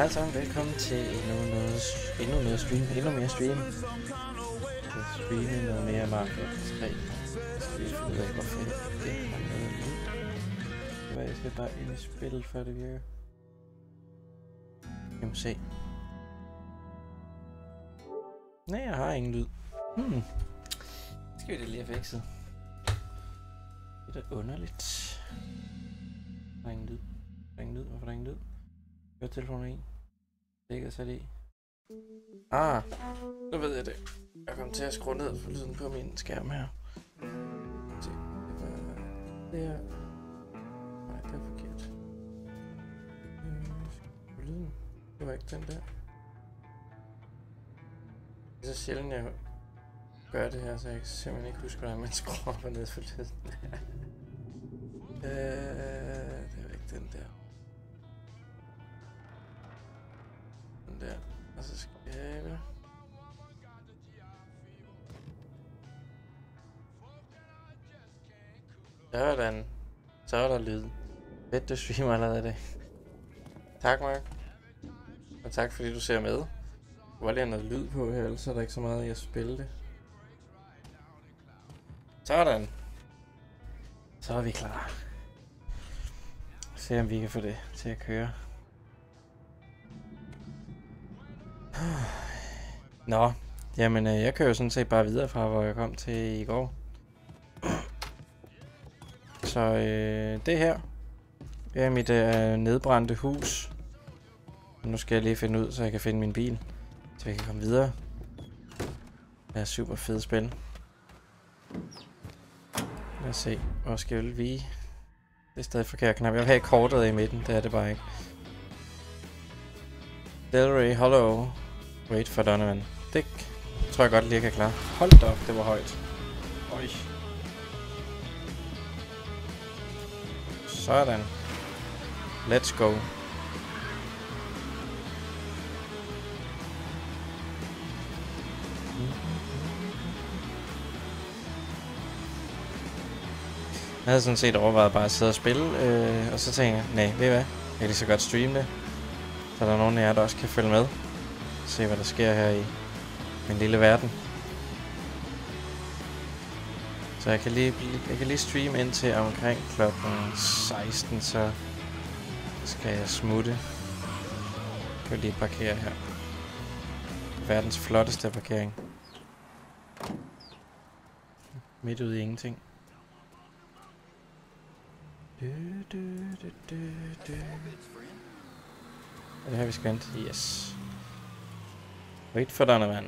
Hej sammen, velkommen til endnu mere stream. Jeg skal streame noget mere Mario 3. Jeg skal lige finde ud af, hvorfor det har noget lyd. Det var, jeg skal bare ind i spillet, før det virker. Jeg må se. Nej, jeg har ingen lyd. Skal vi da lige have fikset. Det er da underligt. Der er ingen lyd. Hvorfor er der ingen lyd? Hør telefonen i. Det ikke er sat i. Nu ved jeg det. Jeg kom til at skrue ned for lyden på min skærm her. Se, det var det her. Nej, det er forkert. Lyden. Det var ikke den der. Det er så sjældent, jeg gør det her, så jeg kan simpelthen ikke huske, hvordan man skruer op og ned for lyden. Det var ikke den der. Den der. Og så skabe. Sådan. Så er der lyd. Fedt, du streamer allerede det. Tak, Mark. Og tak fordi du ser med. Du var lige noget lyd på her, ellers er der ikke så meget i at spille det. Sådan. Så er vi klar. Se om vi kan få det til at køre. Nå, jamen jeg kører jo sådan set bare videre fra, hvor jeg kom til i går. Så det her er mit nedbrændte hus. Og nu skal jeg lige finde ud, så jeg kan finde min bil, så vi kan komme videre. Det er super fedt spil. Lad os se, hvor skal vi? Det er stadig forkert knap. Jeg vil have kortet i midten, det er det bare ikke. Delray Hollow. Wait for Donovan. Det tror jeg godt lige, jeg kan klare. Hold da op, det var højt. Øj. Sådan. Let's go. Jeg havde sådan set overvejet bare at sidde og spille, og så tænkte jeg, nej, ved I hvad? Jeg kan lige så godt streame det. Så der er nogen af jer, der også kan følge med. Se hvad der sker her i min lille verden. Så jeg kan lige streame indtil omkring klokken 16, så skal jeg smutte. Jeg kan lige parkere her. Verdens flotteste parkering. Midt ude i ingenting. Er det her vi skal vente? Yes. Wait for Donovan.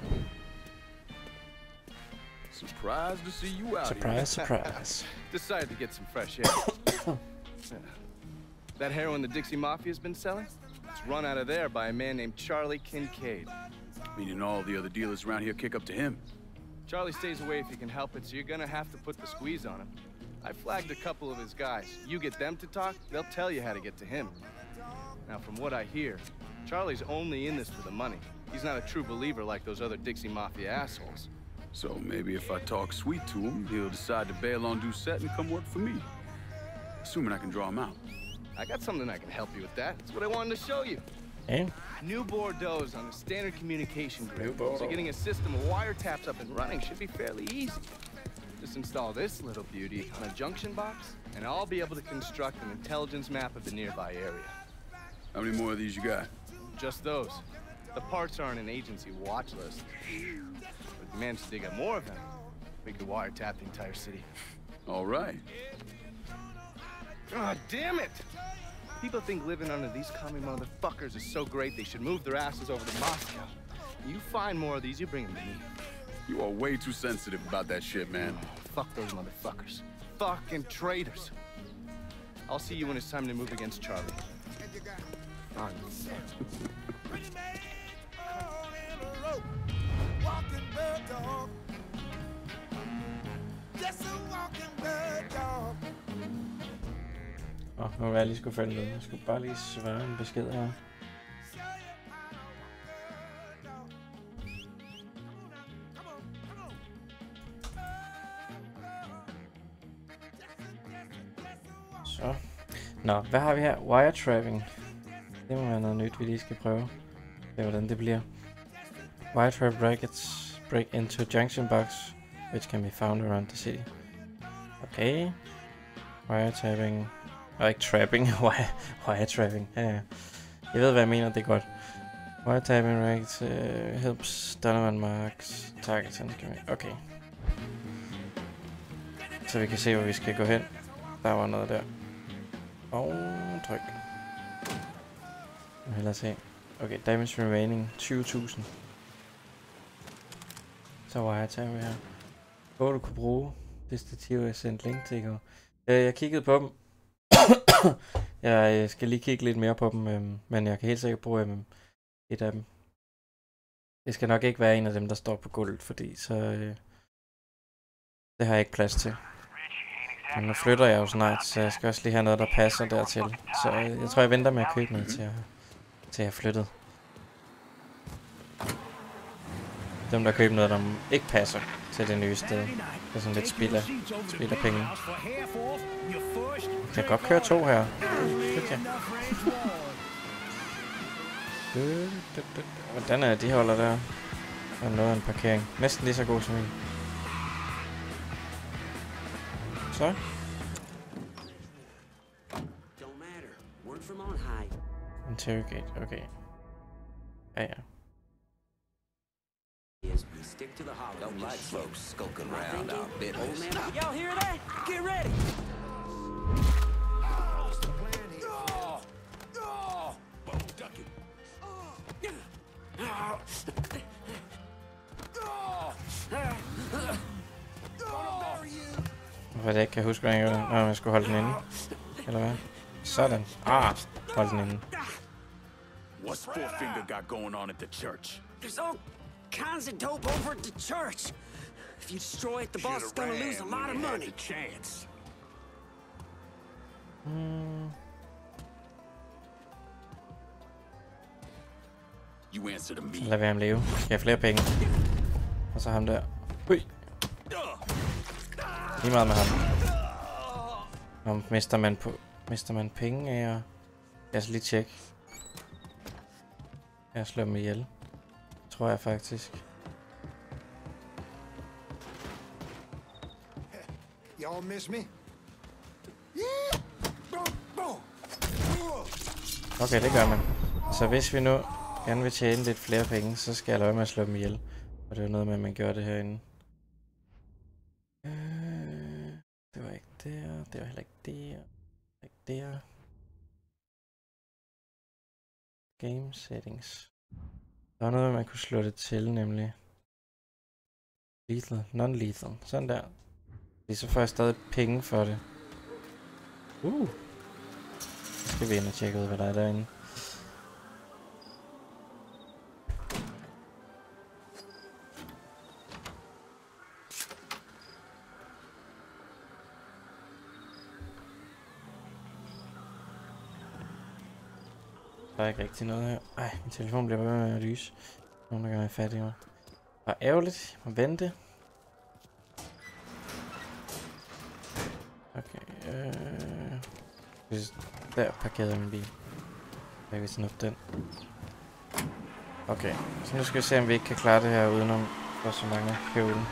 Surprised to see you out Surprise, here. surprise. Decided to get some fresh air. That heroin the Dixie Mafia's been selling? It's run out of there by a man named Charlie Kincaid. Meaning all the other dealers around here kick up to him. Charlie stays away if he can help it, so you're gonna have to put the squeeze on him. I flagged a couple of his guys. You get them to talk, they'll tell you how to get to him. Now, from what I hear, Charlie's only in this for the money. He's not a true believer like those other Dixie Mafia assholes. So maybe if I talk sweet to him, he'll decide to bail on Doucette and come work for me. Assuming I can draw him out. I got something that can help you with that. That's what I wanted to show you. Hey. New Bordeaux's on the standard communication grid. New Bordeaux. So getting a system of wiretaps up and running should be fairly easy. Just install this little beauty on a junction box, and I'll be able to construct an intelligence map of the nearby area. How many more of these you got? Just those. The parts are on an agency watch list. But if we manage to dig up more of them, we could wiretap the entire city. All right. God damn it! People think living under these commie motherfuckers is so great they should move their asses over to Moscow. You find more of these, you bring them to me. You are way too sensitive about that shit, man. Fuck those motherfuckers. Fucking traitors. I'll see you when it's time to move against Charlie. On. Nu var jeg lige skulle følge med. Jeg skulle bare lige svare en besked her. Så. Nå, hvad har vi her? Wiretrapping. Det Det må være noget nyt, vi lige skal prøve. Se hvordan det bliver. Wire trap brackets break into junction box, which can be found around the city. Okay. Wiretapping. Og ikke trapping. Wiretapping. Ja. Jeg ved hvad jeg mener, det er godt. Wiretapping rates helps Donovan marks targets and okay. Så vi kan se hvor vi skal gå hen. Der var noget der. Og tryk. Jeg vil hellere se. Okay, damage remaining 20.000. Så wiretapping her. Hvor du kunne bruge det stativ, jeg sendte link til i går. Jeg kiggede på dem. Jeg skal lige kigge lidt mere på dem, men jeg kan helt sikkert bruge et af dem. Det skal nok ikke være en af dem, der står på gulvet, fordi så det har jeg ikke plads til. Men nu flytter jeg jo snart, så jeg skal også lige have noget, der passer dertil. Så jeg tror, jeg venter med at købe noget til jeg har flyttet. Dem, der køber noget, der ikke passer til det nye sted. Det er sådan lidt spild af penge. Jeg kan godt køre 2 her. Flyt jer. Hvordan er de holder der? Der er noget af en parkering. Næsten lige så god som min. Så. Interrogate, okay. Ja. We stick to the holiday. Don't like folks skulking around our business. Y'all hear that? Get ready! Hvorfor jeg ikke kan huske, hvordan jeg gjorde det? Nå, jeg skulle holde den inde. Eller hvad? Sådan. Hold den inde. What's Fourfinger got going on at the church? There's all kinds of dope over at the church. If you destroy it, the boss is gonna lose a lot of money. Chance. You answer to me. Lad være ham leve. Skal jeg have flere penge? Og så ham der. Ui. Lige meget med ham. Nå, mister man penge af at... Jeg skal lige tjekke. Jeg slår dem ihjel. Tror jeg faktisk. Y'all miss me? Okay, det gør man. Så hvis vi nu gerne vil tjene lidt flere penge, så skal jeg lade være med at slå dem ihjel. Og det var noget med, at man gjorde det herinde. Det var ikke der. Det var heller ikke der. Ikke der. Game settings. Der var noget, man kunne slå det til, nemlig. Lethal, non-lethal. Sådan der. Fordi så får jeg stadig penge for det. Så skal vi ind og tjekke ud, hvad der er derinde. Der er ikke rigtig noget her. Ej, min telefon bliver ved med at lyse. Nogen, der gør mig fat i mig. Og ærgerligt. Jeg må vente. Okay. Der parkerede jeg min bil. Jeg kan snuppe den. Okay. Så nu skal vi se, om vi ikke kan klare det her udenom for så mange høvlen.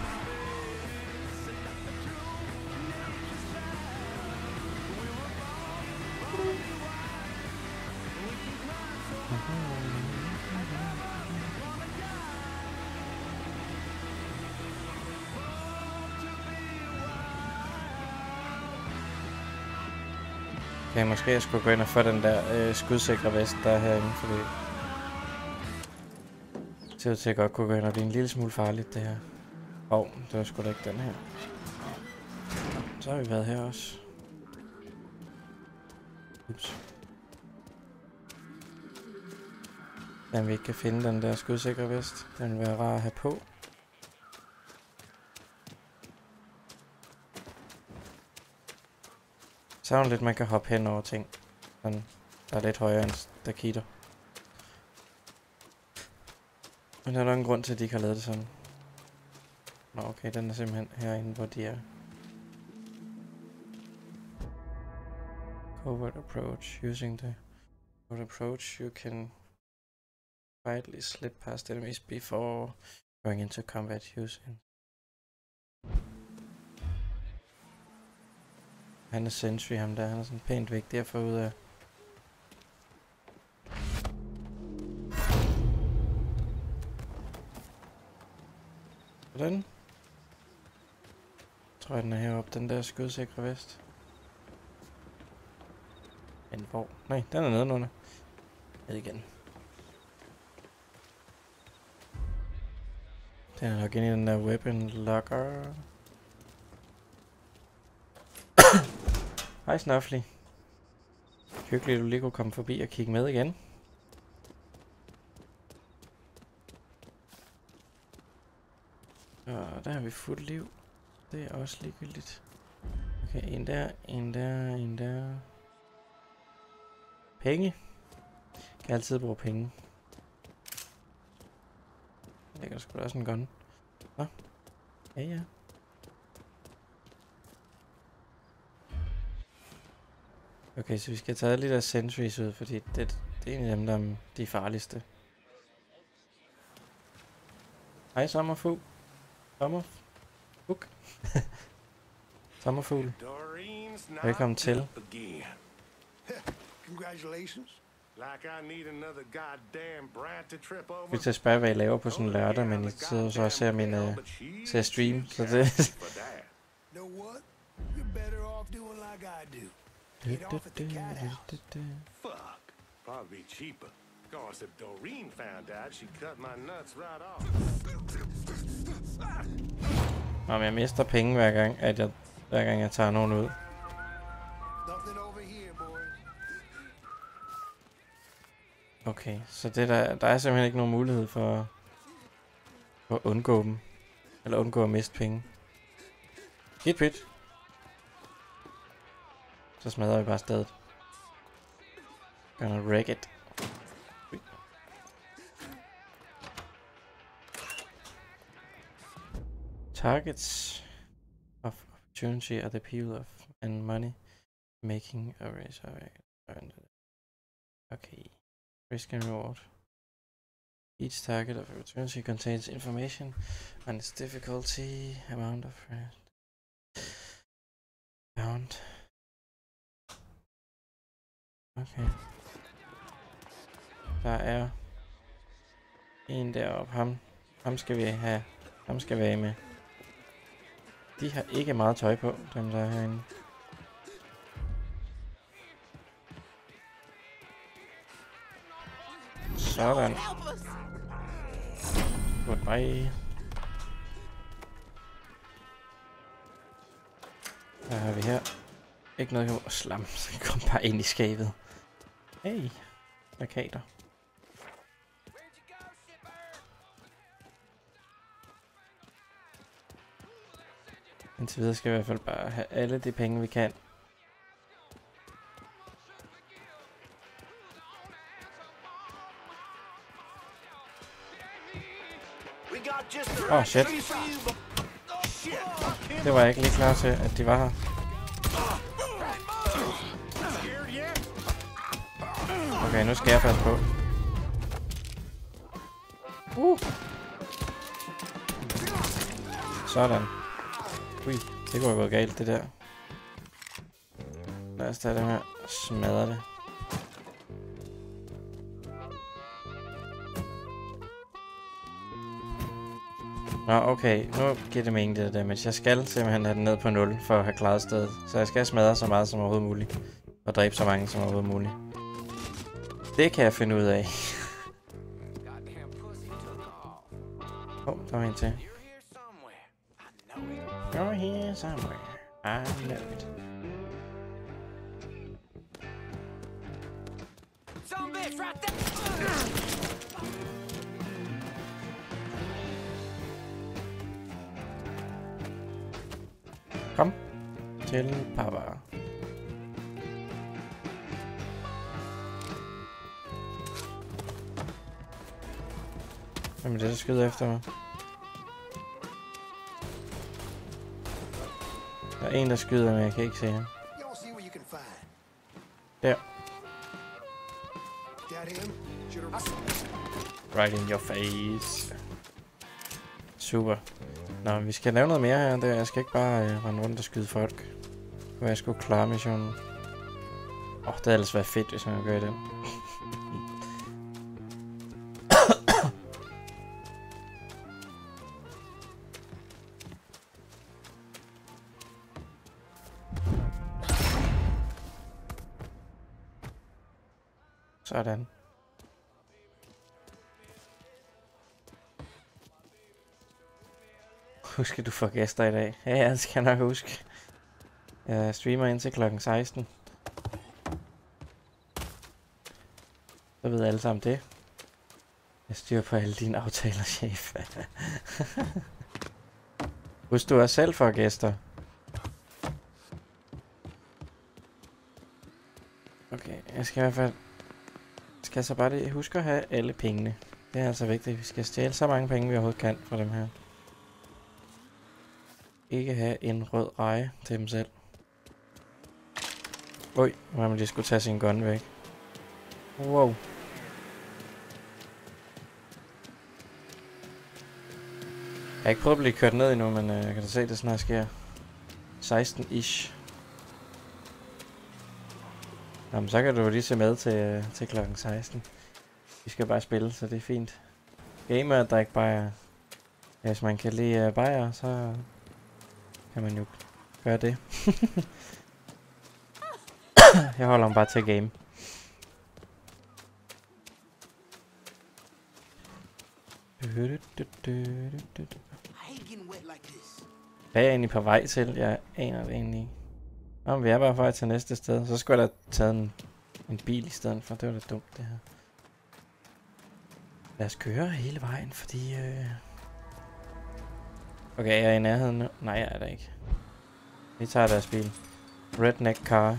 Okay, måske jeg skulle gå ind og få den der skudsikre vest, der er herinde, fordi det ser ud til at godt kunne gå ind og blive en lille smule farligt, det her. Det var sgu da ikke den her. Så har vi været her også. Ups. Den vi ikke kan finde den der skudsikre vest. Den vil være rar at have på. Så er lidt, man kan hoppe hen over ting. Sådan, der er lidt højere end stakitter. Men der er nok en grund til, at de ikke har lavet det sådan. Nå, okay, den er simpelthen herinde, hvor de er. Covert approach using the Would approach, you can quietly slip past enemies before going into combat using. Han er sentry, ham der. Han er sådan pænt væk derfra ud af. Sådan. Jeg tror, den er heroppe, den der skudsikre vest. Men hvor? Nej, den er nedenunder. Ned igen. Den er nok inde i den der weapon locker. Hej Snuffly. Hyggeligt, du lige kunne komme forbi og kigge med igen. Og der har vi fuldt liv. Det er også ligegyldigt. Okay, en der, en der, en der. Penge. Kan altid bruge penge. Jeg kan sgu da også en gun. Nå. Ja, ja. Okay, så vi skal tage lidt af sentries ud, fordi det er en af dem, der er de farligste. Hej sommerfugl. Sommerfugl. Sommerfugl. Velkommen til. Congratulations. Like I need another goddamn brat to trip over. Vi skal spørge, hvad I laver på sådan en lørdag, men I sidder så og ser min ser stream, så det. Know what? You're better off doing like I do. Get off at the cat house. Fuck. Probably be cheaper. Cause if Doreen found out, she'd cut my nuts right off. Nå, men jeg mister penge hver gang jeg tager nogen ud. Nothing over here, boys. Okay, så det der er simpelthen ikke nogen mulighed for at undgå dem. Eller undgå at miste penge. Hit pyt. Så smadrer vi bare stedet. Gonna wreck it. Targets of opportunity are the people of and money making a race. Okay. Risk and reward. Each target of opportunity contains information on its difficulty, amount of bound. Okay. Der er en deroppe. Ham skal vi have. Ham skal vi af med. De har ikke meget tøj på, dem der er herinde. Sådan. Goodbye. Hvad har vi her? Ikke noget slam, så vi kommer bare ind i skabet. Hey, plakater. Indtil videre skal vi i hvert fald bare have alle de penge vi kan. Åh, shit. Det var jeg ikke lige klar til, at de var her. Okay, nu skal jeg passe på. Sådan. Ui, det kunne have gået galt, det der. Lad os tage det her og smadre det. Nå, okay. Nu giver det mening, det der damage. Jeg skal simpelthen have den ned på 0 for at have klaret stedet. Så jeg skal smadre så meget som overhovedet muligt. Og dræbe så mange som overhovedet muligt. Det kan jeg finde ud af. Der var en til. You're here somewhere. I know it. Some bitch right there! Kom til papa. Hvem er det, der skyder efter mig? Der er en, der skyder, men jeg kan ikke se ham. Der. got him. Should've... Right in your face. Super. Nå, vi skal lave noget mere her. Jeg skal ikke bare rende rundt og skyde folk. Hvor jeg skulle klare missionen. Det havde ellers været fedt, hvis man kunne gøre det. Sådan. Husk, at du får gæster i dag. Ja, det skal jeg nok huske. Jeg streamer indtil klokken 16. Så ved alle sammen det. Jeg styrer på alle dine aftaler, chef. Husk, du også selv får gæster. Okay, jeg skal i hvert fald... Skal så bare det, husk at have alle pengene. Det er altså vigtigt. Vi skal stjæle så mange penge, vi overhovedet kan fra dem her. Ikke have en rød reje til dem selv. Oj, hvor man lige skulle tage sin gun væk. Wow. Jeg har ikke prøvet at blive kørt ned endnu, men jeg kan da se, det snart sker. 16-ish. Jamen, så kan du lige se med til klokken 16. Vi skal bare spille, så det er fint. Gamer og drikke bajer. Hvis man kan lide bajer, så kan man jo gøre det. Jeg holder mig bare til game. Hvad er jeg egentlig på vej til? Jeg aner det egentlig ikke. Nå, vi er bare på vej til næste sted. Så skulle jeg da taget en bil i stedet for. Det var da dumt, det her. Lad os køre hele vejen, fordi... Okay, jeg er i nærheden nu. Nej, jeg er der ikke. Vi tager deres bil. Redneck car.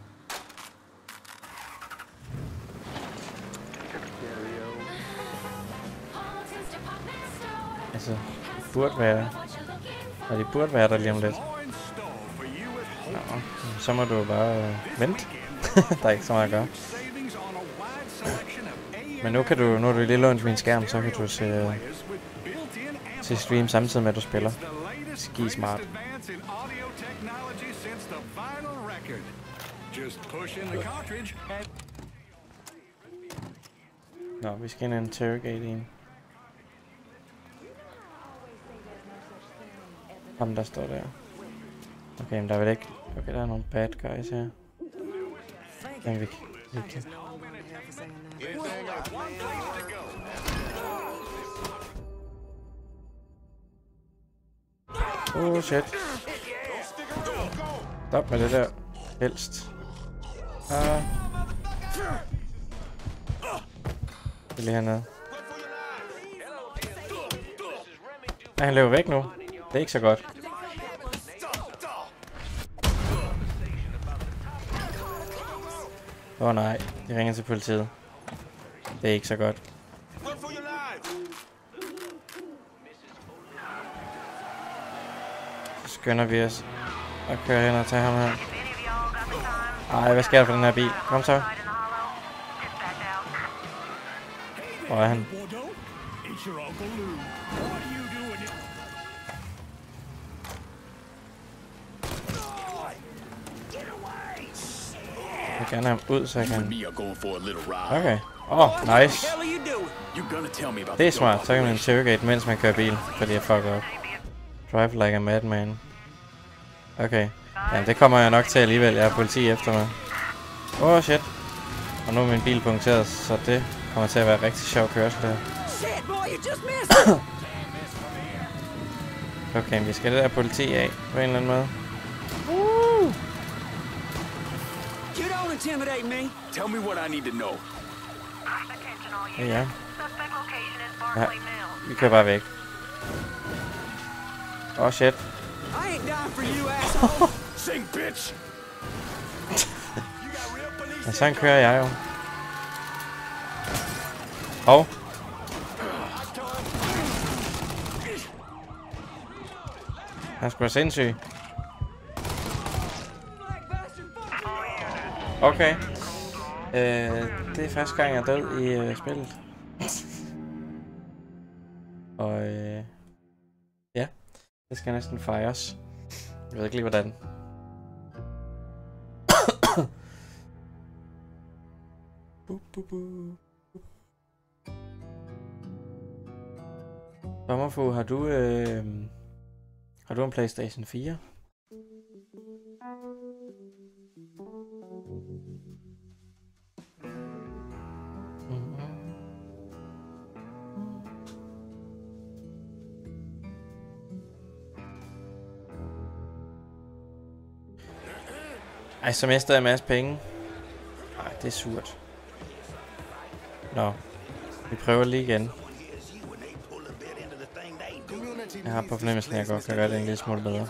Altså, det burde være... Og det burde være der lige om lidt. Nå, så må du bare vente. Der er ikke så meget at gøre. Men nu kan du, nu har du lige lånt min skærm, så kan du se stream samtidig med at du spiller. Ski smart. Nå, vi skal ind og interrogate en. Ham der står der. Okay, men der er vel ikke... Okay, der er nogle bad guys her. Den vi kan... Oh shit. Stop med det der. Helst. Det er lige hernede. Han løber væk nu. Det er ikke så godt. Nej, de ringer til politiet. Det er ikke så godt. Så skynder vi os og kører hen og tager ham her. Ej, hvad sker der for den her bil? Kom så. Hvor er han? Jeg vil gerne have ham ud, så jeg kan... Okay. Nice. Det er smart. Så kan man interrogate, mens man kører bil. Fordi jeg fucker op. Drive like a madman. Okay. Jamen, det kommer jeg nok til alligevel. Jeg har politi efter mig. Shit. Og nu er min bil punkteret, så det kommer til at være rigtig sjov kørsel der. Okay, vi skal det der politi af på en eller anden måde. Intimidate me. Tell me what I need to know. Ja. Vi kører bare væk. Shit. I ain't down for you, asshole. Sing, bitch. Ja, sådan kører jeg jo. Han skulle være sindssyg. Okay. Det er første gang, jeg er død i spillet. Og ja, det skal næsten fejres. Jeg ved ikke lige, hvordan. Sommerfugl, har du en PlayStation 4? Ej, så mister jeg en masse penge. Ej, det er surt. Nå, vi prøver lige igen. Jeg har på fornemmelsen, at jeg godt kan gøre det en lille smule bedre.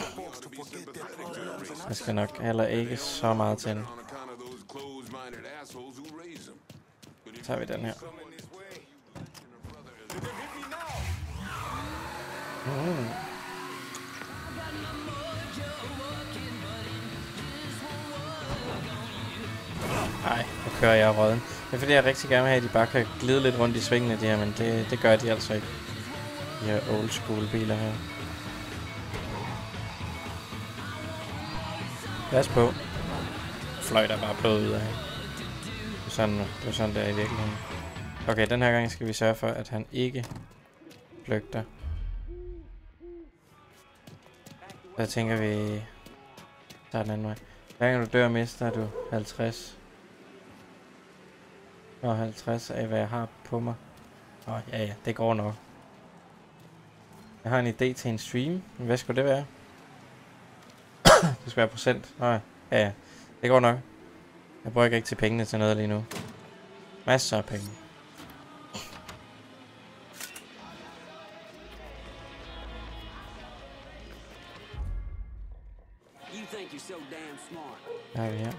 Jeg skal nok heller ikke så meget til den. Så tager vi den her. Nej, nu kører jeg røden. Det er fordi, jeg rigtig gerne vil have, at de bare kan glide lidt rundt i svingene, de her, men det gør de altså ikke. De her old school biler her. Pas på. Fløjt er bare blod ud af. Det er sådan, der i virkeligheden. Okay, den her gang skal vi sørge for, at han ikke flygter. Så tænker vi... Der er den anden vej. Hver gang du dør, mister du 50. Og 50 af, hvad jeg har på mig. Ja, det går nok. Jeg har en idé til en stream. Hvad skulle det være? Det skal være procent. Ja, det går nok. Jeg bruger ikke rigtig pengene til noget lige nu. Masser af penge. Hvad har vi her?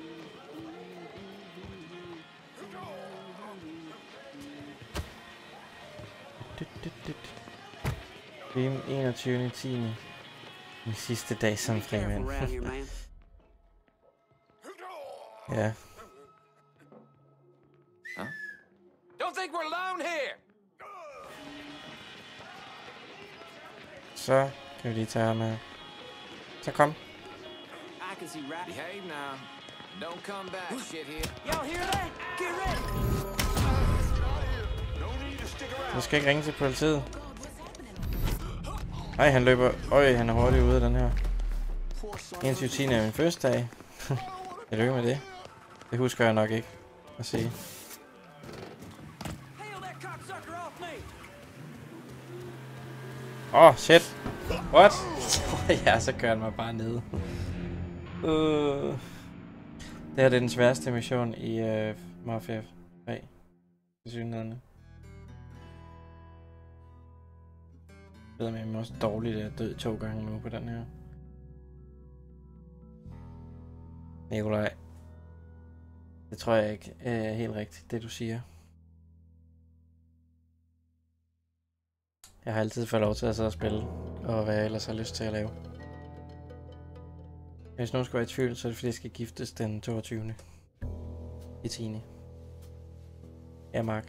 Stream 21.10. Min sidste dag som frimand. Ja. Don't think we're alone here. Så kan vi lige tage ham her. Så kom. Behave now. Don't come back, shithead. Y'all hear that? Get ready. Du skal ikke ringe til politiet. Ej, han løber. Øj, han er hurtigt ude af den her. 21.10 er min første dag. Jeg lykker med det. Det husker jeg nok ikke at sige. Shit. What? Ja, så kører han mig bare ned. Det her er den sværeste mission i Mafia 3. Tilsyneladende. Jeg ved, men jeg er også dårligt at dø 2 gange nu på den her. Nikolaj. Det tror jeg ikke er helt rigtigt, det du siger. Jeg har altid fået lov til at sidde og spille, og hvad jeg ellers har lyst til at lave. Hvis nogen skulle være i tvivl, så er det fordi, jeg skal giftes den 22. i 10. Ja, Mark.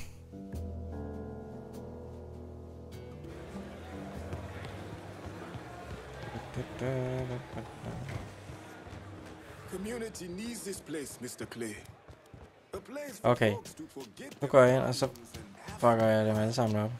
Community needs this place, Mr. Clay. A place for Okay. folks to forget Nu går jeg ind, og så fucker jeg dem alle sammen op.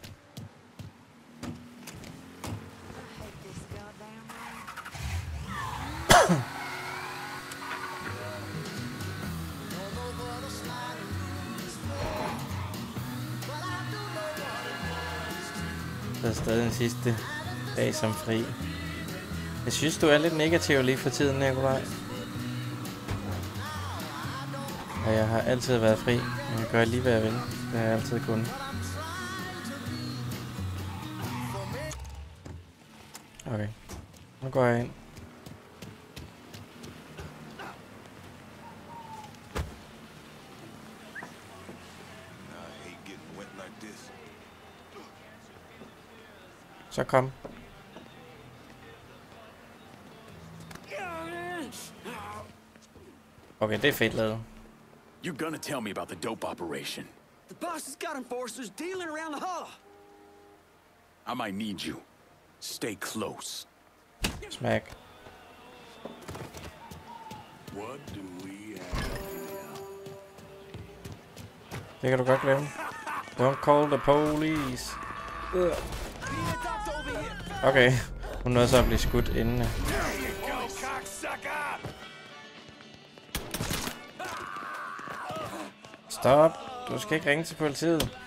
Det er stadig den sidste dag som fri. Jeg synes, du er lidt negativ lige for tiden, Nikolaj. Og jeg har altid været fri, men jeg gør lige hvad jeg vil. Det har jeg altid kunnet. Okay, nu går jeg ind. Så kom. Okay, det er fedt lavet. You're gonna tell me about the dope operation. The boss has got enforcers dealing around the hollow. I might need you. Stay close. Smack. What do we have here? Det kan du godt glemme. Don't call the police. Okay, hun nåede så at blive skudt inden. There you go, cocksucker! Stop. Du skal ikke ringe til politiet.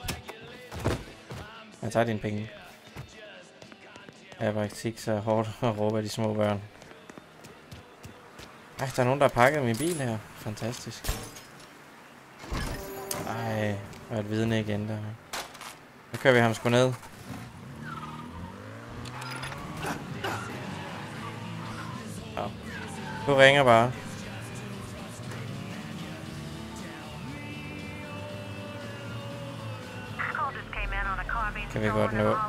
Jeg tager dine penge. Jeg var ikke så hårdt at råbe af de små børn. Ej, der er nogen, der har pakket min bil her. Fantastisk. Ej, var et vidne igen der. Nu kører vi ham sgu ned. Ja. Du ringer bare. Kan vi godt nå.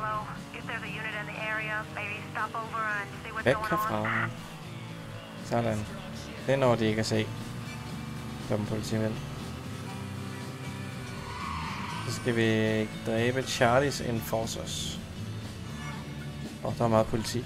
Væk herfra. Sådan. Det når de ikke at se. Som politimænd. Så skal vi dræbe Charlies enforcers. Og der er meget politi.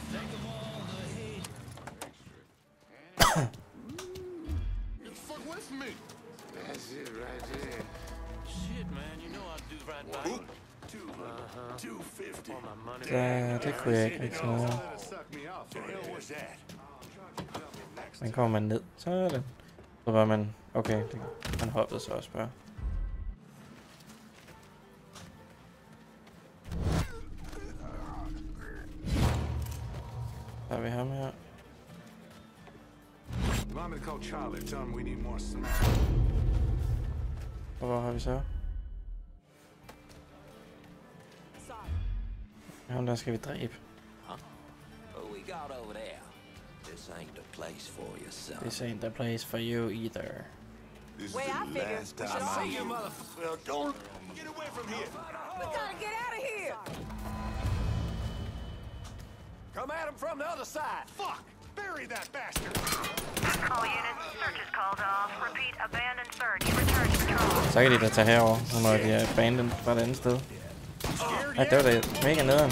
Det kunne jeg ikke rigtig noget. Den kommer man ned. Sådan. Så var man... Okay, man hoppede så også bare. Der har vi ham her. Og hvor har vi så? Ham der skal vi dræbe. This ain't the place for you, son. This ain't the place for you either. This is the last time I see you, motherfucker. Don't get away from here. We gotta get out of here. Come at him from the other side. Fuck! Bury that bastard. All units, search is called off. Repeat, abandoned search. Return to patrol. Så kan de da tage herover, når de er abandoned fra et andet sted. Ej, det var da mega nederen.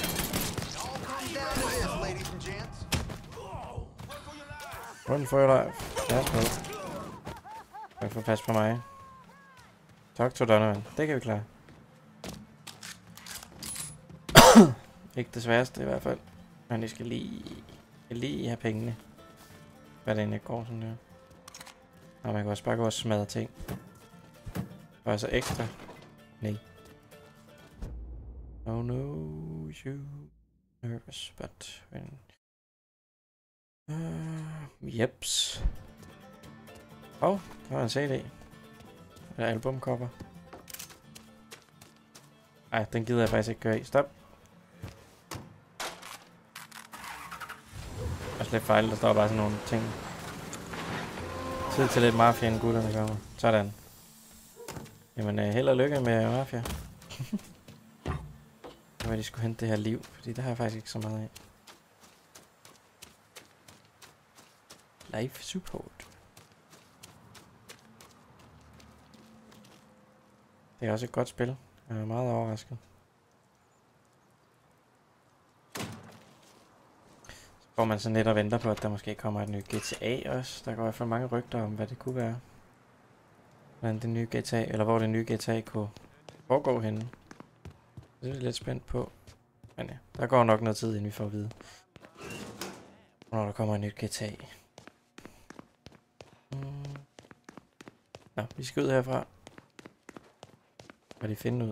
Run for your life. Pas på. Jeg får pas på mig. Talk to Donovan. Det kan vi klare. Ikke det sværeste i hvert fald. Men de skal lige have pengene. Hvad det egentlig går sådan der. Og man kan også bare gå og smadre ting. Og altså ekstra. Nej. Oh no, you nervous, but when... Jeps. Der var en CD. Eller albumcover. Ej, den gider jeg faktisk ikke gøre i. Stop. Og slet fejl, der står bare sådan nogle ting. Tid til lidt mafia, inden gutterne kommer. Sådan. Jamen, held og lykke med mafia. Hvor de skulle hente det her liv, fordi der har jeg faktisk ikke så meget af. Life support. Det er også et godt spil. Jeg er meget overrasket. Så får man så net og venter på, at der måske kommer et nyt GTA også. Der går i hvert fald mange rygter om, hvad det kunne være. Hvordan det nye GTA, eller hvor det nye GTA kunne foregå henne. Det er jeg lidt spændt på. Men ja, der går nok noget tid, inden vi får at vide, når der kommer et nyt GTA. Nå, vi skal ud herfra. Hvad de finder ud.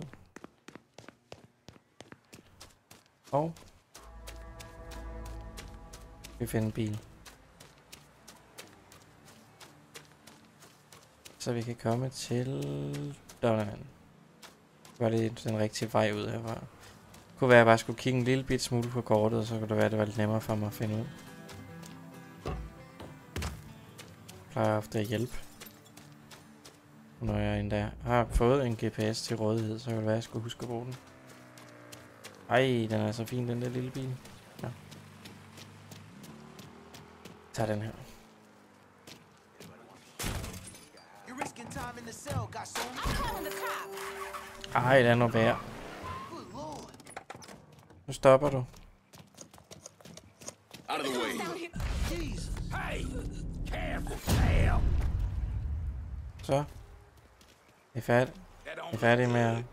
Og vi finder en bil. Så vi kan komme til Donovan. Var det den rigtige vej ud herfra? Kunne være, at jeg bare skulle kigge en lille bit smule på kortet, og så kunne det være, at det var lidt nemmere for mig at finde ud. Plejer ofte at hjælpe. Når jeg endda har fået en GPS til rådighed, så kan det være, at jeg skulle huske at bruge den. Ej, den er så fin, den der lille bil. Ja. Tag den her. Ej, lad nu være. Nu stopper du. Out of the way. Så. Vi er færdige med at...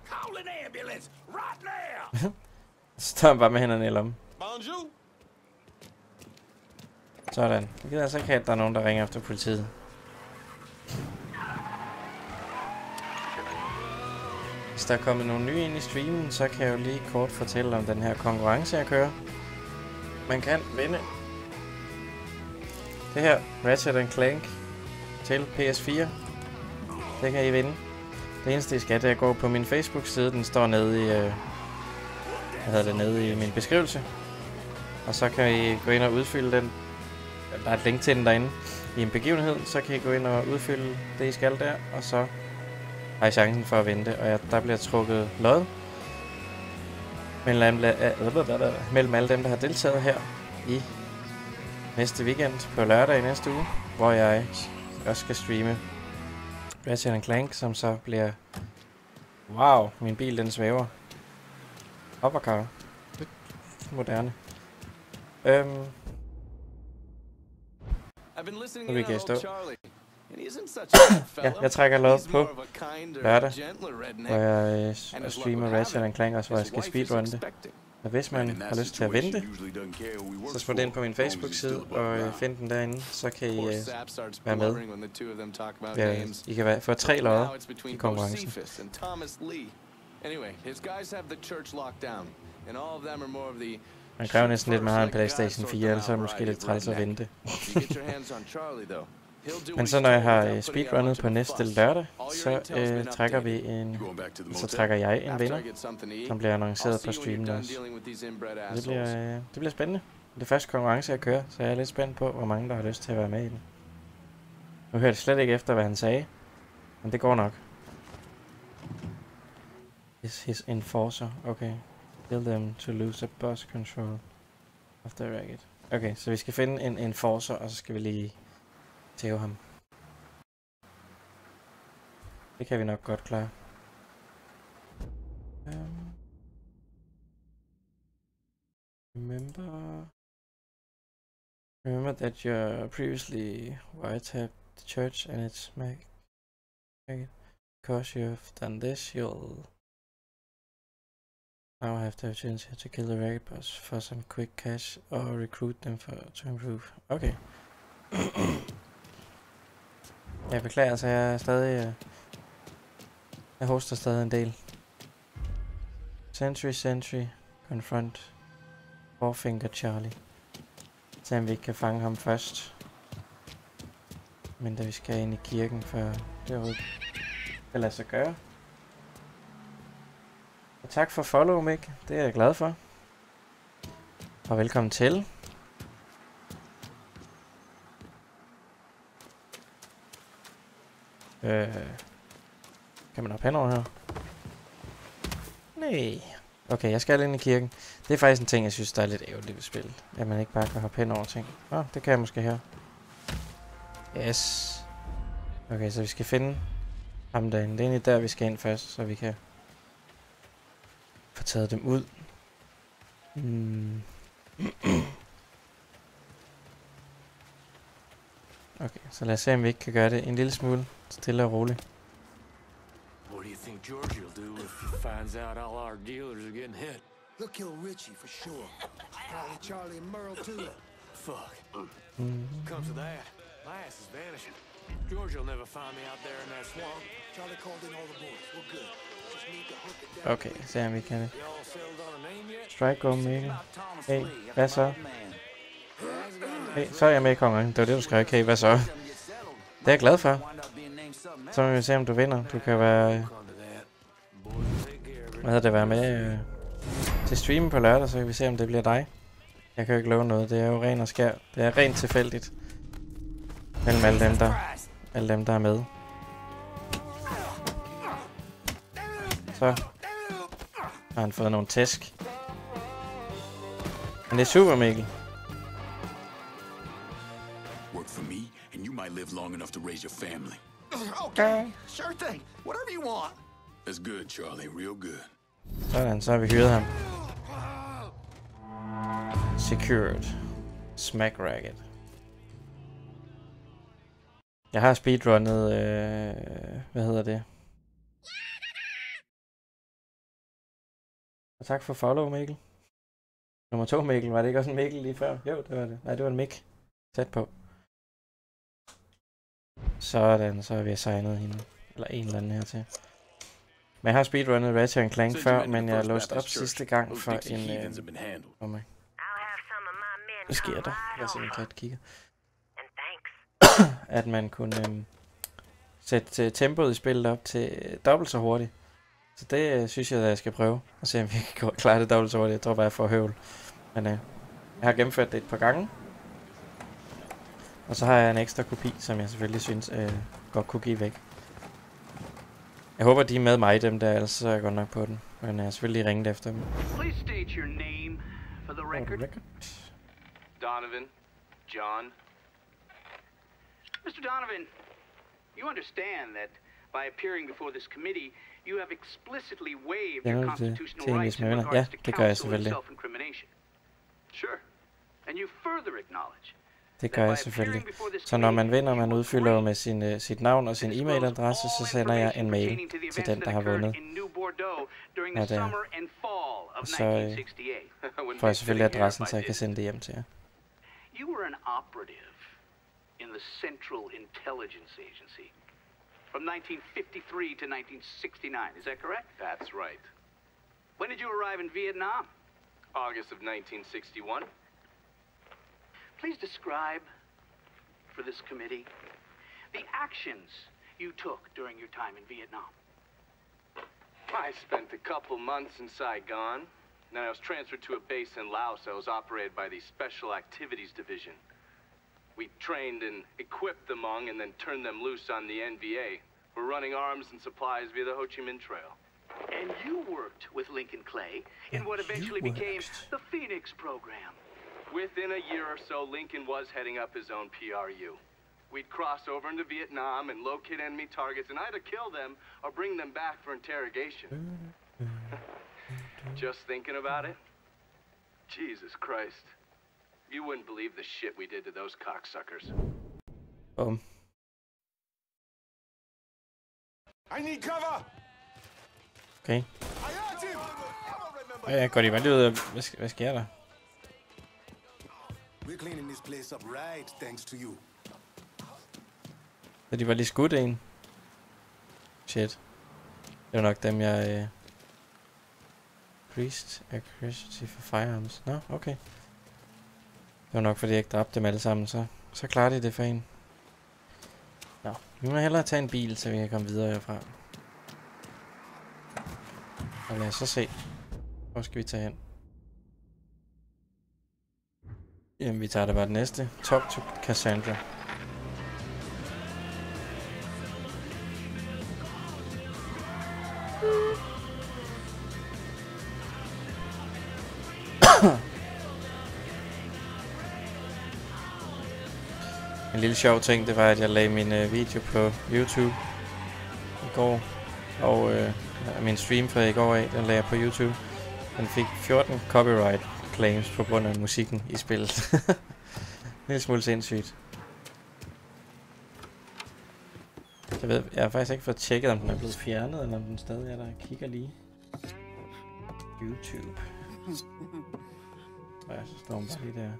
Stop bare med hænderne i lommen. Sådan. Jeg gider altså ikke have, at der er nogen, der ringer efter politiet. Hvis der er kommet nogle nye ind i streamen, så kan jeg jo lige kort fortælle om den her konkurrence, jeg kører. Man kan vinde det her Ratchet & Clank til PS4. Det kan I vinde. Det eneste, I skal, det er at gå på min Facebook-side. Den står nede i, nede i min beskrivelse. Og så kan I gå ind og udfylde den. Der er et link til den derinde i en begivenhed. Så kan I gå ind og udfylde det, I skal der. Og så har I chancen for at vinde det. Og der bliver trukket lod mellem alle dem, der har deltaget her i næste weekend på lørdag i næste uge, hvor jeg også skal streame Ratchet & Clank, som så bliver... Wow, min bil den svæver. Hoppercar. Lidt moderne. Nu vi kan stå. Ja, jeg trækker lod på lørdag, hvor jeg streamer Ratchet & Clank, også hvor jeg skal speedrun det. Og hvis man har lyst til at vinde det, så smut ind på min Facebook-side og find den derinde, så kan I være med. Ja, I kan få 3 lodder i konkurrencen. Man kræver næsten lidt, at man har en PlayStation 4, ellers er det måske lidt træls at vente. Men så når jeg har speedrunnet på næste lørdag, så trækker jeg en vinder, som bliver annonceret på streamen også. Det bliver spændende. Det er første konkurrence, jeg kører, så jeg er lidt spændt på, hvor mange der har lyst til at være med i den. Nu hørte jeg slet ikke efter, hvad han sagde, men det går nok. Is his enforcer. Okay. Kill them to lose a bus control of the racket. Okay, så vi skal finde en enforcer, og så skal vi lige tæve ham. Det kan vi nok godt klare. Remember that you previously wiretapped the church and its maggot. Because you've done this, you'll now have the opportunity to kill the racket boss for some quick cash or recruit them to improve. Okay. Jeg beklager, altså jeg er stadig... jeg hoster stadig en del. Sentry, confront Fourfinger Charlie. Så vi ikke kan fange ham først. Men da vi skal ind i kirken, før det overhovedet kan lade sig gøre. Og tak for follow, Mick. Det er jeg glad for. Og velkommen til. Kan man hoppe henover her? Nej. Okay, jeg skal ind i kirken. Det er faktisk en ting, jeg synes, der er lidt ærgerligt ved spillet. At man ikke bare kan hoppe henover ting. Det kan jeg måske her. Yes. Okay, så vi skal finde ham derinde. Det er egentlig der, vi skal ind først, så vi kan få taget dem ud. Okay, så lad os se, om vi ikke kan gøre det en lille smule stille og roligt. What do you think George will do if he finds out all our dealers are getting hit? He'll kill Richie for sure. Probably Charlie and Merle too. Fuck. Comes to that, my ass is vanishing. George will never find me out there in that swamp. Charlie called in all the boys. We're good. Just need to hook it down. Okay, se om vi kan det. Y'all settled on a name yet? Strike go, Mikkel. Hey, hvad så? Hey, så er jeg med i kongen. Det var det, du skrev. Okay, hvad så? Det er jeg glad for. Så må vi se, om du vinder. Du kan være... være med til streamen på lørdag, så kan vi se, om det bliver dig. Jeg kan jo ikke love noget. Det er jo ren og skær. Det er rent tilfældigt. Mellem alle dem, der er med. Så har han fået nogle tæsk. Men det er super, Mikkel. Work for me, and you might live long enough to raise your family. Okay, sure thing. Whatever you want. That's good, Charlie. Real good. Sådan, så har vi hyret ham. Secured. Smack racket. Jeg har speedrunnet, hvad hedder det? Og tak for follow, Mikkel. Nummer 2, Mikkel. Var det ikke også en Mikkel lige før? Jo, det var det. Nej, det var en Mik. Tæt på. Sådan, så har vi signet hende. Eller en eller anden hertil. Men jeg har speedrunnet Ratchet & Clank før, men jeg låste op sidste gang for en... for mig. Hvad sker der? Jeg ser min kat kigger. At man kunne sætte tempoet i spillet op til dobbelt så hurtigt. Så det synes jeg, at jeg skal prøve. Og se om jeg kan klare det dobbelt så hurtigt. Jeg tror bare, jeg får høvl. Men jeg har gennemført det et par gange. Og så har jeg en ekstra kopi, som jeg selvfølgelig synes godt kunne give væk. Jeg håber, de er med mig, dem der, ellers så er jeg godt nok på den. Men jeg har selvfølgelig ringet efter dem. Please state your name for the record. Donovan. John. Mr. Donovan, you understand that by appearing before this committee, you have explicitly waived your constitutional rights in regards to counsel and self-incrimination. Sure. And you further acknowledge. Det gør jeg selvfølgelig. Så når man vinder, man udfylder med sit navn og sin e-mailadresse, så sender jeg en mail til den, der har vundet. Og så får jeg selvfølgelig adressen, så jeg kan sende det hjem til jer. You were an operative in the Central Intelligence Agency from 1953 to 1969. Is that correct? That's right. When did you arrive in Vietnam? August of 1961. Please describe for this committee the actions you took during your time in Vietnam. I spent a couple months in Saigon. Then I was transferred to a base in Laos that was operated by the Special Activities Division. We trained and equipped the Hmong and then turned them loose on the NVA. We're running arms and supplies via the Ho Chi Minh Trail. And you worked with Lincoln Clay in what eventually became the Phoenix program. Within a year or so, Lincoln was heading up his own PRU. We'd cross over into Vietnam and locate enemy targets and either kill them or bring them back for interrogation. Just thinking about it? Jesus Christ. You wouldn't believe the shit we did to those cocksuckers. I need cover. Okay. Jeg går lige ud af... Hvad sker der? We're cleaning this place up right, thanks to you. Så de var lige skudt en. Shit. Det er nok dem, jeg... Increased accuracy for firearms. Nå, okay. Det var nok, fordi jeg ikke dræbte dem alle sammen, så klarer de det for en. Nå, vi må hellere tage en bil, så vi kan komme videre herfra. Og lad os så se. Hvor skal vi tage hen? Jamen, vi tager det bare det næste. Talk to Cassandra. En lille sjov ting, det var, at jeg lagde min video på YouTube i går. Og min stream fra i går af, den lagde jeg på YouTube. Den fik 14 copyright claims på grund af musikken i spillet. En lille smule sindssygt. Jeg har faktisk ikke fået tjekket, om den er blevet fjernet, eller om den stadig er der. Jeg kigger lige. YouTube. Ja, så står den bare lige der.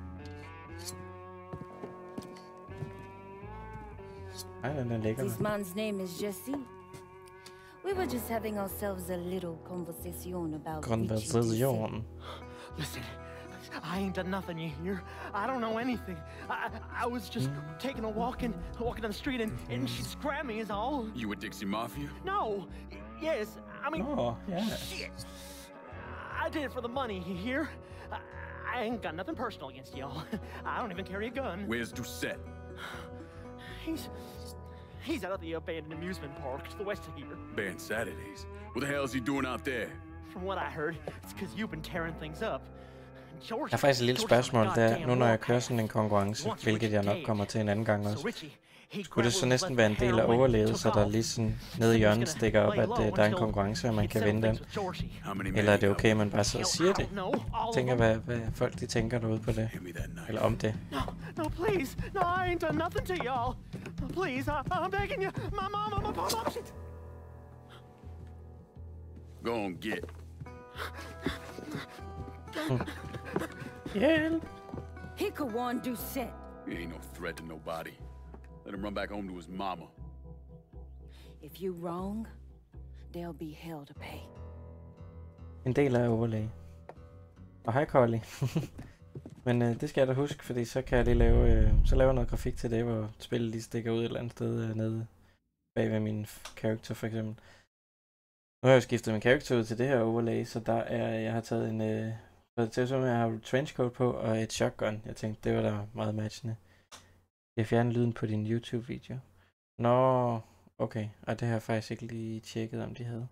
This man's name is Jesse. We were just having ourselves a little conversation about conversation. Listen, I ain't done nothing, you hear? I don't know anything. I was just taking a walking down the street and she grabbed me is all. You with Dixie Mafia? No. Yes, I mean, yeah. Shit. I did it for the money, you hear? I ain't got nothing personal against y'all. I don't even carry a gun. Where's Doucette? He's out at the abandoned amusement park to the west of here. Banned Saturdays? What the hell is he doing out there? From what I heard, it's because you've been tearing things up. George, jeg har faktisk et lille spørgsmål der, nu når jeg kører sådan en konkurrence, hvilket jeg nok kommer til en anden gang også. Skulle det så næsten være en del af overlevet, så der lige sådan nede i hjørnet stikker op, at der er en konkurrence, og man kan vinde den? Eller er det okay, at man bare sidder og siger det? Tænker, hvad folk de tænker derude på det? Eller om det? No, please. No, I ain't done nothing to y'all. Please, I'm begging you. My mom, shit. Go on, get. Hjælp! Hikawan Doucette. He ain't no threat to nobody. Let him run back home to his mama. If you're wrong, there'll be hell to pay. En del af overlæge. Og hej Collie. Men det skal jeg da huske, fordi så kan jeg lige lave noget grafik til det, hvor spillet lige stikker ud et eller andet sted nede bag ved min character for eksempel. Nu har jeg jo skiftet min character ud til det her overlay, så jeg har taget en til som jeg har trenchcoat på og et shotgun. Jeg tænkte, det var da meget matchende. Jeg fjerner lyden på din YouTube-video. Nå, okay. Og det har jeg faktisk ikke lige tjekket, om de havde.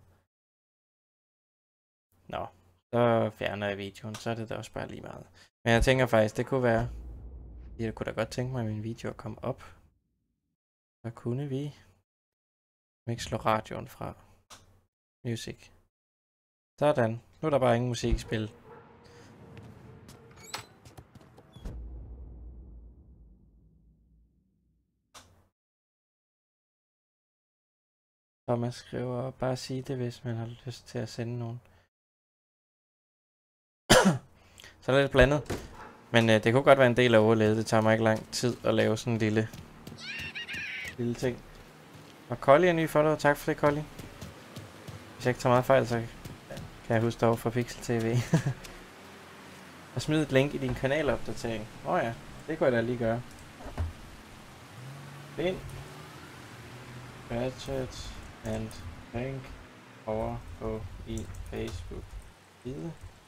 Nå, så fjerner jeg videoen, så er det da også bare lige meget. Men jeg tænker faktisk, det kunne være... Jeg kunne da godt tænke mig, at min video kom op. Så kunne vi ikke slå radioen fra. Music. Sådan. Nu er der bare ingen musik i spil. Thomas skriver, bare sige det, hvis man har lyst til at sende nogen. Så er det lidt blandet. Men det kunne godt være en del af overlevet. Det tager mig ikke lang tid at lave sådan en lille ting. Og Collie er ny for dig. Tak for det, Collie. Hvis jeg ikke tager meget fejl, så kan jeg huske dig over fra Pixel TV. Og smid et link i din kanalopdatering. Ja, det kunne jeg da lige gøre. Find Ratchet and Clank over på i Facebook side.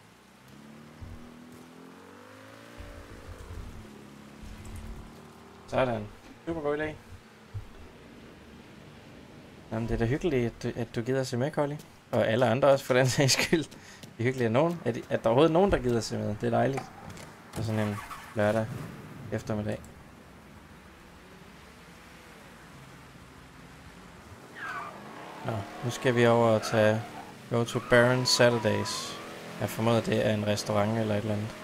Sådan. Super god idé. Jamen, det er da hyggeligt, at du gider at se med, Collie. Og alle andre også, for den sags skyld. Det er hyggeligt, at der overhovedet nogen, der gider at se med. Det er dejligt. Og sådan en lørdag eftermiddag. Nå, nu skal vi over og tage Go to Baron Saturdays. Jeg formoder, det er en restaurant eller et eller andet.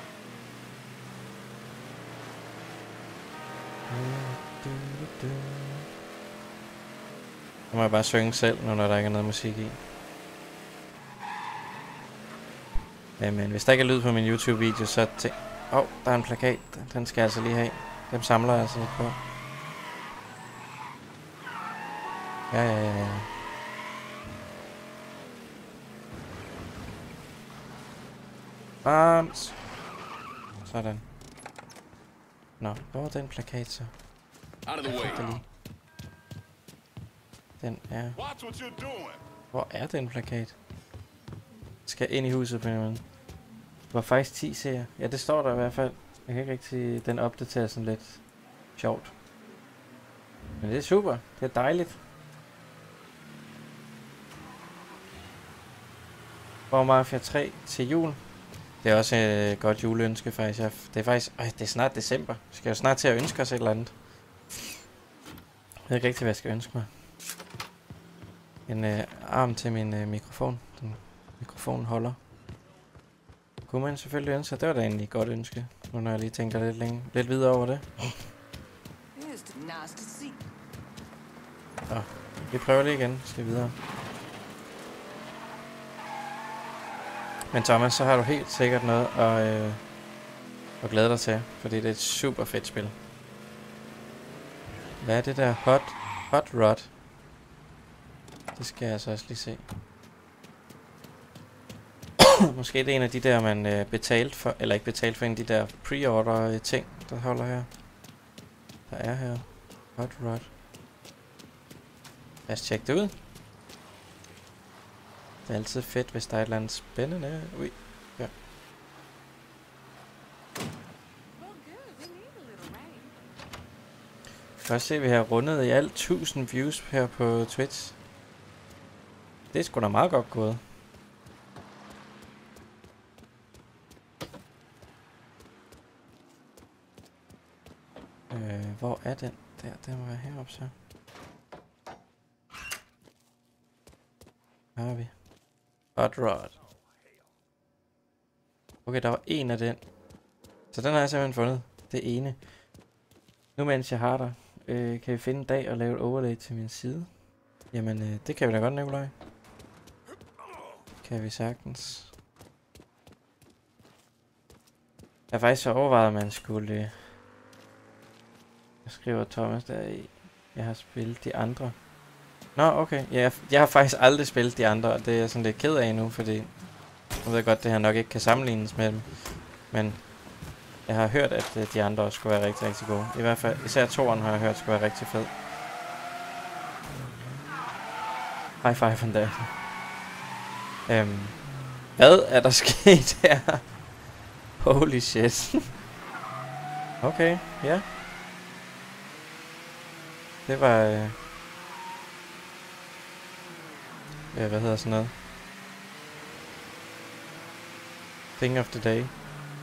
Nu må jeg bare synge selv, nu når der ikke er noget musik i. Men hvis der ikke er lyd på min YouTube-video, så tænk... der er en plakat. Den skal jeg altså lige have. Dem samler jeg altså lidt på. Ja. Arms. Sådan. Nå, hvor er den plakat så? Den er... Hvor er den plakat? Skal ind i huset på en måde. Det var faktisk 10 serier. Ja, det står der i hvert fald. Jeg kan ikke rigtig... Den opdaterer sådan lidt sjovt. Men det er super. Det er dejligt. War Mafia 3 til jul. Det er også et godt juleønske faktisk. Det er faktisk... det er snart december. Vi skal jo snart til at ønske os et eller andet. Jeg ved ikke rigtig, hvad jeg skal ønske mig. En arm til min mikrofon. Den mikrofonholder. Kunne man selvfølgelig ønske. Det var da egentlig et godt ønske. Nu når jeg lige tænker lidt videre over det. Så, vi prøver lige igen. Skal videre. Men Thomas, så har du helt sikkert noget at glæde dig til. Fordi det er et super fedt spil. Hvad er det der? Hot Rod. Det skal jeg så også lige se. Måske det er en af de der, man betalt for, eller ikke betalt for, en af de der pre-order ting, der holder her. Der er her. Hot Rod. Lad os tjekke det ud. Det er altid fedt, hvis der er et eller andet spændende. Ui. Ja. Først se, vi har rundet i alt 1000 views her på Twitch. Det er sgu da meget godt gået. Hvor er den? Der må være heroppe så. Her har vi. Hot Rod. Okay, der var en af den. Så den har jeg simpelthen fundet. Det ene. Nu mens jeg har der, kan vi finde en dag og lave et overlay til min side. Jamen, det kan vi da godt, Nikolaj. Kan vi sagtens. Jeg har faktisk så overvejet, at man skulle... Jeg skriver Thomas der i. Jeg har spillet de andre. Nå, okay. Jeg har faktisk aldrig spillet de andre, og det er jeg sådan lidt ked af nu, fordi... Jeg ved godt, det her nok ikke kan sammenlignes med dem. Men... Jeg har hørt, at de andre også skulle være rigtig, rigtig gode. I hvert fald, især toeren har jeg hørt, skulle være rigtig fed. High five on that. Hvad er der sket her? Holy shit. Okay, ja. Det var... hvad hedder sådan noget? Thing of the day.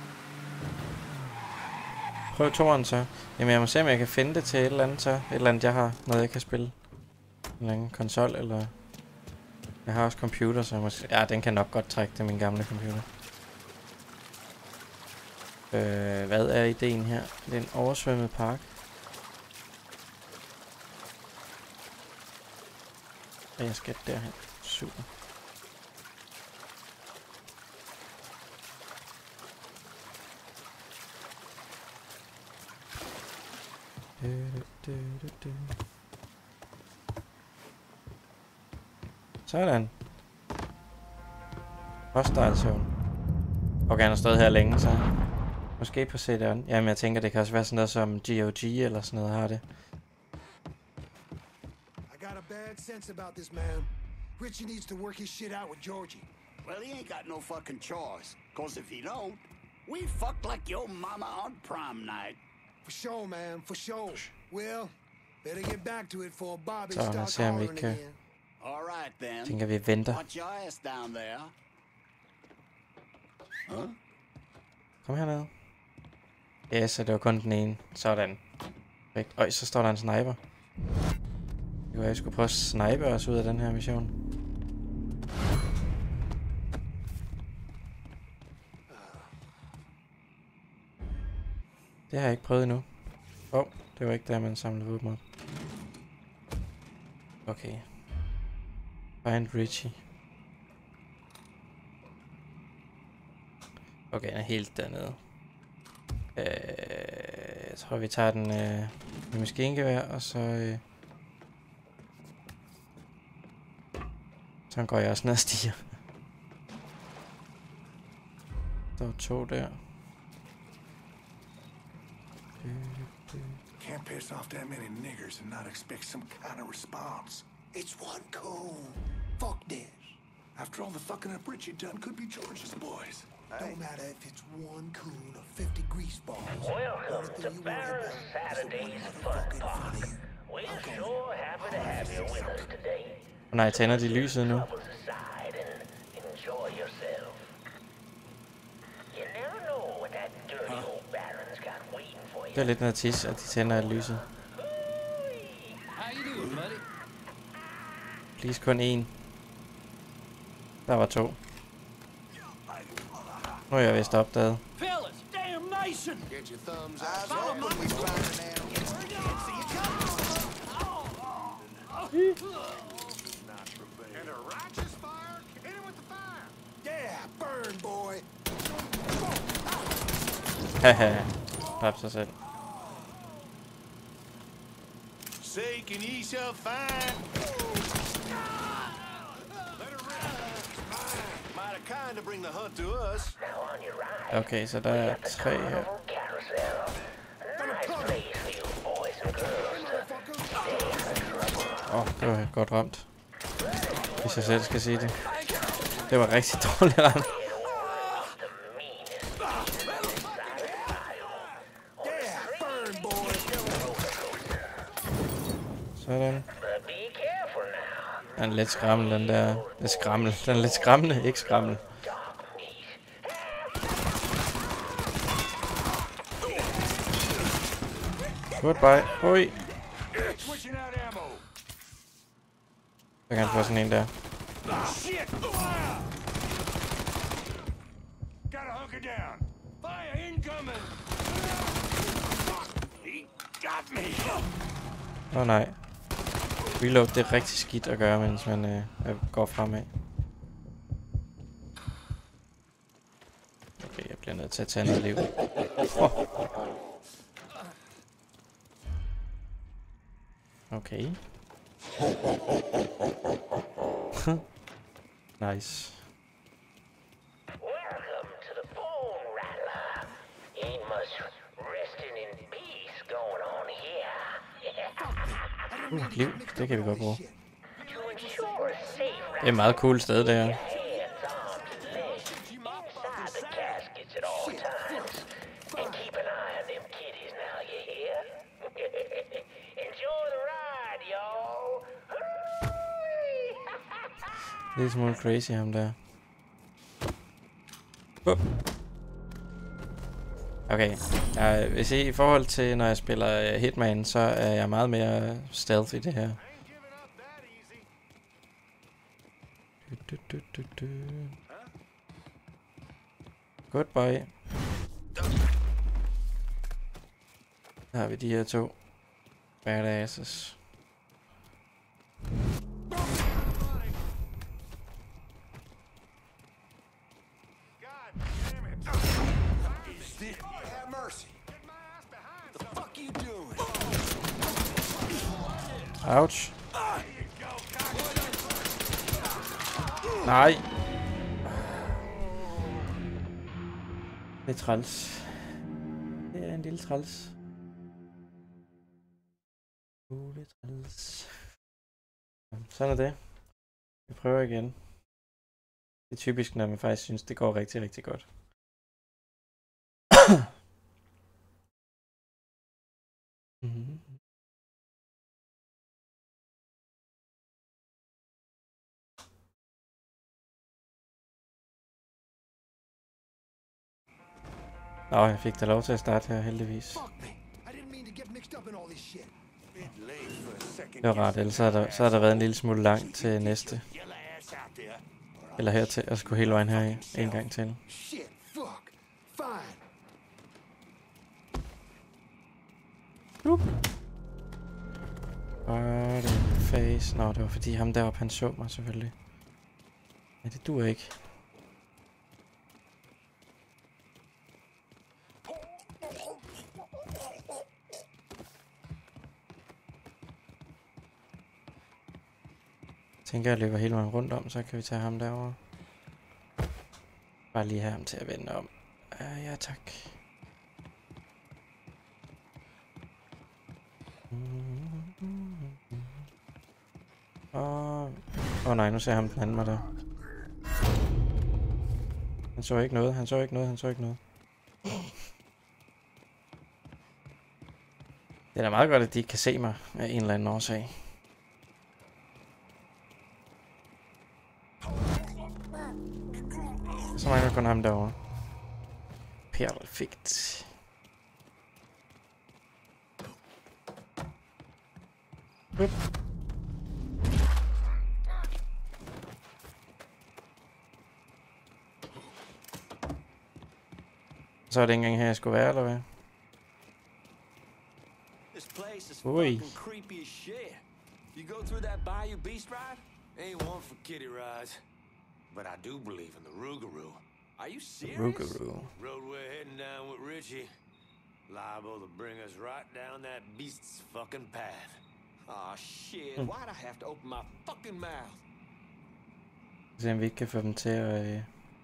Prøv toeren så. Jamen jeg må se, om jeg kan finde det til et eller andet så. Et eller andet, jeg har, noget jeg kan spille. En eller anden konsol, eller... Jeg har også computer, så måske... Ja, den kan nok godt trække til min gamle computer. Hvad er ideen her? Det er en oversvømmet park. Og jeg skal derhen. Super. Sådan. Hostile zone. Okay, han har stået her længe, så... Måske på CD'en. Jamen, jeg tænker, det kan også være sådan noget som GOG eller sådan noget, har det. I got a bad sense about this, man. Richie needs to work his shit out with Georgie. Well, he ain't got no fucking choice. 'Cause if he don't, we fuck like your mama on prom night. For sure, man. For sure. Well, better get back to it for Bobby så starts ser vi hollering ikke. again. All right then. Tænker vi venter. Watch your ass down there. Huh? Kom herned. Ja, så det var kun den ene. Sådan. Øj, så står der en sniper. Det kunne jeg skulle prøve at snipe os ud af den her mission. Det har jeg ikke prøvet endnu. Det var ikke der, man samlede våben op. Okay. Find Richie. Okay, han er helt dernede. Jeg tror, vi tager den med maskingevær, og så... Så går jeg også ned og stiger. Der var 2 der. Can't piss off that many niggers and not expect some kind of response. It's one coon. Fuck this. After all the fucking up Richie done, could be George's boys. Don't matter if it's one coon or 50 grease balls. Welcome to Baron's Saturday's Fun Park. We're sure happy to have you with us today. Nej, tænder de lyset nu. Enjoy yourself. You never know what that dirty old Baron's got waiting for you. Det er lidt noget tis, at de tænder lyset. How you doing, buddy? Please, kun 1. Der var 2. Nu er jeg vist opdaget. Fellas, damnation! Get your thumbs eyes open, we find an And a righteous fire, hit him with the fire. Yeah, burn, boy. Haha. Dræb sig selv. Say, can ye shall find? Let her rip. Mighty kind to bring the hunt to us. Okay, så der er 3 her. Det var godt ramt. Hvis jeg selv skal sige det. Det var rigtig dårligt ramt. Sådan. Den er lidt skræmmende, den der. Lidt skræmmende. Den er lidt skræmmende, ikke skræmmende. Goodbye. Oi. Switching out ammo. Så kan han få sådan en der. Shit! Gotta hunker down. Fire incoming. He got me. Nej. Reload, det er rigtig skidt at gøre, mens man går fremad. Okay, jeg bliver nødt til at tage noget liv. Okay. Nice. Welcome to the Bone Rattler. Ain't much resting in peace going on here. Liv, det kan vi godt bruge. To ensure safe Det er et meget cool sted, det her. hands, arms, and legs inside the caskets at all times. And keep an eye on them kitties now, you hear? Enjoy the ride, y'all. Det er smule crazy, ham der. Okay, hvis I forhold til, når jeg spiller Hitman, så er jeg meget mere stealth i det her. Good boy. Der har vi de her to badasses. Have mercy. The fuck you doing? Ouch. Nej. Det er træls. Det er en lille træls. Det er træls. Sådan er det. Vi prøver igen. Det er typisk, når man faktisk synes, det går rigtig, rigtig godt. Nå, jeg fik da lov til at starte her, heldigvis. Det var rart, ellers så har der været en lille smule langt til næste. Eller hertil, og skulle hele vejen her en gang til. Body face. Nå, det var fordi ham deroppe, han så mig selvfølgelig. Ja, det duer ikke. Jeg tænker, jeg løber hele vejen rundt om, så kan vi tage ham derovre. Bare lige have ham til at vende om. Ja, tak. Åh nej, nu ser ham den anden mig der. Han så ikke noget, han så ikke noget, han så ikke noget. Det er da meget godt, at de ikke kan se mig af en eller anden årsag. Så mangler kun ham derovre. Perfekt. Så er det ikke engang her, jeg skulle være, eller hvad? Ui. You go through that Bayou Beast ride? Ain't one for kiddie rides. But I do believe in the Rougarou. Are you serious? Rougarou. Road we're heading down with Richie. Liable to bring us right down that beast's fucking path. Aw, shit. Why'd I have to open my fucking mouth? Se om vi ikke kan få dem til at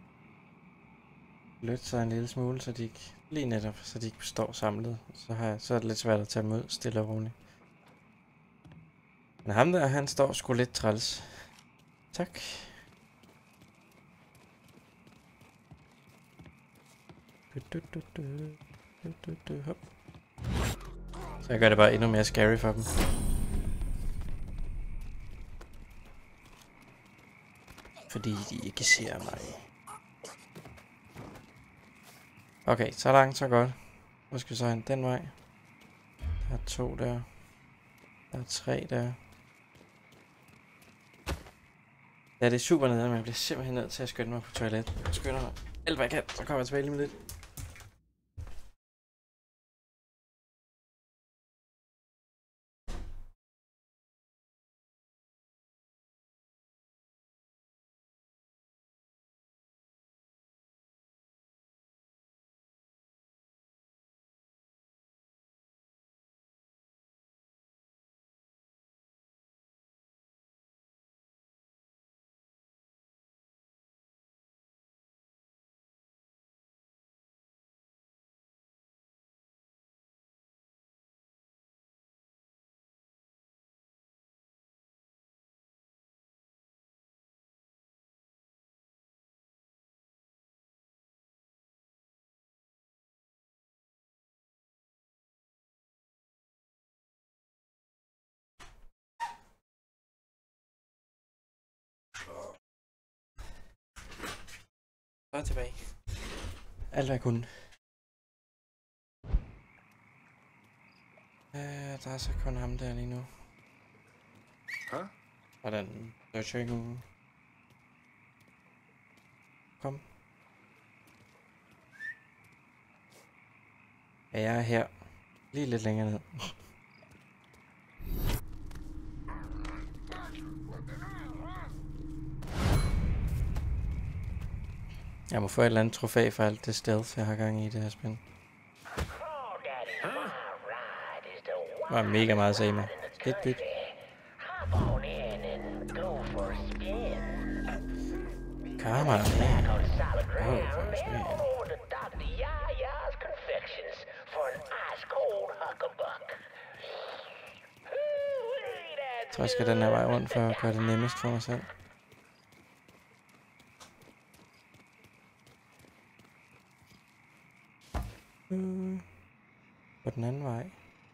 flytte sig en lille smule, så de ikke lige netop, så de ikke står samlet. Så er det lidt svært at tage dem ud stille og roligt. Men ham der, han står sgu lidt træls. Tak. Hop. Så jeg gør det bare endnu mere scary for dem. Fordi de ikke ser mig. Okay, så langt, så godt. Hvor skal vi så hen? Den vej. Der er to der. Der er 3 der. Ja, det er super nede, men jeg bliver simpelthen nødt til at skynde mig på toilet. Jeg skynder mig alt hvad jeg kan, så kommer jeg tilbage lige med lidt. Så er tilbage. Alt hvad jeg kunne. Der er så kun ham der lige nu. Huh? Og den searching. Kom. Ja, jeg er her. Lige lidt længere ned. Jeg må få et eller andet trofæ for alt det stealth, jeg har gang i det her spil. Det var mega meget at se mig. Et byt. Karma. Jeg tror, jeg skal den her vej rundt for at gøre det nemmest for mig selv. På den anden vej.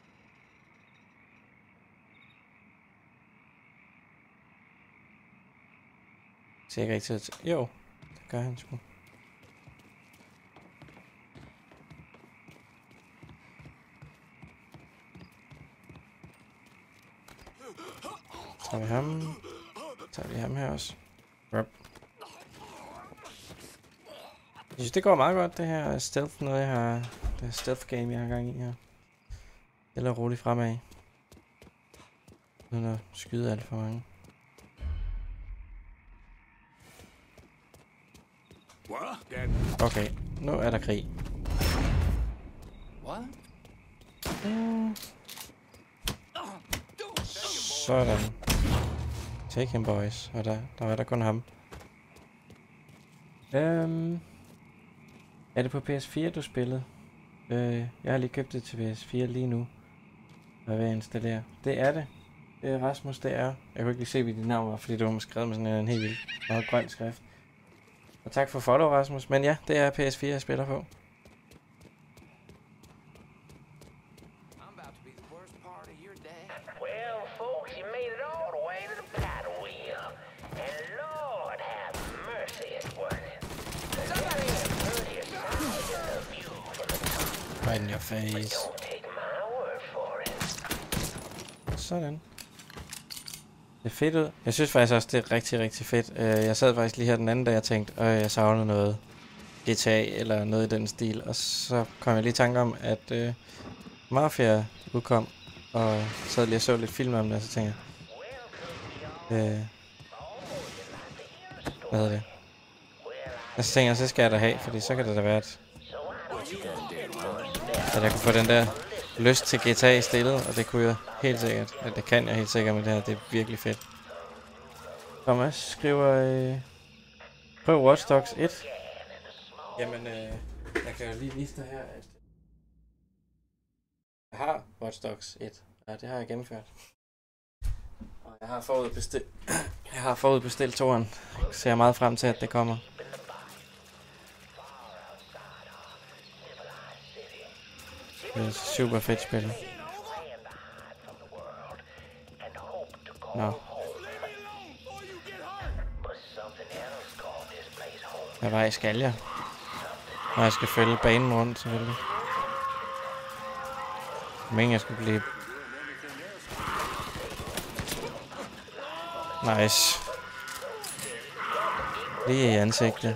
Ser ikke rigtig til. Jo, det gør han sgu. Tager vi ham. Tager vi ham her også. Rop. Jeg synes, det går meget godt, det her stealth, noget jeg har... Det er stealth game, jeg har gang i her. Eller roligt fremad. Uden at skyde alt for mange. Okay, nu er der krig. Sådan. Take him, boys. Og der var der kun ham. Er det på PS4, du spillede? Jeg har lige købt det til PS4 lige nu. Og hvad jeg installerer. Det er det. Det er Rasmus, det er. Jeg kunne ikke lige se, hvad dit navn var, fordi det var skrevet med sådan en helt vildt meget grøn skrift. Og tak for follow, Rasmus. Men ja, det er PS4, jeg spiller på. Right in your face. Sådan. Det er fedt ud. Jeg synes faktisk også, det er rigtig, rigtig fedt. Jeg sad faktisk lige her den anden dag og tænkte, jeg savner noget GTA eller noget i den stil. Og så kom jeg lige i tanke om, at Mafia udkom, og sad lige og så lidt film om det, og så tænkte jeg... hvad hedder det? Og så tænkte jeg, så skal jeg da have, fordi så kan det da være, at jeg kunne få den der lyst til GTA i stillet, og det kunne jeg helt sikkert. Ja, det kan jeg helt sikkert med det her, det er virkelig fedt. Thomas skriver, prøv Watch Dogs 1. Jamen, jeg kan jo lige vise dig her, at jeg har Watch Dogs 1. Ja, det har jeg gennemført. Og jeg har forudbestilt toren. Jeg ser meget frem til, at det kommer. Det er super fedt spil. Nå. Hvad vej skal jeg? Og jeg skal følge banen rundt, selvfølgelig. Men jeg skal blive Nice. Lige i ansigtet.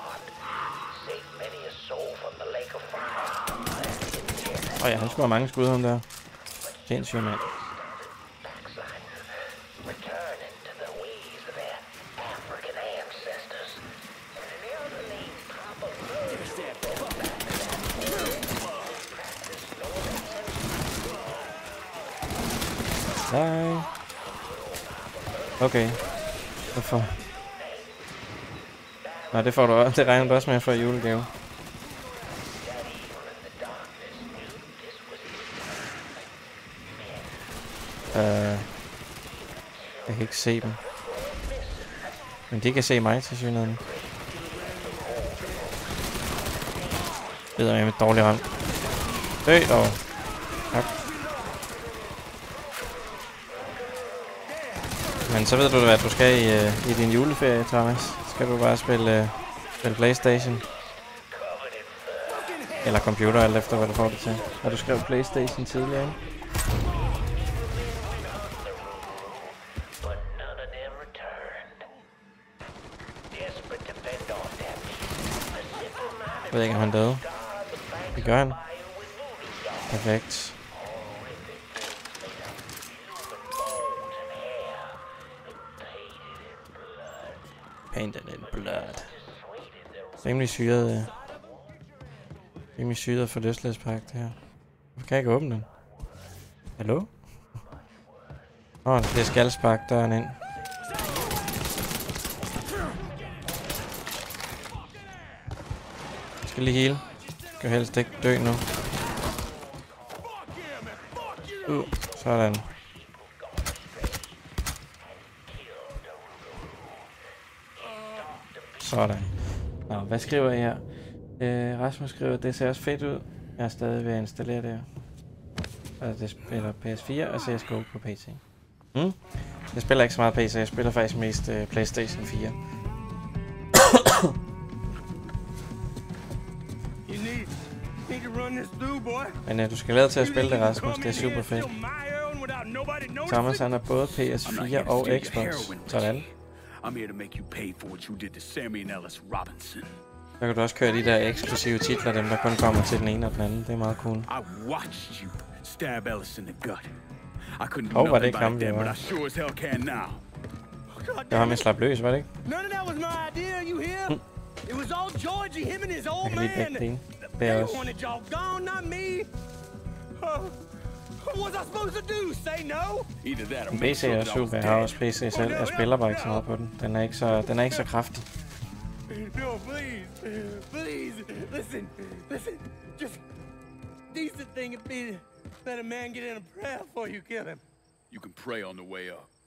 Ja, han skulle have mange skud, ham der. Sindssygt, mand. Nej. Okay. Hvorfor? Nej, det får du også. Det regner du også med for julegave. Jeg kan ikke se dem. Men de kan se mig til synligheden. Det er med dårlig hånd. Dø dog. Tak. Men så ved du hvad du skal i din juleferie, Thomas. Skal du bare spille PlayStation. Eller computer, alt efter hvad du får det til. Har du skrevet PlayStation tidligere, ikke? Jeg ved ikke, om han døde. Det gør han. Perfekt. Painted in blood. Rimelig syret forlystelsespakke, det her. Hvorfor kan jeg ikke åbne den? Hallo? Det er skaldspark døren ind. Jeg skal lige heal. Skal helst ikke dø nu. Sådan. Sådan. Nå, hvad skriver I her? Rasmus skriver, det ser også fedt ud. Jeg er stadig ved at installere det her. Altså, det spiller PS4 og CSGO på PC. Jeg spiller ikke så meget PC, jeg spiller faktisk mest PlayStation 4. Men du skal lade til at spille det, Rasmus. Det er super fedt. Thomas han har både PS4 og Xbox. Sådan. Så kan du også køre de der eksklusive titler, dem der kun kommer til den ene og den anden. Det er meget cool. Var det ikke ham, det var? Det var med at slappe løs, var det ikke? Jeg kan lige begge dele. Det er også. En PC er super. Jeg har også PC selv. Jeg spiller bare ikke så meget på den. Den er ikke så kraftig. No, please, listen. Just decent thing would be let a man get in a prayer before you kill him. You can pray on the way up.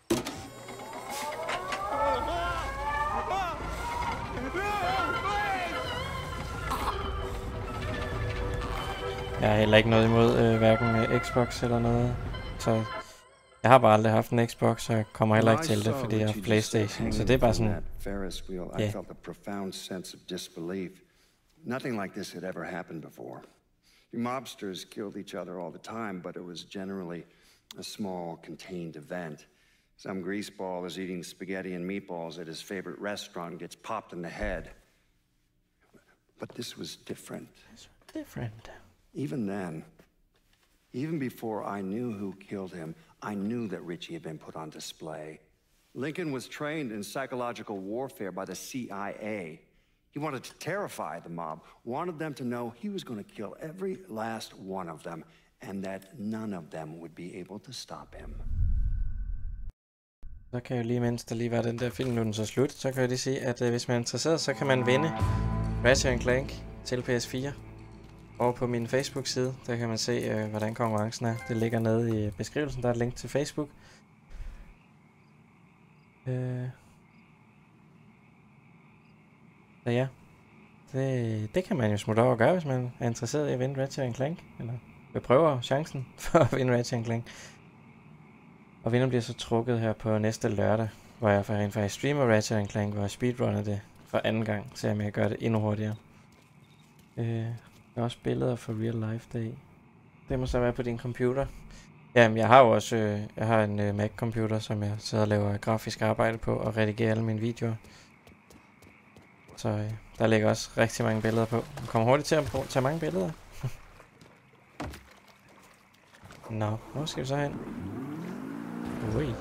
Jeg har heller ikke noget imod hverken Xbox eller noget. Så jeg har bare aldrig haft en Xbox, så jeg kommer heller ikke til det, fordi jeg har PlayStation. Så det er bare sådan. I felt a profound sense of disbelief. Nothing like this had ever happened before. The mobsters killed each other all the time, but it was generally a small, contained event. Some greaseball is eating spaghetti and meatballs at his favorite restaurant and gets popped in the head. But this was different. Even then, even before I knew who killed him, I knew that Richie had been put on display. Lincoln was trained in psychological warfare by the CIA. He wanted to terrify the mob, wanted them to know he was going to kill every last one of them, and that none of them would be able to stop him. Så kan jeg lige, mens der lige var den der film, nu den så slut, så kan jeg lige sige, at hvis man er interesseret, så kan man vinde Ratchet & Clank til PS4. Og på min Facebook-side, der kan man se, hvordan konkurrencen er. Det ligger nede i beskrivelsen, der er et link til Facebook. Så ja, det kan man jo smutte over og gøre, hvis man er interesseret i at vinde Ratchet & Clank. Eller vil prøve chancen for at vinde Ratchet & Clank. Og vinderen bliver så trukket her på næste lørdag, hvor jeg rent faktisk streamer Ratchet & Clank, hvor jeg speedrunner det for anden gang, så jeg gør det endnu hurtigere. Der er også billeder fra Real Life Day. Det må så være på din computer. Jamen, jeg har jo også jeg har en Mac-computer, som jeg sidder og laver grafisk arbejde på og redigerer alle mine videoer. Så der ligger også rigtig mange billeder på. Jeg kommer hurtigt til at tage mange billeder. Nå, hvor skal vi så hen? Ui.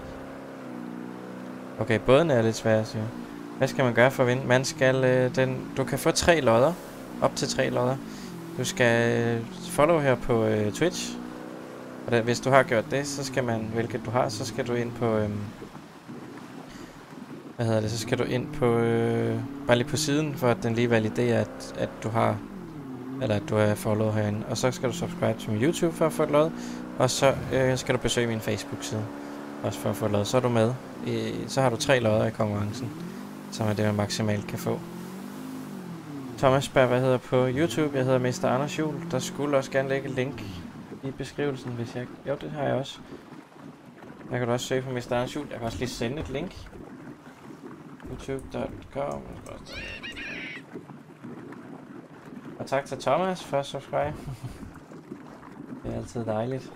Okay, båden er lidt svær, siger. Hvad skal man gøre for at vinde? Man skal, du kan få 3 lodder. Op til 3 lodder. Du skal follow her på Twitch. Og hvis du har gjort det, så skal man, hvilket du har, så skal du ind på, så skal du ind på, bare lige på siden, for at den lige validerer, at du har, eller at du er follow herinde. Og så skal du subscribe til min YouTube for at få et lod. Og så skal du besøge min Facebook-side, også for at få et lod. Så er du med. Så har du 3 lodder i konkurrencen, som er det, man maksimalt kan få. Thomas spørger, hvad hedder på YouTube. Jeg hedder Mr. Anders Juhl. Der skulle også gerne lægge et link i beskrivelsen, hvis jeg... Jo, det har jeg også. Der kan du også søge på Mr. Anders Juhl. Jeg kan også lige sende et link. youtube.com. Og tak til Thomas for at subscribe. Det er altid dejligt.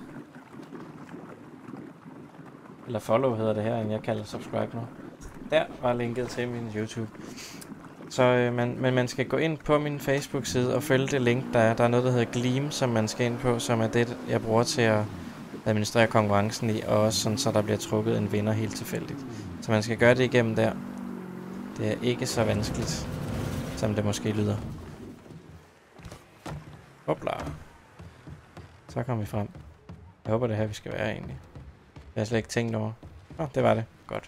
Eller follow hedder det her, end jeg kalder subscribe nu. Der var linket til min YouTube. Så men man skal gå ind på min Facebook-side og følge det link, der er. Der er noget, der hedder Gleam, som man skal ind på, som er det, jeg bruger til at administrere konkurrencen i, og også sådan, så der bliver trukket en vinder helt tilfældigt. Så man skal gøre det igennem der. Det er ikke så vanskeligt, som det måske lyder. Hopla. Så kom vi frem. Jeg håber, det her vi skal være egentlig. Jeg har slet ikke tænkt over. Det var det. Godt.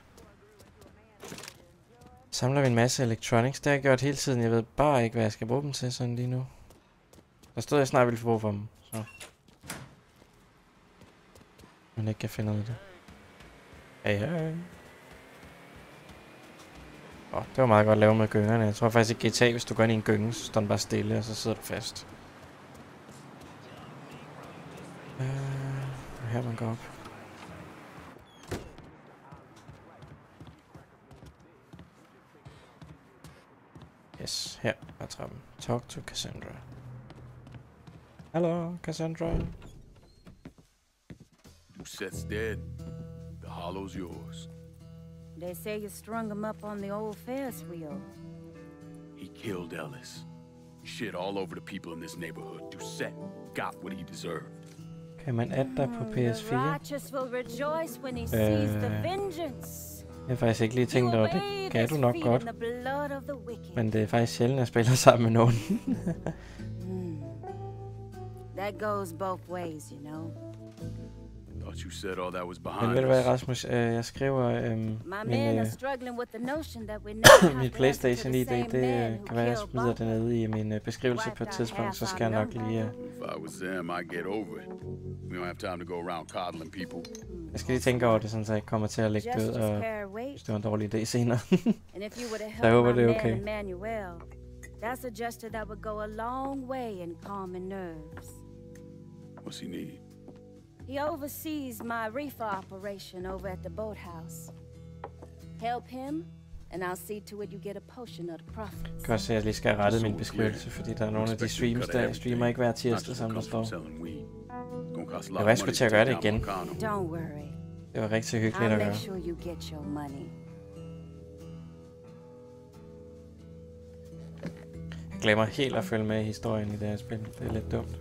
Samler vi en masse electronics. Det har jeg gjort hele tiden. Jeg ved bare ikke, hvad jeg skal bruge dem til sådan lige nu. Der stod, jeg snart ville få brug for dem. Så. Men ikke kan finde ud af det. Hey. Det var meget godt at lave med gyngerne. Jeg tror faktisk i GTA, hvis du går ind i en gynge, så står den bare stille, og så sidder du fast. Her man går op. Yes, her er trappen. Talk to Cassandra. Hello, Cassandra. Doucette's dead. The hollow's yours. They say you strung him up on the old Ferris wheel. He killed Ellis. Shit all over the people in this neighborhood. Doucette got what he deserved. Kan man adde dig på PS4? Jeg har faktisk ikke lige tænkt over det. Kan du nok godt. Men det er faktisk sjældent, at jeg spiller sammen med nogen. That goes both ways, you know. You said all that was behind. Men ved du hvad, Rasmus? Jeg skriver min PlayStation ID, det kan være, jeg smider det nede i min beskrivelse på et tidspunkt, så skal jeg nok lige... If I was them, I'd get over it. We don't have time to go around coddling people. Jeg skal lige tænke over det, sådan så jeg ikke kommer til at lægge det ud, og hvis det var en dårlig idé senere. Så jeg håber, det er okay. That's a gesture that would go a long way in calming nerves. What's he need? He oversees my reefer operation over at the boathouse. Help him, and I'll see to it you get a portion of the profits. Jeg kan også se, at jeg lige skal have rettet min beskrivelse, fordi der er nogle af de streams, der streamer ikke hver tirsdag, som der står. Jeg var sgu til at gøre det igen. Don't worry. Det var rigtig hyggeligt at gøre. Make sure you get your money. Jeg glemmer helt at følge med i historien i det her spil. Det er lidt dumt.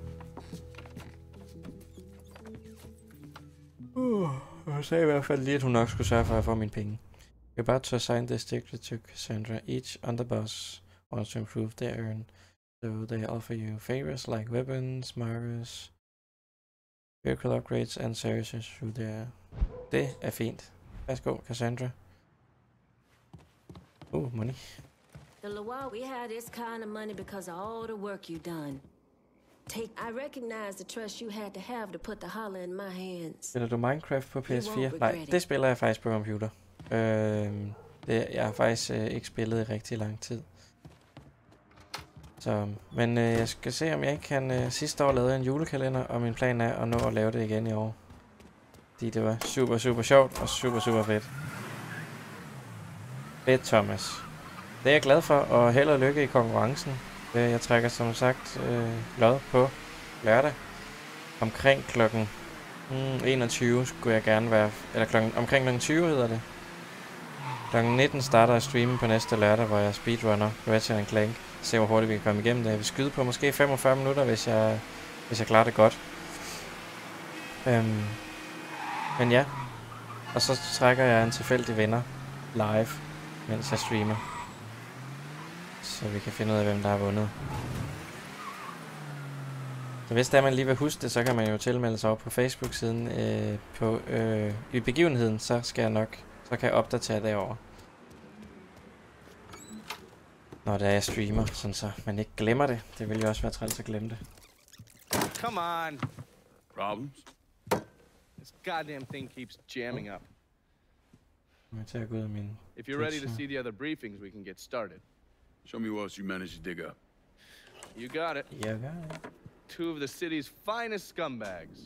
Jeg sagde i hvert fald lige, at hun nok skulle sørge for at få mine penge. You're about to assign this secret to Cassandra. Each underboss wants to improve their earn. So they offer you favors like weapons, markers, vehicle upgrades and services through their... Det er fint. Værsgo, Cassandra. Money. The Loire, we had this kind of money because of all the work you done. I recognize the trust you had to have to put the holler in my hands. Spiller du Minecraft på PS4? Nej, det spiller jeg faktisk på computer. Jeg har faktisk ikke spillet i rigtig lang tid. Så, men jeg skal se, om jeg ikke kan... sidste år lavede en julekalender, og min plan er at nå at lave det igen i år. Fordi det var super, super sjovt og super, super fedt. Fedt, Thomas. Det er jeg glad for, og held og lykke i konkurrencen. Jeg trækker som sagt lod på lørdag omkring klokken 21 skulle jeg gerne være... Eller omkring kl. 20 hedder det. Kl. 19 starter jeg streamen på næste lørdag, hvor jeg speedrunner Ratchet & Clank. Se hvor hurtigt vi kan komme igennem det. Jeg vil skyde på måske 45 minutter, hvis jeg klarer det godt. Men ja. Og så trækker jeg en tilfældig vinder live, mens jeg streamer. Så vi kan finde ud af, hvem der har vundet. Så hvis der man lige vil huske det, så kan man jo tilmelde sig op på Facebook-siden i begivenheden, så kan jeg opdatere derovre. Når det er jeg streamer, sådan så man ikke glemmer det. Det vil jo også være træls at glemme det. Come on. Problems? This goddamn thing keeps jamming up. If you're ready to see the other briefings, we can get started. Show me what else you managed to dig up. You got it. You got it. 2 of the city's finest scumbags.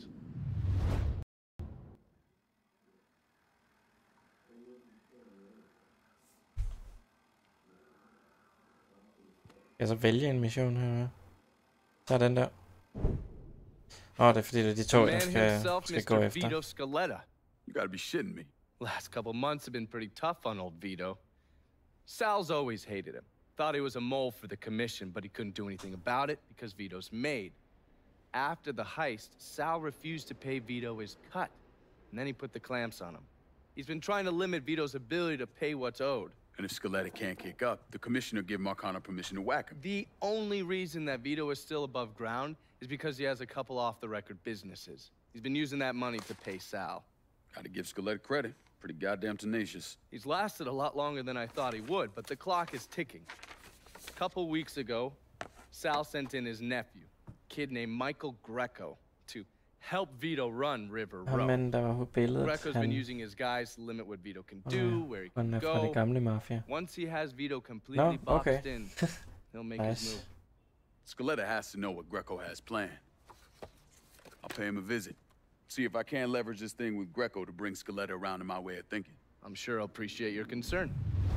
Jeg så vælge en mission her. Så er den der. Det er fordi det er de to, jeg skal gå efter. Vito Scaletta. You gotta be shitting me. Last couple months have been pretty tough on old Vito. Sal's always hated him. Thought he was a mole for the commission, but he couldn't do anything about it because Vito's made. After the heist, Sal refused to pay Vito his cut, and then he put the clamps on him. He's been trying to limit Vito's ability to pay what's owed. And if Scaletta can't kick up, the commissioner give Marcano permission to whack him. The only reason that Vito is still above ground is because he has a couple off-the-record businesses. He's been using that money to pay Sal. Gotta give Scaletta credit. Pretty goddamn tenacious. He's lasted a lot longer than I thought he would, but the clock is ticking. A couple weeks ago, Sal sent in his nephew, a kid named Michael Greco, to help Vito run River Road. Greco's been using his guys to limit what Vito can do, where he can go. Once he has Vito completely boxed in, he'll make his move. Scaletta has to know what Greco has planned. I'll pay him a visit. See if I can't leverage this thing with Greco to bring Scaletta around to my way of thinking. I'm sure I'll appreciate your concern.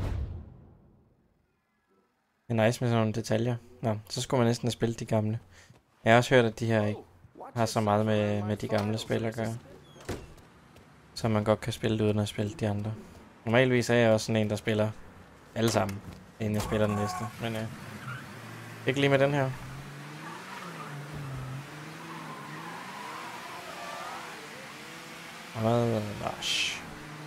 Det er nice med sådan nogle detaljer. Nå, så skulle man næsten have spillet de gamle. Jeg har også hørt, at de her ikke har så meget med de gamle spil at gøre. Så man godt kan spille det uden at spille de andre. Normalvis er jeg også sådan en, der spiller alle sammen, inden jeg spiller den næste. Men ikke lige med den her. Rush.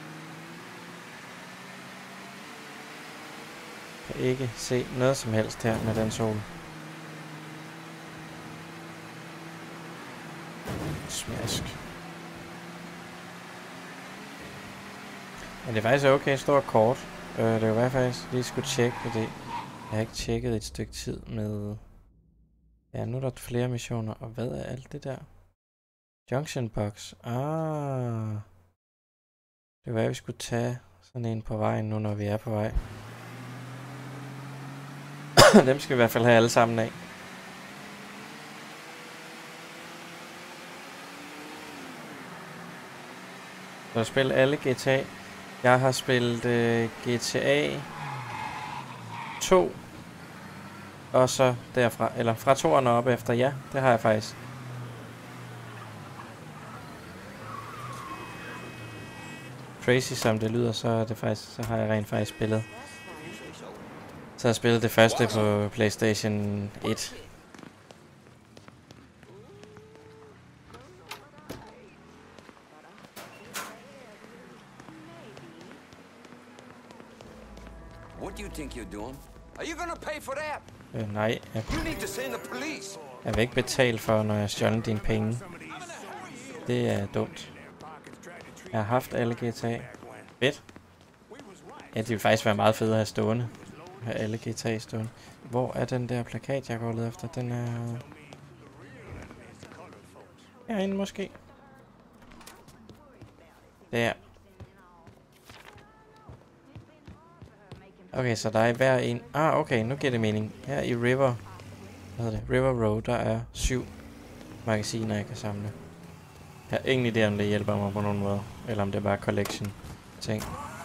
Kan ikke se noget som helst her med den sol. Smask. Men det er faktisk okay stor kort. Det var faktisk lige skulle tjekke det. Jeg har ikke tjekket et stykke tid med... Ja, nu er der flere missioner. Og hvad er alt det der? Junction box. Det var, at vi skulle tage sådan en på vejen nu, når vi er på vej. Dem skal vi i hvert fald have alle sammen af. Så jeg spillet alle GTA. Jeg har spillet GTA 2. Og så derfra, eller fra 2'erne op efter, ja, det har jeg faktisk. Crazy som det lyder, så er det faktisk, så har jeg rent faktisk spillet. Så har jeg spillet det første på PlayStation 1. What do you think you're doing? Are you gonna pay for that? Nej, You need to send the police. jeg vil ikke betale for, når jeg stjåler dine penge. Det er dumt. Jeg har haft alle GTA. Fedt. Ja, det vil faktisk være meget fedt at have stående. Have alle GTA stående. Hvor er den der plakat, jeg går led efter? Den er... herinde måske. Der. Okay, så der er hver en... okay, nu giver det mening. Her i River... hvad hedder det? River Road, der er 7 magasiner, jeg kan samle. Jeg har ingen idé, om det hjælper mig på nogen måde. Eller om det er bare collection ting.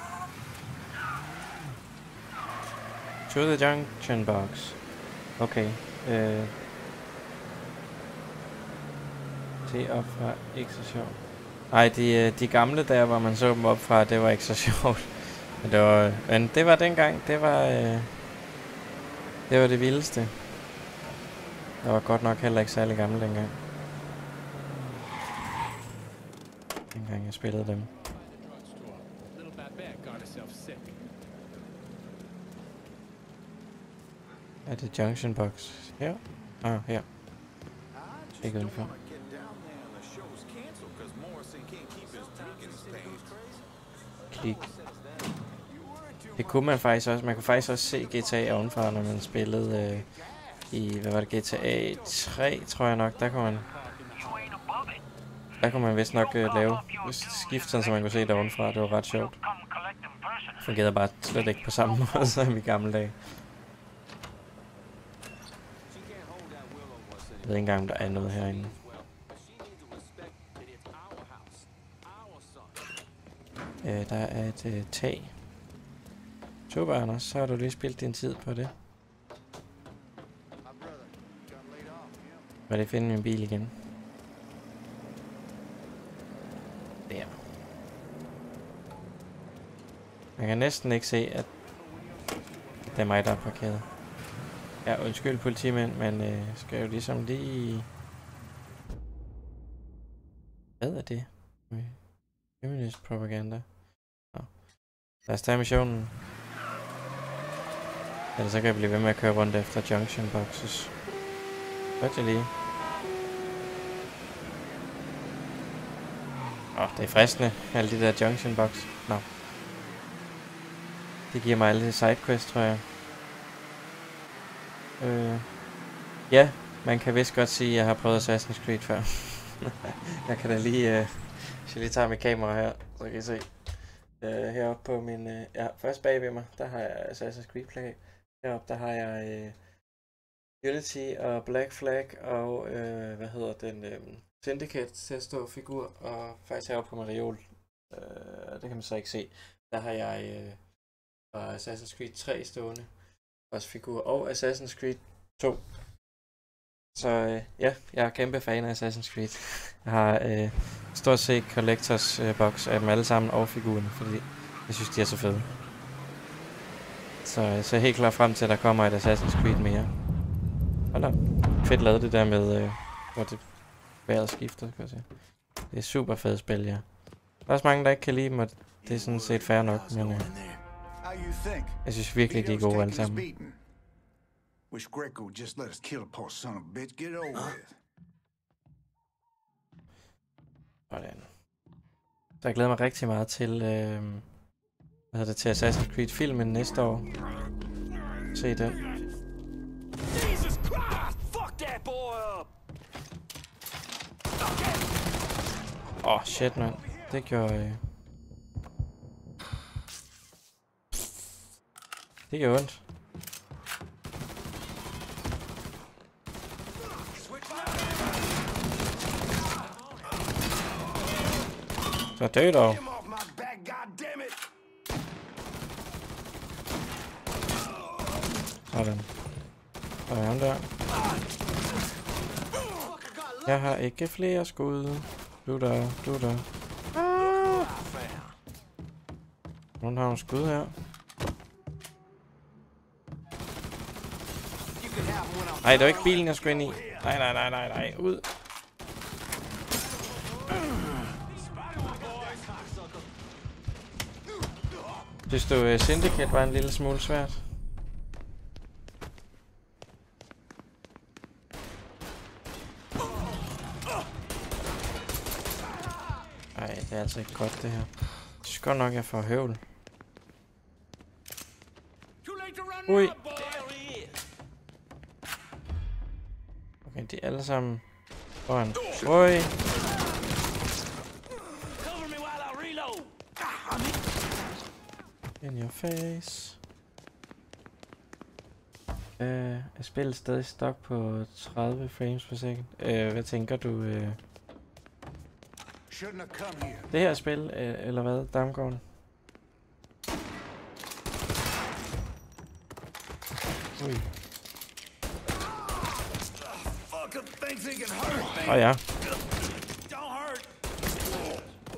To the junction box. Okay. Det op var ikke så sjovt. Ej, de gamle der, hvor man så dem op fra, det var ikke så sjovt. Men det var dengang, det var det vildeste. Jeg var godt nok heller ikke særlig gammel dengang. Dengang jeg spillede dem. Er det Junction Box? Her? Ah, her. Ikke udenfor. Klik. Det kunne man faktisk også. Man kunne faktisk også se GTA ovenfra, når man spillede i, hvad var det, GTA 3, tror jeg nok. Der kunne man vist nok lave skift, så man kunne se det ovenfra. Det var ret sjovt. Det fungerede bare slet ikke på samme måde som i gamle dage. Jeg ved ikke engang, om der er noget herinde. Der er et tag. Super, Anders. Så har du lige spildt din tid på det. Må jeg finde min bil igen? Der. Man kan næsten ikke se, at det er mig, der er parkeret. Ja, undskyld politimænd, men skal jo ligesom lige... Hvad er det? Feminist propaganda. Nå. Lad os tage missionen. Ellers så kan jeg blive ved med at køre rundt efter junction boxes. Godt jeg lige. Det er fristende, alle de der junction box. Nå. Det giver mig alle de sidequests, tror jeg. Ja, man kan vist godt sige, at jeg har prøvet Assassin's Creed før. Jeg kan da lige... Hvis jeg lige tager mit kamera her, så kan I se. Heroppe på min... ja, først bag ved mig, der har jeg Assassin's Creed plakat. Heroppe, der har jeg Unity og Black Flag og, hvad hedder den, Syndicate til at stå figur. Og faktisk heroppe på min reol, det kan man så ikke se. Der har jeg Assassin's Creed 3 stående. Også figur. Og Assassin's Creed 2. Så ja, jeg er kæmpe fan af Assassin's Creed. Jeg har stort set collectors box af dem alle sammen og figurerne, fordi jeg synes, de er så fede. Så jeg ser helt klart frem til, at der kommer et Assassin's Creed mere. Hold da. Fedt lavet det der med, hvor det vejret skifter, kan jeg sige. Det er super fedt spil, ja. Der er også mange, der ikke kan lide dem, og det er sådan set fair nok, men jeg synes virkelig, de er gode alle sammen. Wish Greco would just let us kill a poor son of a bitch. Get it over with. Sådan. Så jeg glæder mig rigtig meget til, hvad hedder det, til Assassin's Creed filmen næste år. Se den. Jesus Christ! Fuck that boy up! Shit, mand. Det gjorde... Det gjorde ondt. Så død dog. Sådan. Så er han der. Jeg har ikke flere skud. Du der. Nogen har en skud her. Nej, det var ikke bilen, jeg skulle ind i. Nej. Ud. Synes du, Syndicate var en lille smule svært? Ej, det er altså ikke godt, det her. Jeg synes godt nok, jeg får høvl. Ui. Okay, de er alle sammen foran. Ui. In your face. Er spillet stadig stok på 30 frames per second? Hvad tænker du? Det her spil, eller hvad? Damgården? Ui. Ja.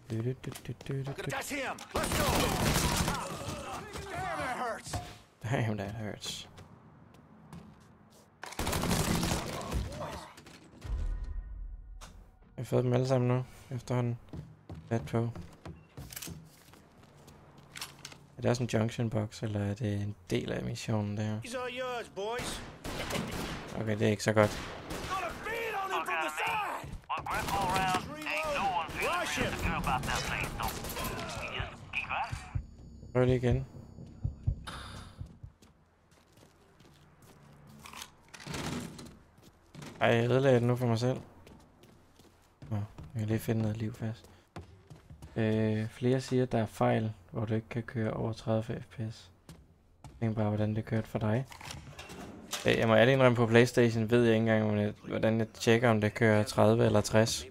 That's him. Let's go. Damn, that hurts. Damn, that hurts. Jeg har fået dem alle sammen nu, efterhånden. Fat på. Er det også en junction box, eller er det en del af missionen der? Okay, det er ikke så godt. Prøv lige igen. Ej, jeg ødelagde det nu for mig selv. Nå, jeg kan lige finde noget liv fast. Flere siger, at der er fejl, hvor du ikke kan køre over 30 fps. Tænk bare, hvordan det kørte for dig. Jeg må ærligt indrømme, på PlayStation ved jeg ikke engang, hvordan jeg tjekker, om det kører 30 eller 60.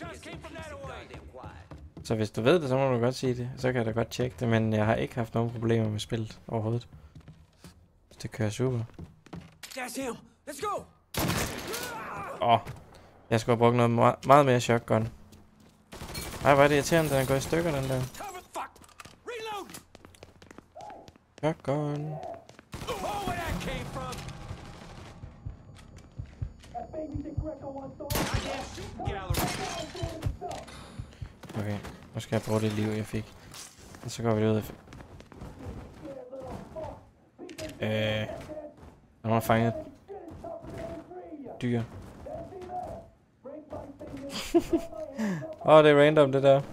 Så hvis du ved det, så må du godt sige det. Så kan jeg da godt tjekke det, men jeg har ikke haft nogen problemer med spillet overhovedet. Det kører super. Jeg skulle have brugt noget meget mere shotgun. Ej, hvor er det irriterende, den er gået i stykker, den der. Shotgun. Okay, nu skal jeg bruge det liv, jeg fik. Og så går vi ud af... Når man har fanget dyr. Det er random, det der.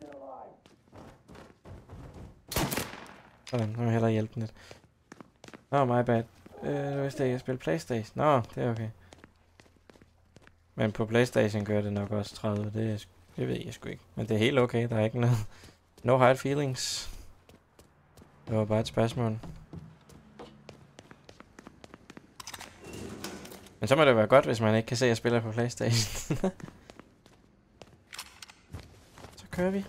Sådan, nu må jeg hellere hjælpe den lidt. My bad. Nu vidste jeg, at jeg spiller PlayStation. Det er okay. Men på PlayStation gør det nok også 30. Det ved jeg sgu ikke. Men det er helt okay. Der er ikke noget... No hard feelings. Det var bare et spørgsmål. Men så må det være godt, hvis man ikke kan se, at jeg spiller på PlayStation. Så kører vi.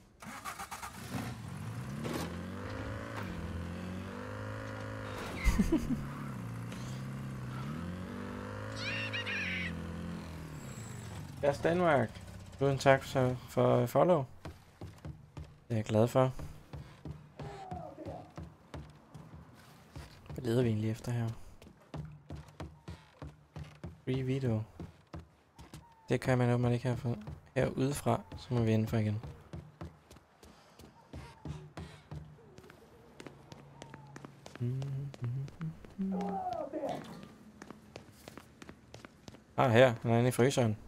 Gas Danmark. Tusind tak for follow. Det er jeg glad for. Hvad leder vi egentlig efter her? Free video. Det kan man åbenbart ikke have fået. Her udefra, så må vi indenfor igen. Her. Han er inde i fryseren.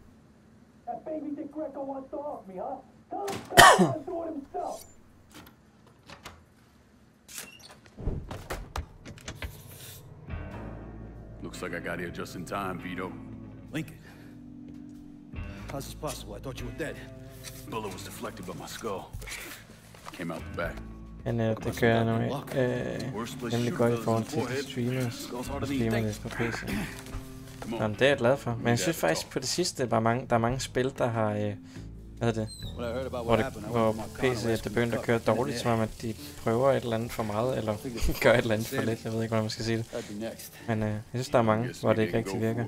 Looks like I got here just in time, Vito. Lincoln. How's this possible? I thought you were dead. Bullet was deflected by my skull. Came out the back. Det gør jeg nu nemlig godt i forhold til streamers og streamer det på PC. Jamen, det er jeg glad for. Men jeg synes faktisk på det sidste, der er mange spil, der har... hvad hedder det? Hvor PC er begyndt at køre dårligt, som om at de prøver et eller andet for meget, eller gør et eller andet for lidt. Jeg ved ikke, hvordan man skal sige det. Men jeg synes, der er mange, hvor det ikke rigtig virker.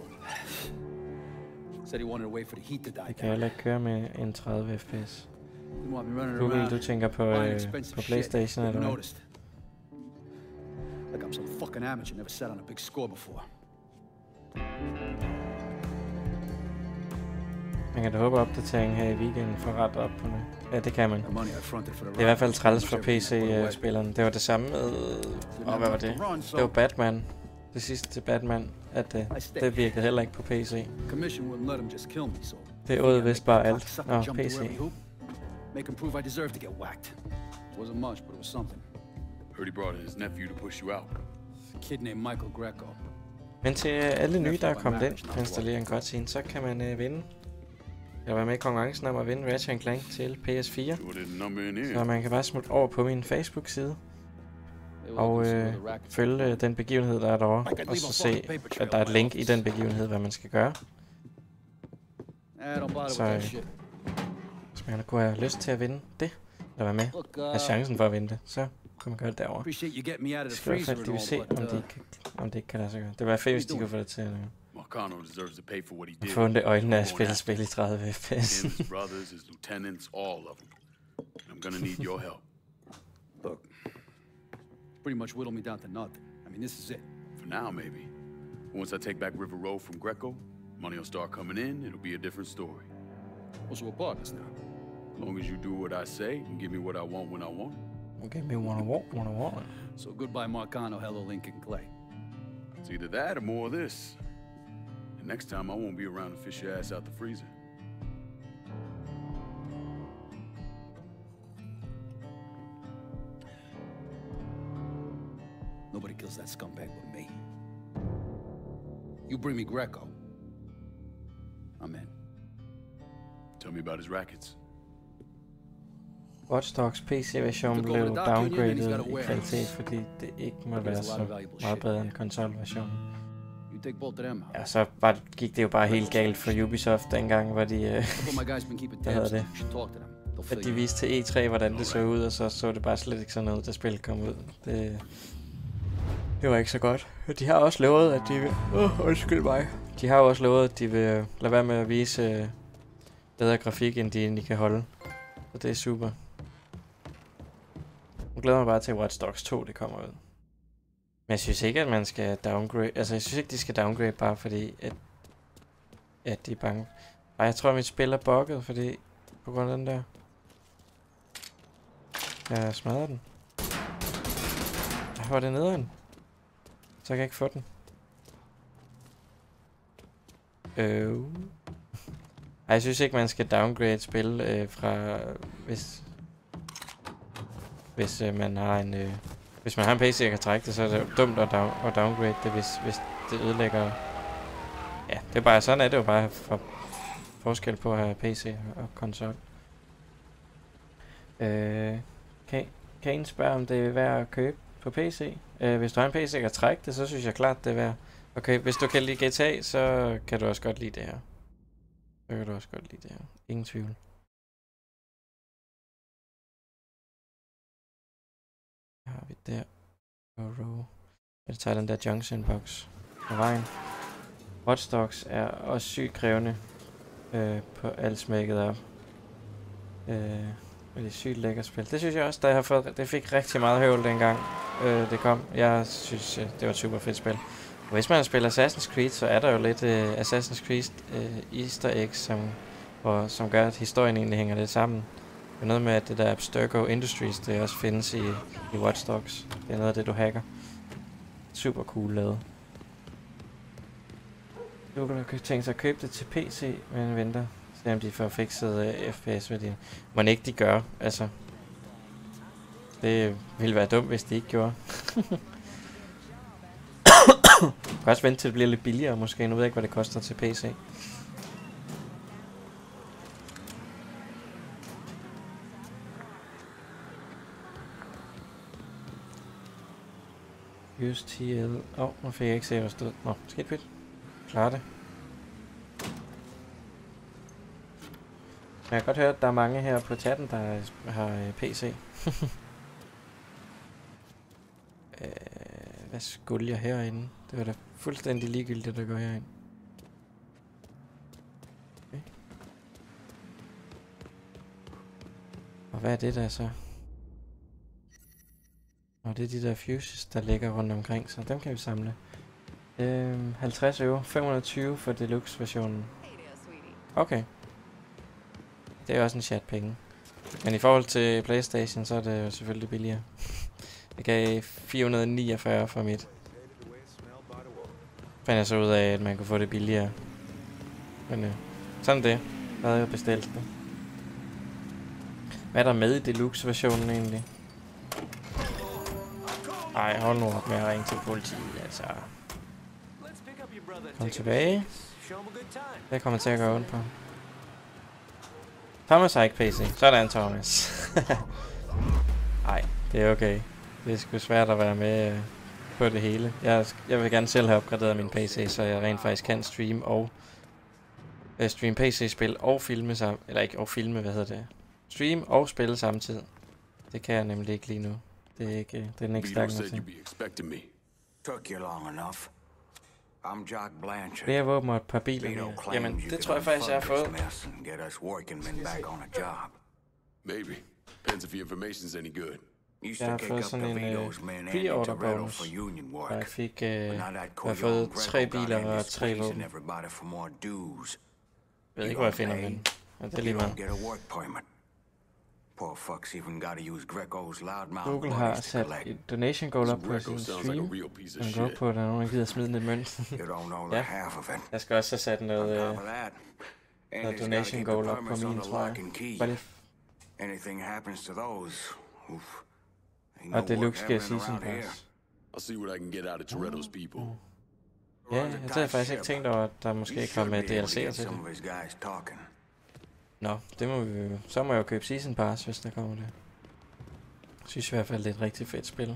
Det kan heller ikke køre med en 30 fps. Du tænker på PlayStation, eller hvad? Like I'm some fucking amateur, never sat on a big score before. Man kan da håbe, opdateringen her i weekenden får ret op på det. Ja, det kan man. Det er i hvert fald træls for PC-spilleren. Det var det samme med... hvad var det? Det var Batman. Det sidste til Batman, at det virkede heller ikke på PC. Det åd vist bare alt. PC. Make him prove I deserve to get whacked. Wasn't much, but it was something. Heard he brought his nephew to push you out. A kid named Michael Greco. Men til alle nye, der er kommet ind og installerer en cutscene, så kan man vinde. Eller være med i konkurrencen om at vinde Ratchet & Clank til PS4. Så man kan bare smutte over på min Facebook-side og følge den begivenhed, der er derovre. Og så se, at der er et link i den begivenhed, hvad man skal gøre. Så hvis man kunne have lyst til at vinde det, eller være med, have chancen for at vinde det, så kan man gøre det derovre. Det skal i hvert fald, de vil se, om det ikke kan lade sig gøre. Det var fedt, hvis de kunne få det til at få ondt i øjnene af at spille i 30 fps. gonna need your help. Look, pretty much whittle me down to nothing. I mean, this is it. For now, maybe. Once I take back River Road from Greco, money will start coming in, it'll be a different story. Also, we're partners now. As long as you do what I say and give me what I want when I want it. Give me what I want when I want it. So goodbye Marcano, hello Lincoln Clay. It's either that or more of this. And next time I won't be around to fish your ass out the freezer. Nobody kills that scumbag but me. You bring me Greco. I'm in. Tell me about his rackets. Watch Dogs PC-version blev downgraded i kvalitet, fordi det ikke må være så meget bedre end konsolversionen. Ja, så gik det jo bare helt galt for Ubisoft dengang, hvor de, at de viste til E3, hvordan det så ud, og så det bare slet ikke sådan noget, da spillet kom ud. Det var ikke så godt. De har også lovet, at de vil... undskyld mig. De har også lovet, at de vil lade være med at vise bedre grafik, end de egentlig kan holde. Så det er super. Jeg glæder mig bare til Watch Dogs 2, det kommer ud. Men jeg synes ikke, at man skal downgrade... Altså, jeg synes ikke, de skal downgrade bare fordi, at de er bange. Ej, jeg tror, mit spil er bugget, fordi... På grund af den der... Jeg smadrer den. Hvor er det nederen? Så kan jeg ikke få den. Ej, jeg synes ikke, man skal downgrade et spil fra... Hvis man har en... hvis man har en PC, der kan trække det, så er det dumt at downgrade det, hvis det ødelægger... Ja, det er bare sådan, er det jo bare for forskel på at have PC og konsol. Kane spørger, om det er værd at købe på PC. Hvis du har en PC, der kan trække det, så synes jeg klart, det er værd. Okay, hvis du kan lide GTA, så kan du også godt lide det her. Ingen tvivl. Hvad har vi der? Jeg tager den der junction box på vejen. Watch Dogs er også sygt krævende på alt smækket op. Det er sygt lækkert spil. Det synes jeg også, da jeg har fået... Det fik rigtig meget høvl dengang det kom. Jeg synes, det var et super fedt spil. Og hvis man spiller Assassin's Creed, så er der jo lidt Assassin's Creed easter eggs, som gør, at historien egentlig hænger lidt sammen. Det er noget med, at det der Abstergo Industries, det også findes i Watch Dogs. Det er noget af det, du hacker. Super cool lavet. Du kan tænke sig at købe det til PC, men venter. Se om de får fikset FPS-værdien. Må ikke de gør, altså. Det ville være dumt, hvis de ikke gjorde. Jeg kan også vente til det bliver lidt billigere, måske. Nu ved jeg ikke, hvad det koster til PC. Use TL. Nu fik jeg ikke se, hvor stod. Nå, skidt fedt. Klar det. Jeg kan godt høre, at der er mange her på chatten, der har PC. Hvad skulle jeg herinde? Det var da fuldstændig ligegyldigt, at gå herind. Okay. Og hvad er det der så? Og det er de der fuses, der ligger rundt omkring, så dem kan vi samle. 50 euro, 520 for deluxe versionen. Okay. Det er også en chat penge. Men i forhold til PlayStation, så er det jo selvfølgelig billigere. Jeg gav 449 for mit. Fandt jeg så ud af, at man kunne få det billigere. Men sådan det. Jeg havde jo bestilt det. Hvad er der med i deluxe versionen egentlig? Ej, hold nu op med at ringe til politiet, altså. Kom tilbage. Det kommer til at gå ondt på. Thomas har ikke PC. Sådan, Thomas. Ej, det er okay. Det er sgu svært at være med på det hele. Jeg vil gerne selv have opgraderet min PC, så jeg rent faktisk kan streame og streame PC-spil og filme sammen. Eller ikke, og filme, hvad hedder det? Stream og spille samtidig. Det kan jeg nemlig ikke lige nu. Det er ikke, det er den ikke stærk nok til. Flere våben og et par biler. Jamen, det tror jeg faktisk, jeg har fået. Maybe. Depends if your information's any good. Jeg har fået sådan en pre-order bonus, og jeg fik jeg har fået 3 biler og 3 våben. Jeg ved ikke, hvor jeg finder den, men det er lige meget. Google har sat et donation goal op på sin stream. Den går på, at der er nogen, der gider smide den et mønt. Ja, jeg skal også have sat noget donation goal op på min, tror jeg. Og Deluxe giver season pass. Ja, jeg havde faktisk ikke tænkt over, at der måske kommer DLC'er til det. Nå, det må vi jo. Så må jeg jo købe season pass, hvis der kommer det. Jeg synes i hvert fald, det er et rigtig fedt spil.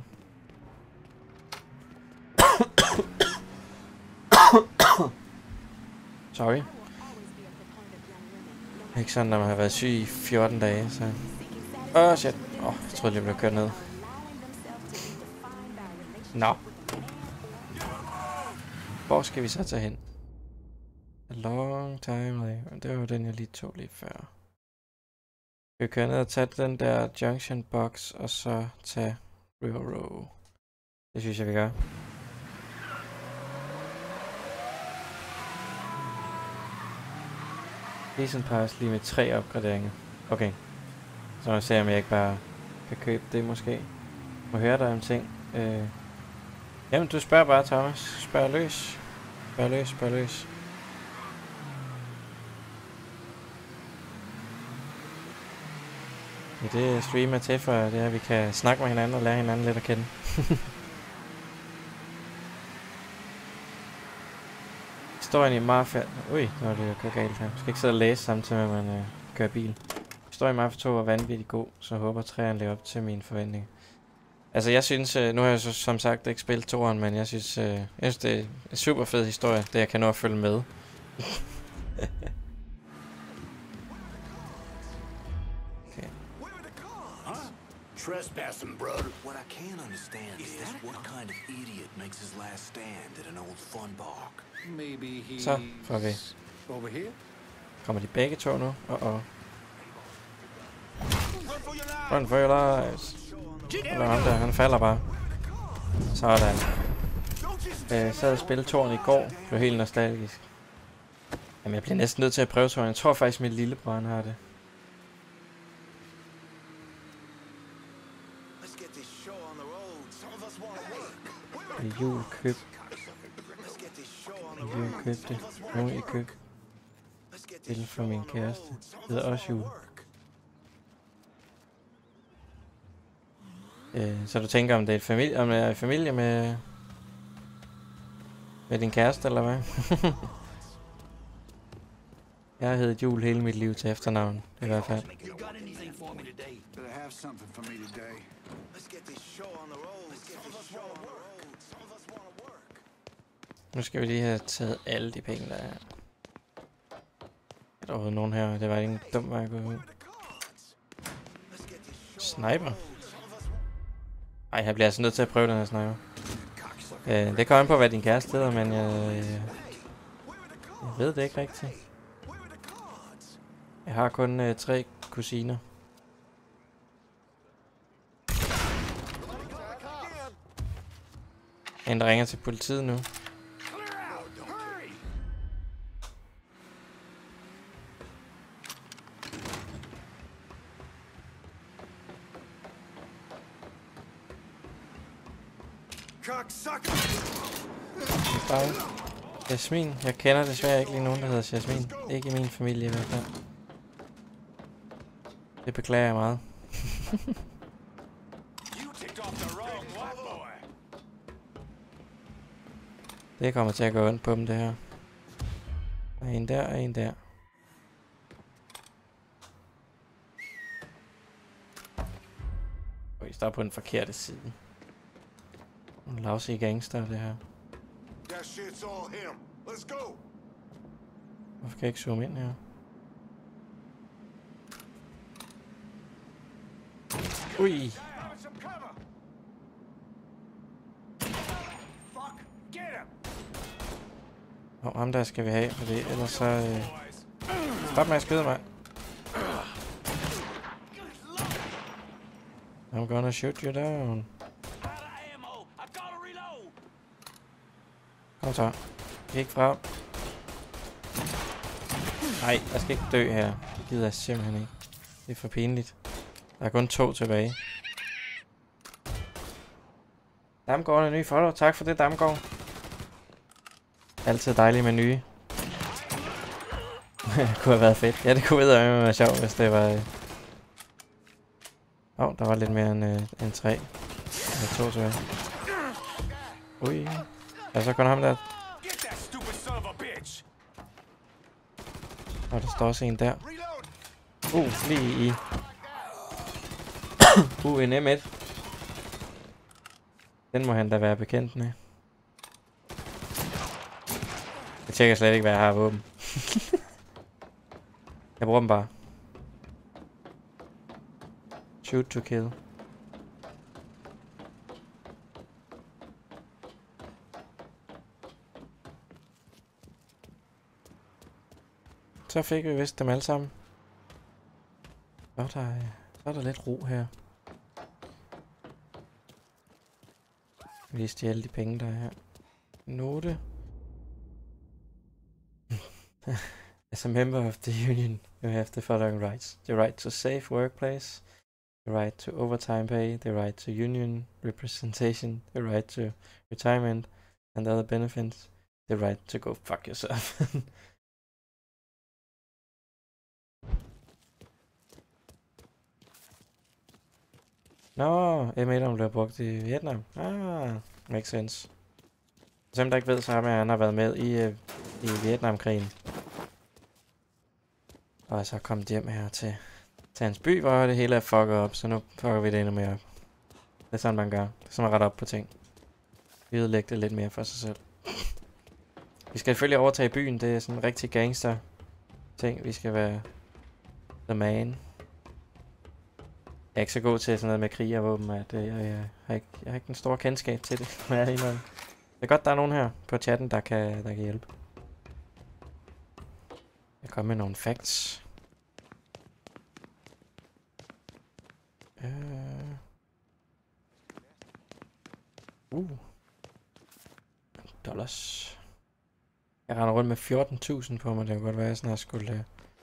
Sorry. Ikke sådan, når man har været syg i 14 dage, så... shit. Jeg troede, jeg blev kørt ned. Nå. Hvor skal vi så tage hen? A long time later. Det var jo den, jeg lige tog lige før. Vi kan ned og tage den der junction box, og så tage River Row. Det synes jeg, vi gør. Season pass lige med 3 opgraderinger. Okay. Så må jeg se, om jeg ikke bare kan købe det måske. Må høre dig om ting. Jamen, du spørger bare, Thomas. Spørg løs. Spørg løs, spørg løs. Ja, det streamer til for, det er, at vi kan snakke med hinanden og lære hinanden lidt at kende. Historien i Mafia... Ui, nu er det jo galt her. Jeg skal ikke sidde og læse samtidig med, at man kører bil. Historien i Mafia 2 var vanvittigt god, så jeg håber, at 3'eren lever op til mine forventninger. Altså, jeg synes... nu har jeg så, som sagt ikke spillet 2'eren, men jeg synes det er en super fed historie, det jeg kan nå at følge med. Trespassing, brother. What I can't understand is what kind of idiot makes his last stand at an old fun park. Maybe he's så får vi. Over here? Kommer de begge to nu? Run for your lives. Eller ham der, han falder bare. Sådan. Jeg sad og spillede 2'eren i går. Blev helt nostalgisk. Jamen, jeg bliver næsten nødt til at prøve 2'eren. Jeg tror faktisk, min lillebror han har det. Jul køb. Jul købte. Nu I køb. Spil for min kæreste. Det hedder også jul. Så du tænker, om det er familie, om jeg er i familie med din kæreste, eller hvad? Jeg har heddet Jul hele mit liv til efternavn, i hvert fald. Nu skal vi lige have taget alle de penge, der er. Er der overhovedet nogen her? Det var ikke en dum vej at gå ud. Sniper? Ej, jeg bliver altså nødt til at prøve den her sniper. Det kommer an på, hvad din kæreste hedder, men jeg ved det ikke rigtigt. Jeg har kun 3 kusiner. En, der ringer til politiet nu. Jasmin. Jeg kender desværre ikke lige nogen, der hedder Jasmin. Ikke i min familie i hvert fald. Det beklager jeg meget. Det kommer til at gå ondt på dem, det her. Der er en der og en der. Vi står på den forkerte side. En lousy gangster, det her. Hvorfor kan jeg ikke zoome ind her? Ui! Ham der skal vi have, for det, ellers så... Stop med at skyde mig! I'm gonna shoot you down. Kom så. Gik frem. Nej, jeg skal ikke dø her. Det gider jeg simpelthen ikke. Det er for pinligt. Der er kun 2 tilbage. Damgaard er en ny follow. Tak for det, Damgaard. Altid dejligt med nye. Det kunne have været fedt. Ja, det kunne være sjovt, hvis det var... der var lidt mere end 3. Eller 2 tilbage. Ui. Er så kun ham der? Og der står også en der. Lige i. En M1. Den må han da være bekendt med. Jeg tjekker slet ikke, hvad jeg har af våben. Jeg bruger dem bare. Shoot to kill. Så fik vi vist dem alle sammen. Så er der lidt ro her. Lige stjæle de penge, der er her. Note. As a member of the union, you have the following rights. The right to safe workplace. The right to overtime pay. The right to union representation. The right to retirement and other benefits. The right to go fuck yourself. Nå, M1'eren blev brugt i Vietnam. Makes sense. Som der ikke ved, så har han været med i Vietnamkrigen. Og så kom hjem her til hans by, hvor det hele er fucket op, så nu fucker vi det endnu mere op. Det er sådan, man gør. Det er sådan, man retter op på ting. Vi ødelægger det lidt mere for sig selv. Vi skal selvfølgelig overtage byen. Det er sådan en rigtig gangster ting. Vi skal være the man. Jeg er ikke så god til sådan noget med krig og våben, at jeg har ikke den store kendskab til det. Men det er godt, der er nogen her på chatten, der kan hjælpe. Jeg kommer med nogle facts. Dollars. Jeg render rundt med 14.000 på mig, det kan godt være, jeg snart skulle...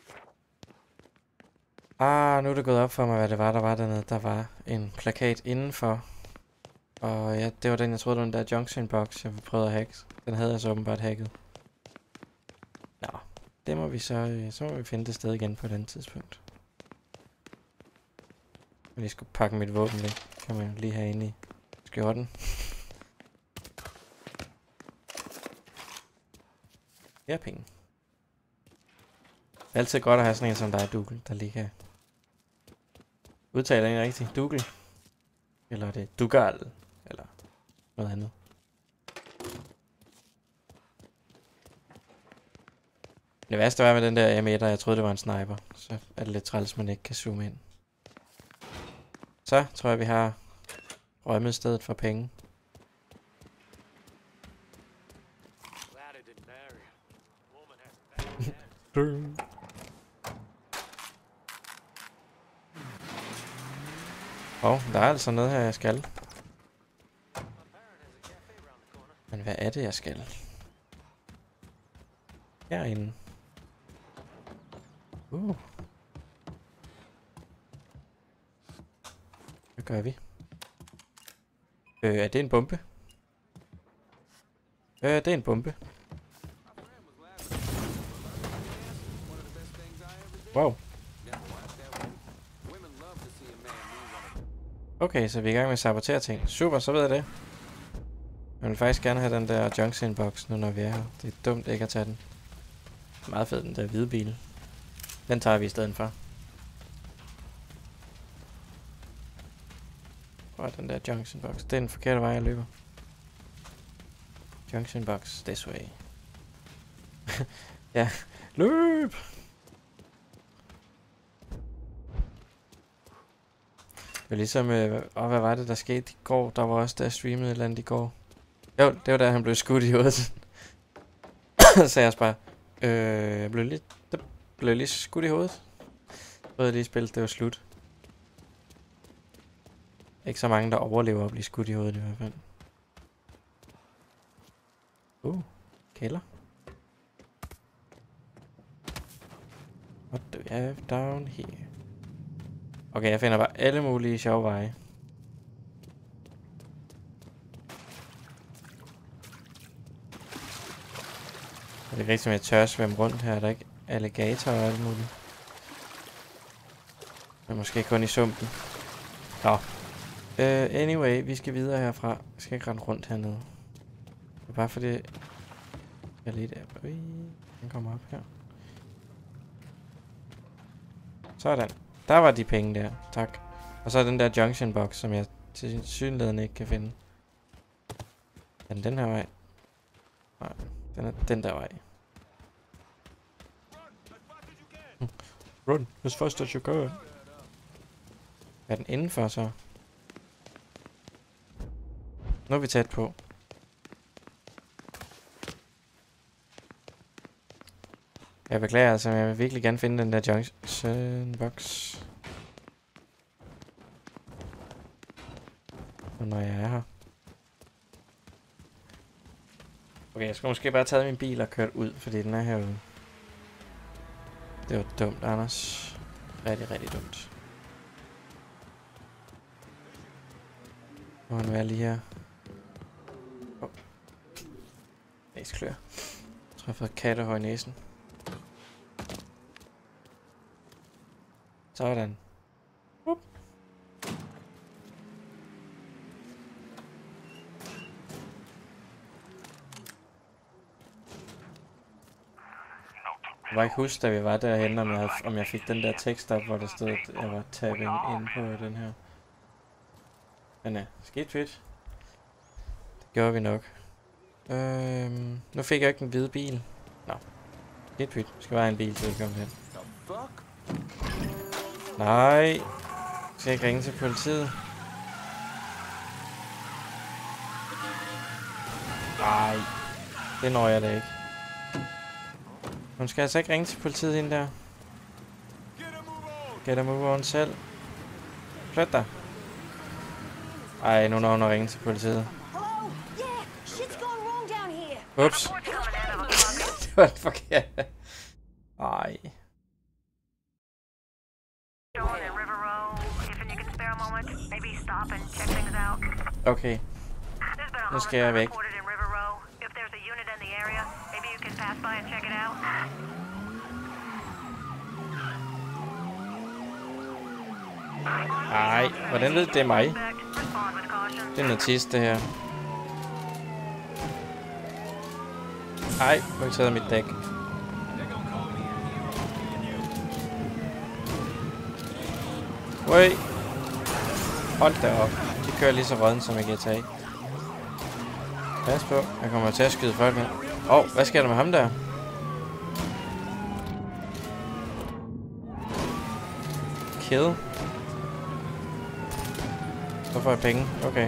nu er det gået op for mig, hvad det var, der var dernede. Der var en plakat indenfor. Og ja, det var den, jeg troede, det var den der junction box, jeg prøvede at hacke. Den havde jeg så åbenbart hacket. Nå, det må vi så må vi finde det sted igen på et andet tidspunkt. Jeg lige skulle pakke mit våben væk. Kan man lige have inde i skjorten. Flere penge. Det er altid godt at have sådan en som dig, Dougal, der lige kan udtale en rigtig. Dougal. Eller det Dougal. Eller noget andet. Det værste var med den der M1'er, jeg troede det var en sniper. Så er det lidt træls, man ikke kan zoome ind. Så tror jeg, vi har rømmet stedet for penge. Der er altså noget her, jeg skal. Men hvad er det, jeg skal? Herinde. Hvad gør vi? Er det en bombe? Det er en bombe. Wow. Okay, så vi er i gang med at sabotere ting. Super, så ved jeg det. Jeg vil faktisk gerne have den der junction box nu, når vi er her. Det er dumt ikke at tage den. Meget fed, den der hvide bil. Den tager vi i stedet for. Hvor er den der junction box? Det er den forkerte vej, jeg løber. Junction box, this way. Ja, løb! Det var ligesom, hvad var det, der skete i går? Der var også, der streamede et eller andet i går. Jo, det var da han blev skudt i hovedet. Så sagde jeg også bare, jeg blev lige skudt i hovedet. Jeg prøvede lige at spille, det var slut. Ikke så mange, der overlever at blive skudt i hovedet i hvert fald. Kælder. What do we have down here? Okay, jeg finder bare alle mulige sjove veje. Det er ikke rigtigt, som jeg tør svømme rundt her. Der er ikke alligator og alt muligt. Men måske kun i sumpen. Nå. Anyway, vi skal videre herfra. Jeg skal ikke rende rundt hernede. Det er bare fordi... Jeg lidt af... Den kommer op her. Sådan. Der var de penge der. Tak. Og så er den der junction box, som jeg til synligheden ikke kan finde. Er den her vej? Nej, den er den der vej. Run as fast as you can. Er den indenfor så? Nu er vi tæt på. Jeg beklager altså, men jeg vil virkelig gerne finde den der junction box. Og når jeg er her. Okay, jeg skulle måske bare tage min bil og kørt ud, fordi den er herude. Det var dumt, Anders. Rigtig, rigtig dumt. Nu må han være lige her. Næsklør. Jeg tror, jeg har fået kattehår i næsen. Sådan. Jeg var ikke huske, da vi var derhenne, om jeg fik den der tekst op, hvor der stod, at jeg var tapping ind på den her. Men ja, skidt fedt. Det gjorde vi nok. Nu fik jeg ikke en hvide bil. Nå. Skidt fedt. Vi skal bare have en bil, til vi kommer hen. Nej. Skal jeg ikke ringe til politiet? Nej. Det når jeg da ikke. Hun skal altså ikke ringe til politiet hende der. Get a move on selv. Flyt dig. Ej, nu når hun at ringe til politiet. Ups. Det var forkert. Ej. Okay. Nu skal jeg væk. Ej, hvordan ved det er mig? Det er noget tis, det her. Ej, nu har jeg taget mit dæk. Ui. Hold da op. De kører lige så rødden, som jeg kan tage. Pas på. Jeg kommer til at skyde folk med. Hvad sker der med ham der? Kill. Så får jeg penge. Okay.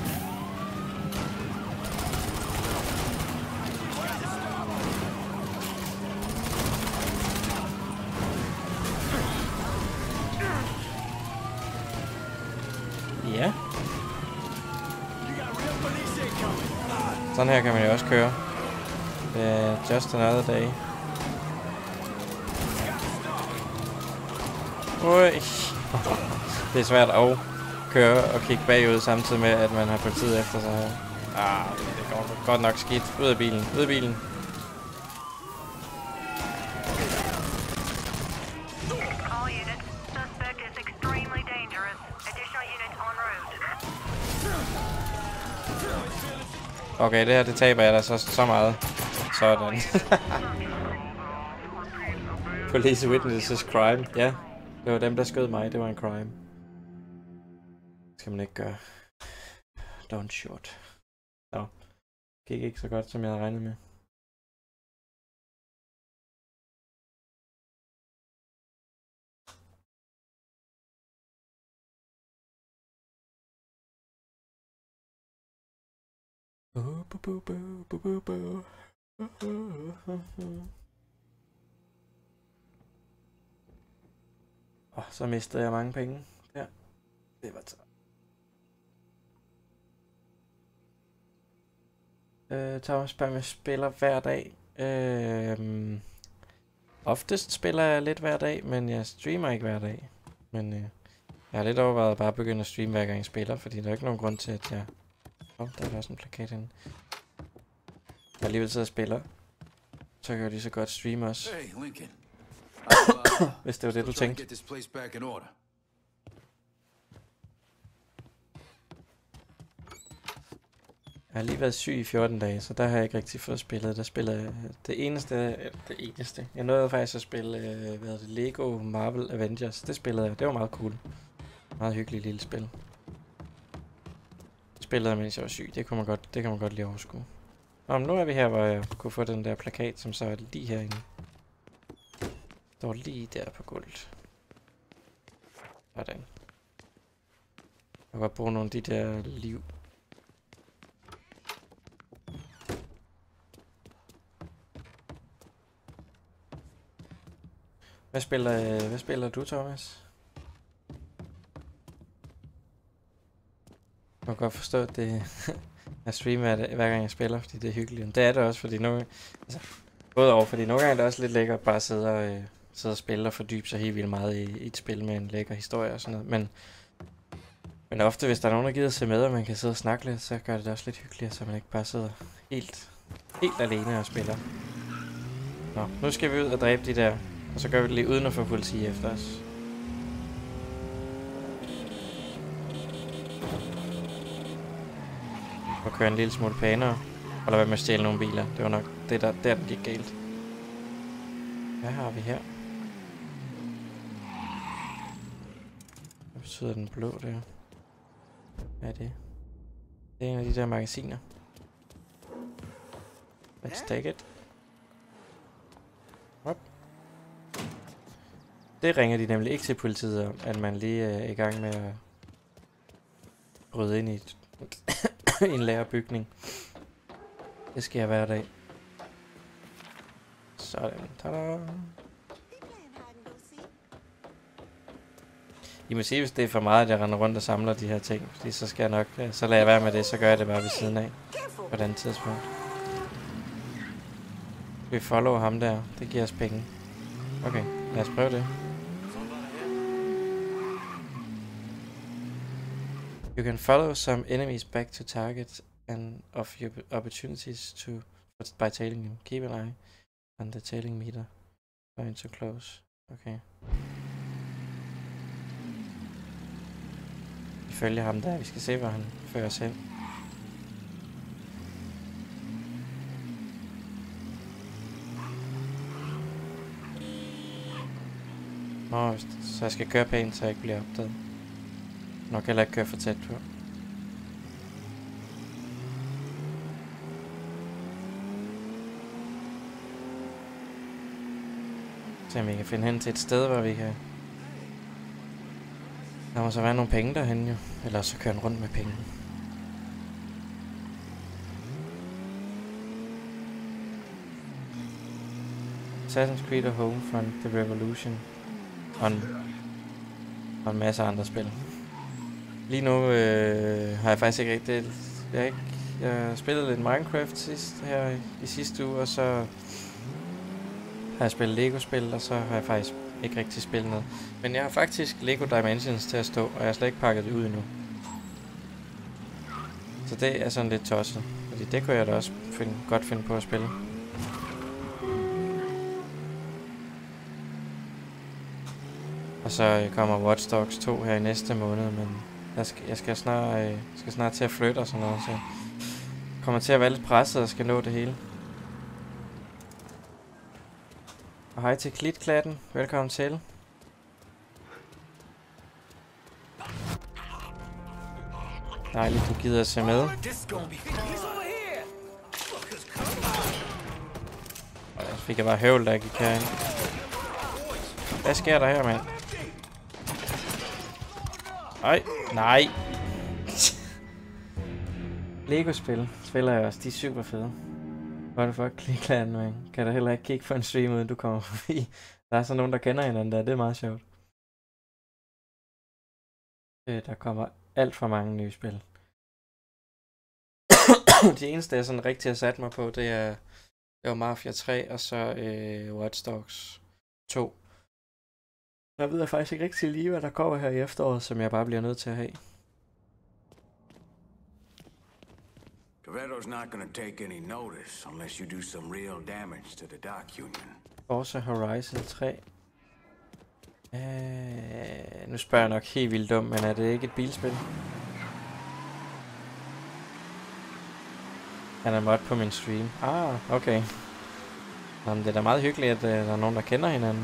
Ja. Sådan her kan man jo også køre. Det er just another day. Ui. Det er svært at køre og kigge bagud samtidig med, at man har politiet efter sig her. Det går godt nok skidt. Ud af bilen. Ud af bilen. Okay, det her, det taber jeg da så meget. Sådan. Police witnesses crime. Ja, det var dem, der skød mig. Det var en crime. Det skal man ikke gøre. Don't shoot. Nå. Gik ikke så godt, som jeg havde regnet med. Så mistede jeg mange penge. Ja, det var så. Thomas spørger, om jeg spiller hver dag. Oftest spiller jeg lidt hver dag, men jeg streamer ikke hver dag. Men jeg har lidt overvejet at bare begynde at streame hver gang jeg spiller, fordi der er ikke nogen grund til, at jeg... der er også en plakat henne. Jeg alligevel sidder og spiller. Så kan jeg lige så godt streame også. Hey, Lincoln. Hvis det var det, du tænkte. Jeg har lige været syg i 14 dage, så der har jeg ikke rigtig fået spillet. Der spiller jeg det eneste. Jeg nåede faktisk at spille Lego Marvel Avengers. Det spillede jeg. Det var meget cool. Meget hyggeligt lille spil. Spillede jeg, mens jeg var syg. Det kan man godt lige overskue. Nå, men nu er vi her, hvor jeg kunne få den der plakat, som så er lige herinde. Står lige der på gulvet. Sådan. Jeg kan godt bruge nogle af de der liv. Hvad spiller du, Thomas? Jeg kan godt forstå, at det jeg streamer hver gang jeg spiller, fordi det er hyggeligt. Det er det også, fordi både over, fordi nogle gange er det også lidt lækkert bare at sidde og spille og fordybe sig helt vildt meget i et spil med en lækker historie og sådan noget. Men ofte, hvis der er nogen, der gider at se med, og man kan sidde og snakke lidt, så gør det også lidt hyggeligt, så man ikke bare sidder helt alene og spiller. Nå, nu skal vi ud og dræbe de der, og så gør vi det lige uden at få politi efter os. Og køre en lille smule pænere, og lade være med at stjæle nogle biler. Det var nok det, der den gik galt. Hvad har vi her? Hvad betyder den blå der? Hvad er det? Det er en af de der magasiner. Let's take it. Hop. Det ringer de nemlig ikke til politiet om, at man lige er i gang med at bryde ind i en lagerbygning. Det sker hver dag. Sådan. Tada! I må sige, hvis det er for meget, at jeg render rundt og samler de her ting. Fordi så skal jeg nok... Så lader jeg være med det, så gør jeg det bare ved siden af. På et andet tidspunkt. Vi follow ham der. Det giver os penge. Okay, lad os prøve det. You can follow some enemies back to target and of your opportunities to by tailing them. Keep an eye on the tailing meter. Going too close. Okay. Vi følger ham der. Vi skal se, hvor han fører os hen. Nå, så jeg skal køre pænt, så jeg ikke bliver opdaget. Nok heller ikke køre for tæt på. Så vi kan finde hen til et sted, hvor vi kan... Der må så være nogle penge derhen jo. Ellers så kører den rundt med penge. Assassin's Creed og Homefront, The Revolution. Og en masse andre spil. Lige nu har jeg faktisk ikke rigtig... Jeg spillede lidt Minecraft sidst her i sidste uge, og så har jeg spillet Lego-spil, og så har jeg faktisk ikke rigtig spillet noget. Men jeg har faktisk Lego Dimensions til at stå, og jeg har slet ikke pakket det ud endnu. Så det er sådan lidt tosset, fordi det kunne jeg da også godt finde på at spille. Og så kommer Watch Dogs 2 her i næste måned, men jeg skal snart til at flytte og sådan noget, så jeg kommer til at være lidt presset og skal nå det hele. Og hej til Klitklatten. Velkommen til. Dejligt, du gider at se med. Og jeg fik bare høvl, der gik herind. Hvad sker der her, mand? Nej. Lego-spil spiller jeg også. De er super fede. What the fuck, Klitklatten, man. Kan du heller ikke kigge for en stream, uden du kommer forbi. Der er så nogen, der kender hinanden der. Det er meget sjovt. Der kommer alt for mange nye spil. De eneste, jeg sådan rigtig har sat mig på, det var Mafia 3, og så Watch Dogs 2. Jeg ved faktisk ikke rigtig lige, hvad der kommer her i efteråret, som jeg bare bliver nødt til at have. Toretto's not gonna take any notice unless you do some real damage to the dock union. Forza Horizon 3. Nu spørger jeg nok helt vildt dumt, men er det ikke et bilspil? Han er mod på min stream. Ah, okay. Jamen, det er da meget hyggeligt, at der er nogen, der kender hinanden.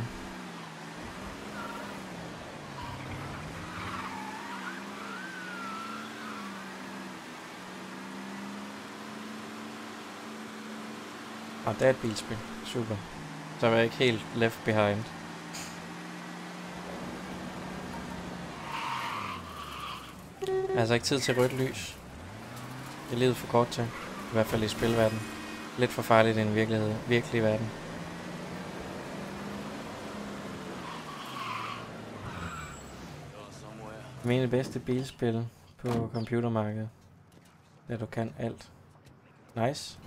Og det er et bilspil. Super. Så var jeg ikke helt left behind. Jeg har altså ikke tid til rødt lys. Det er livet for kort til. I hvert fald i spilverden. Lidt for farligt i en virkelig verden. Mine bedste bilspil på computermarkedet. Da du kan alt. Nice.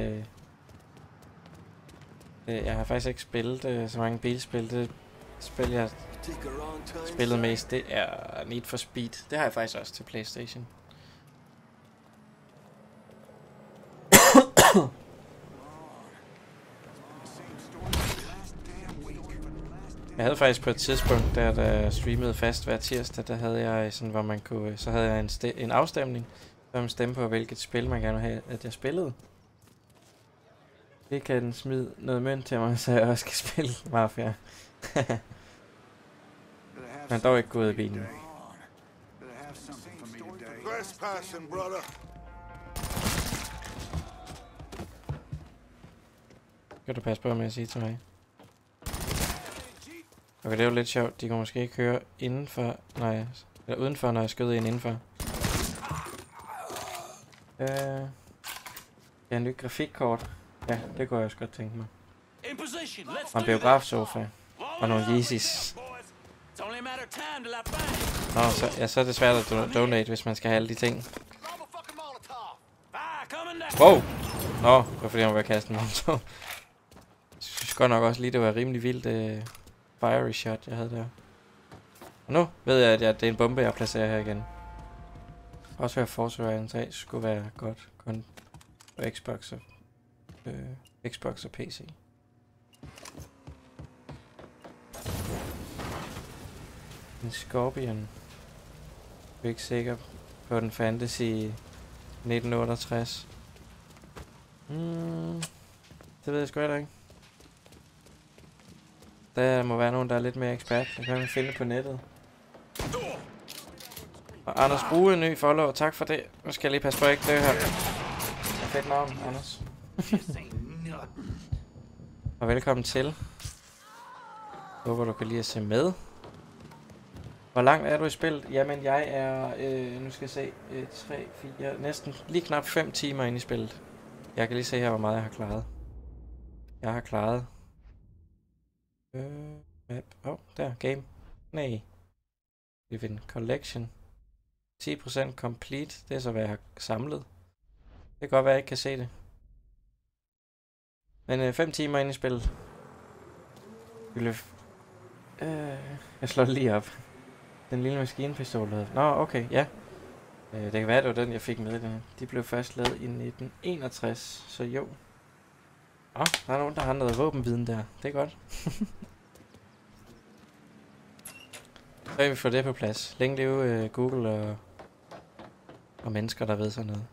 Jeg har faktisk ikke spillet så mange bilspil. Det spil, jeg har spillet mest, det er Need for Speed. Det har jeg faktisk også til PlayStation. Jeg havde faktisk på et tidspunkt, der jeg streamede fast hver tirsdag, der havde jeg sådan, hvor man kunne, så havde jeg en afstemning, så man stemme på, hvilket spil man gerne ville have, at jeg spillede. Det kan den smide noget mønt til mig, så jeg også kan spille Mafia. Men dog ikke gået i bilen. Kan du passe på med at sige til mig? Okay, det er jo lidt sjovt. De kan måske ikke køre indenfor, eller udenfor, når jeg skyder ind indenfor. Jeg har en ny grafikkort. Ja, det kunne jeg også godt tænke mig. Og en biografsofa. Og nogle Yeezys. Nå, så er det svært at donate, hvis man skal have alle de ting. Wow! Nå, det var fordi, jeg var kaste en monster. Jeg synes godt nok også lige, det var rimelig vildt fiery shot, jeg havde der. Og nu ved jeg, at det er en bombe, jeg placerer her igen. Også her Forza Horizon 3 skulle være godt. Kun på Xbox og PC. En Scorpion. Jeg er ikke sikker på den fandtes i 1968. Det ved jeg sgu heller ikke. Der må være nogen, der er lidt mere ekspert. Det kan man finde på nettet. Og Anders Brue, ny follower. Tak for det. Nu skal jeg lige passe på, at jeg ikke dør her. Fedt navn, Anders. Og velkommen til. Håber, du kan lige at se med. Hvor langt er du i spillet? Jamen, jeg er, nu skal jeg se, 3, 4, næsten lige knap 5 timer inde i spillet. Jeg kan lige se her, hvor meget jeg har klaret. Jeg har klaret... map. Der, game. Nej. Vi finder collection. 10% complete. Det er så, hvad jeg har samlet. Det kan godt være, jeg ikke kan se det. Men 5 timer inde i spillet. Jeg slår det lige op. Den lille maskinpistol havde. Nå, okay, ja. Det kan være, det var den, jeg fik med. De blev først lavet i 1961, så jo. Der er nogen, der har noget våbenviden der. Det er godt. Så kan vi få det på plads. Længe leve Google og mennesker, der ved sådan noget.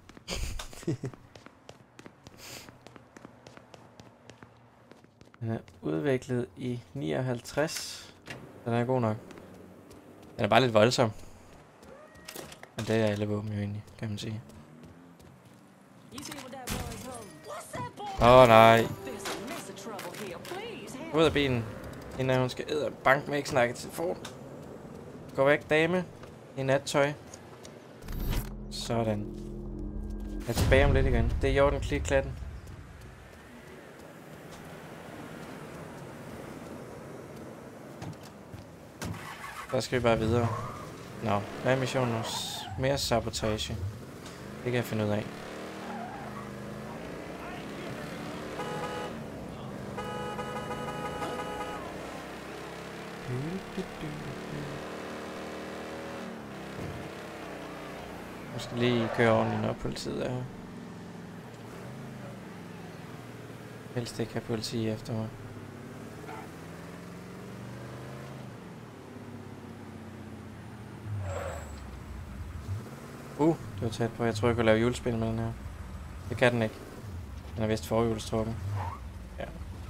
Den er udviklet i 59. Den er god nok. Den er bare lidt voldsom. Men det er alle våben jo egentlig, kan man sige. Nej. Ud af bilen. Inden hun skal bank med ikke snakke til telefon. Gå væk, dame. I nattøj. Sådan. Jeg er tilbage om lidt igen. Det er i orden, klik klatten. Så skal vi bare videre. Nå, hvad er missionen? Mere sabotage. Det kan jeg finde ud af. Jeg skal lige køre ordentligt, når politiet er her. Helst ikke have politi efter mig. Det var tæt på. Jeg tror, jeg kunne lave julespil med den her. Det kan den ikke. Den er vist forhjulstrukken. Ja.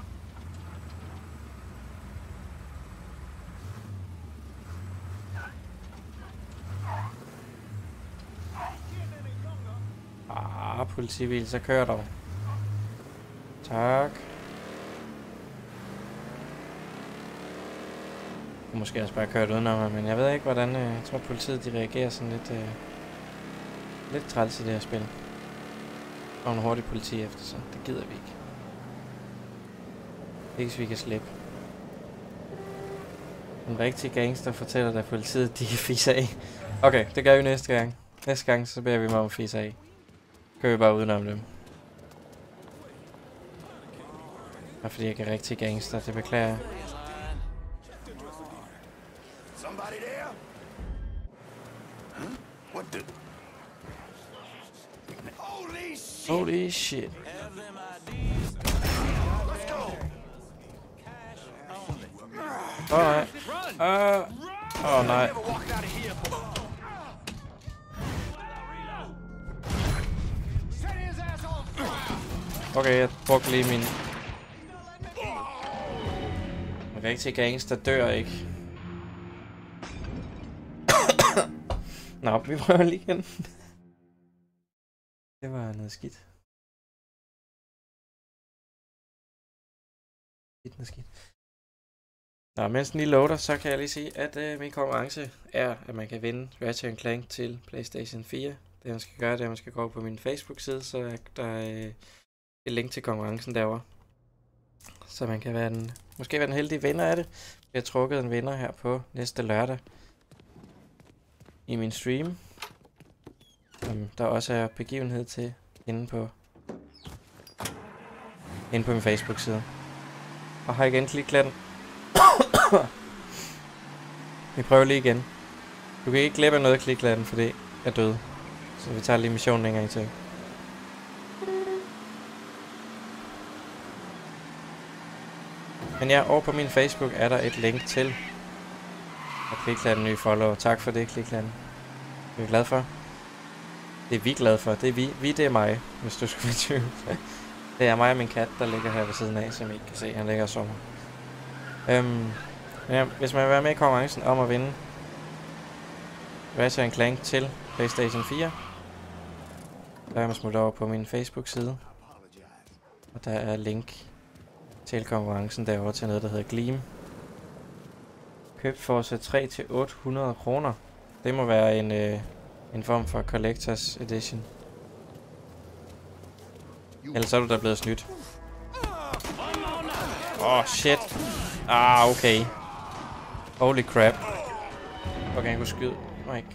Politibil, så kører dog. Tak. Måske også bare kørt udenom mig, men jeg ved ikke, hvordan... jeg tror, politiet de reagerer sådan lidt... lidt træls i det her spil. Og en hurtig politi efter sig. Det gider vi ikke. Ikke hvis vi kan slippe. En rigtig gangster fortæller, at politiet de kan fise af. Okay, det gør vi næste gang. Næste gang, så beder vi mig om at fise af. Kører vi bare udenom dem. Og fordi jeg ikke er rigtig gangster, det beklager jeg. Somebody there? Huh? What the? Holy shit! Holy shit. Alright. Oh nej. Okay, jeg brugte lige min... En rigtig gangster dør ikke. Nå, vi prøver lige igen. Det var noget skidt. Skidt. Nå, mens den lige loader, så kan jeg lige sige, at min konkurrence er, at man kan vinde Ratchet & Clank til PlayStation 4. Det man skal gøre, det er, at man skal gå på min Facebook-side, så er der et link til konkurrencen derovre. Så man kan være måske være den heldige vinder af det. Jeg har trukket en vinder her på næste lørdag i min stream. Som der også er begivenhed til inde på min Facebook-side. Og har igen klikklatten. Vi prøver lige igen. Du kan ikke glemme af noget af klikklatten, fordi jeg er død. Så vi tager lige missionen en gang til. Men ja, over på min Facebook er der et link til at klikklatten nye follower. Tak for det, klikklatten. Det er vi glad for. Det er vi glade for. Det er vi det er mig, hvis du skulle være tvivl. Det er mig og min kat, der ligger her ved siden af, som I ikke kan se. Han ligger og sover. Ja, hvis man vil være med i konkurrencen om at vinde Ratchet & Clank til PlayStation 4, så er man smuttet over på min Facebook-side. Og der er link til konkurrencen derovre til noget, der hedder Gleam. Købt for så 3 til 800 kroner. Det må være en form for Collectors Edition. Ellers er du da blevet snydt. Shit. Okay. Holy crap. Okay, jeg kunne skyde. Ikke.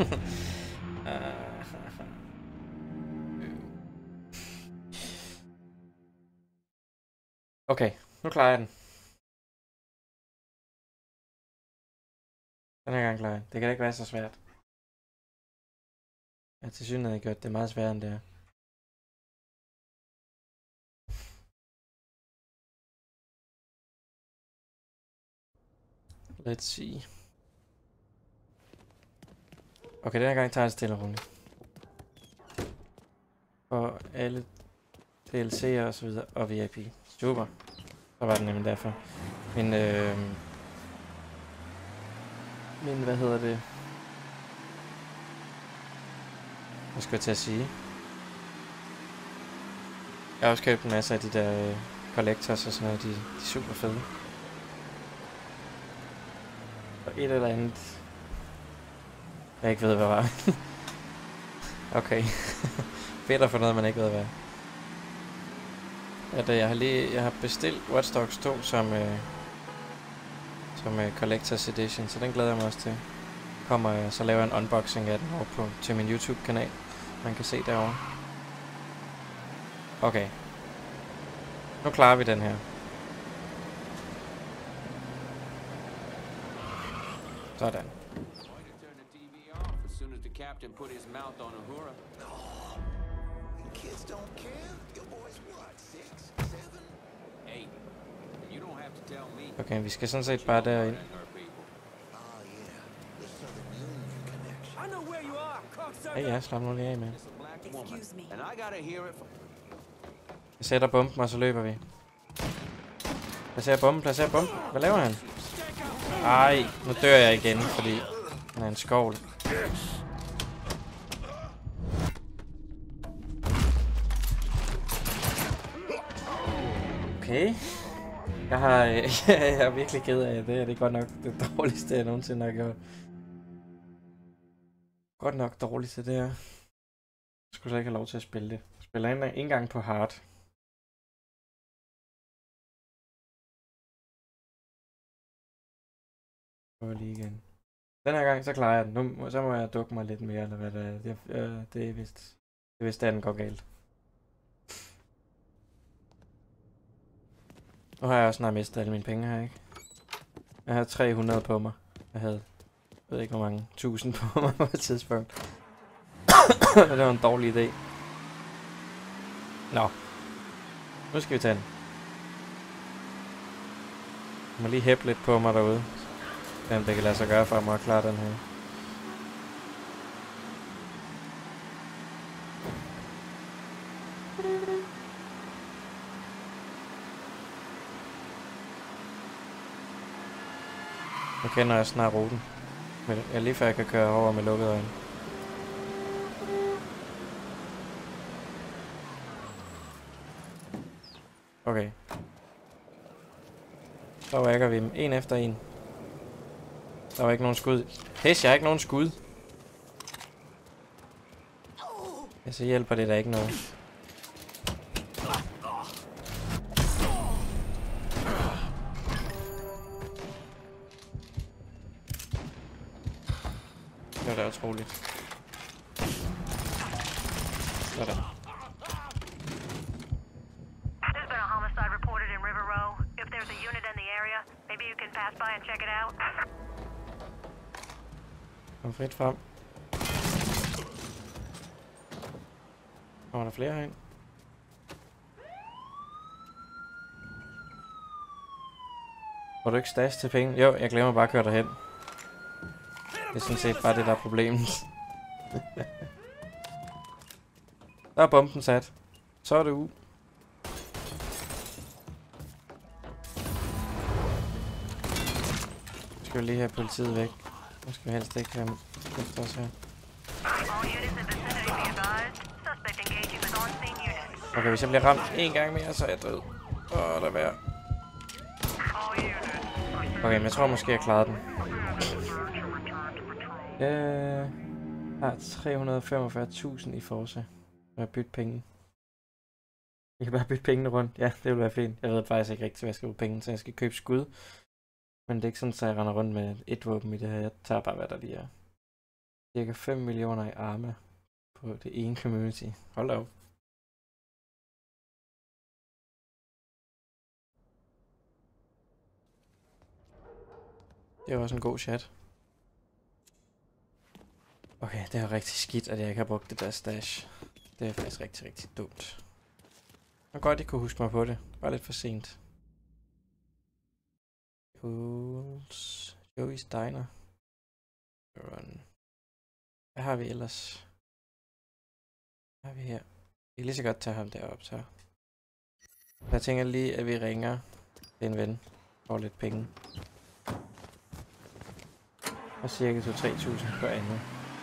Okay, nu klarer jeg den. Den her gang klarer jeg. Det kan da ikke være så svært. Jeg har til synligheden gjort det meget sværere end det her. Let's see. Okay, den her gang tager jeg stille og roligt. For alle DLC'er og så videre, og VIP. Super. Så var det nemlig derfor. Min, hvad hedder det? Hvad skal jeg til at sige? Jeg har også købt en masse af de der collectors og sådan noget. De er super fede. Og et eller andet, jeg ikke ved, hvad var. Okay. Fedt at få noget, man ikke ved, hvad. Jeg har bestilt Watch Dogs 2 som Collectors Edition, så den glæder jeg mig også til. Så laver jeg en unboxing af den over til min YouTube-kanal. Man kan se derovre. Okay. Nu klarer vi den her. Sådan. As soon as the captain put his mouth on Uhura. Kids don't care. Your boy's what? 6, 7, 8. You don't have to tell me. Okay, vi skal sådan set bare derind. Ja, slap nu lige af med. Jeg sætter bomben, og så løber vi. Placer bomben, placer bomben. Hvad laver han? Ej, nu dør jeg igen, fordi han er en skovl. Okay. Jeg er virkelig ked af det. Det er godt nok det dårligste, jeg nogensinde har gjort. Godt nok dårligste, det er. Jeg skulle slet ikke have lov til at spille det. Jeg spiller ikke engang på hard. Prøv lige igen. Den her gang, så klarer jeg den. Nu, så må jeg dukke mig lidt mere, eller hvad det er. Det er vist, at den går galt. Nu har jeg også snart mistet alle mine penge her, ikke? Jeg havde 300 på mig. Jeg havde, jeg ved ikke hvor mange, 1000 på mig på et tidspunkt. Det var en dårlig idé. Nå. Nu skal vi tage den. Jeg må lige hæppe lidt på mig derude. Hvem det kan lade sig gøre for mig at klare den her. Nu kender jeg snart ruten. Jeg lige før jeg kan køre over med lukkede øjne. Okay. Så rækker vi dem en efter en. Der var ikke nogen skud. Pæs, jeg har ikke nogen skud. Ja, så hjælper det da ikke noget. Det var da utroligt. Sådan. There's been a homicide reported in River Row. If there's a unit in the area, maybe you can pass by and check it out. Kom frit frem. Kommer der flere herind? Får du ikke stash til penge? Jo, jeg glemmer bare at køre derhen. Det er sådan set bare det, der er problemet. Der er bomben sat. Så er det ud. Nu skal vi lige have politiet væk. Nu skal vi helst ikke have efter os her. Okay, hvis jeg bliver ramt en gang mere, så er jeg død. Åh, der er okay, men jeg tror måske, jeg klarede den. Jeg har 345.000 i forse. Jeg har byttet penge. Jeg kan bare bytte pengene rundt. Ja, det vil være fint. Jeg ved faktisk ikke rigtig, hvad jeg skal bruge penge, så jeg skal købe skud. Men det er ikke sådan, at jeg render rundt med et våben i det her. Jeg tager bare, hvad der lige er. Cirka 5 millioner i arme på det ene community. Hold op. Det er også en god chat. Okay, det er rigtig skidt, at jeg ikke har brugt det der stash. Det er faktisk rigtig, rigtig dumt. Og godt, I kunne huske mig på det. Bare lidt for sent. Joey's Diner. Run. Hvad har vi ellers? Hvad har vi her? Vi kan lige så godt tage ham deroppe, så. Jeg tænker lige, at vi ringer til en ven. For lidt penge. Og cirka 2-3.000 på andet.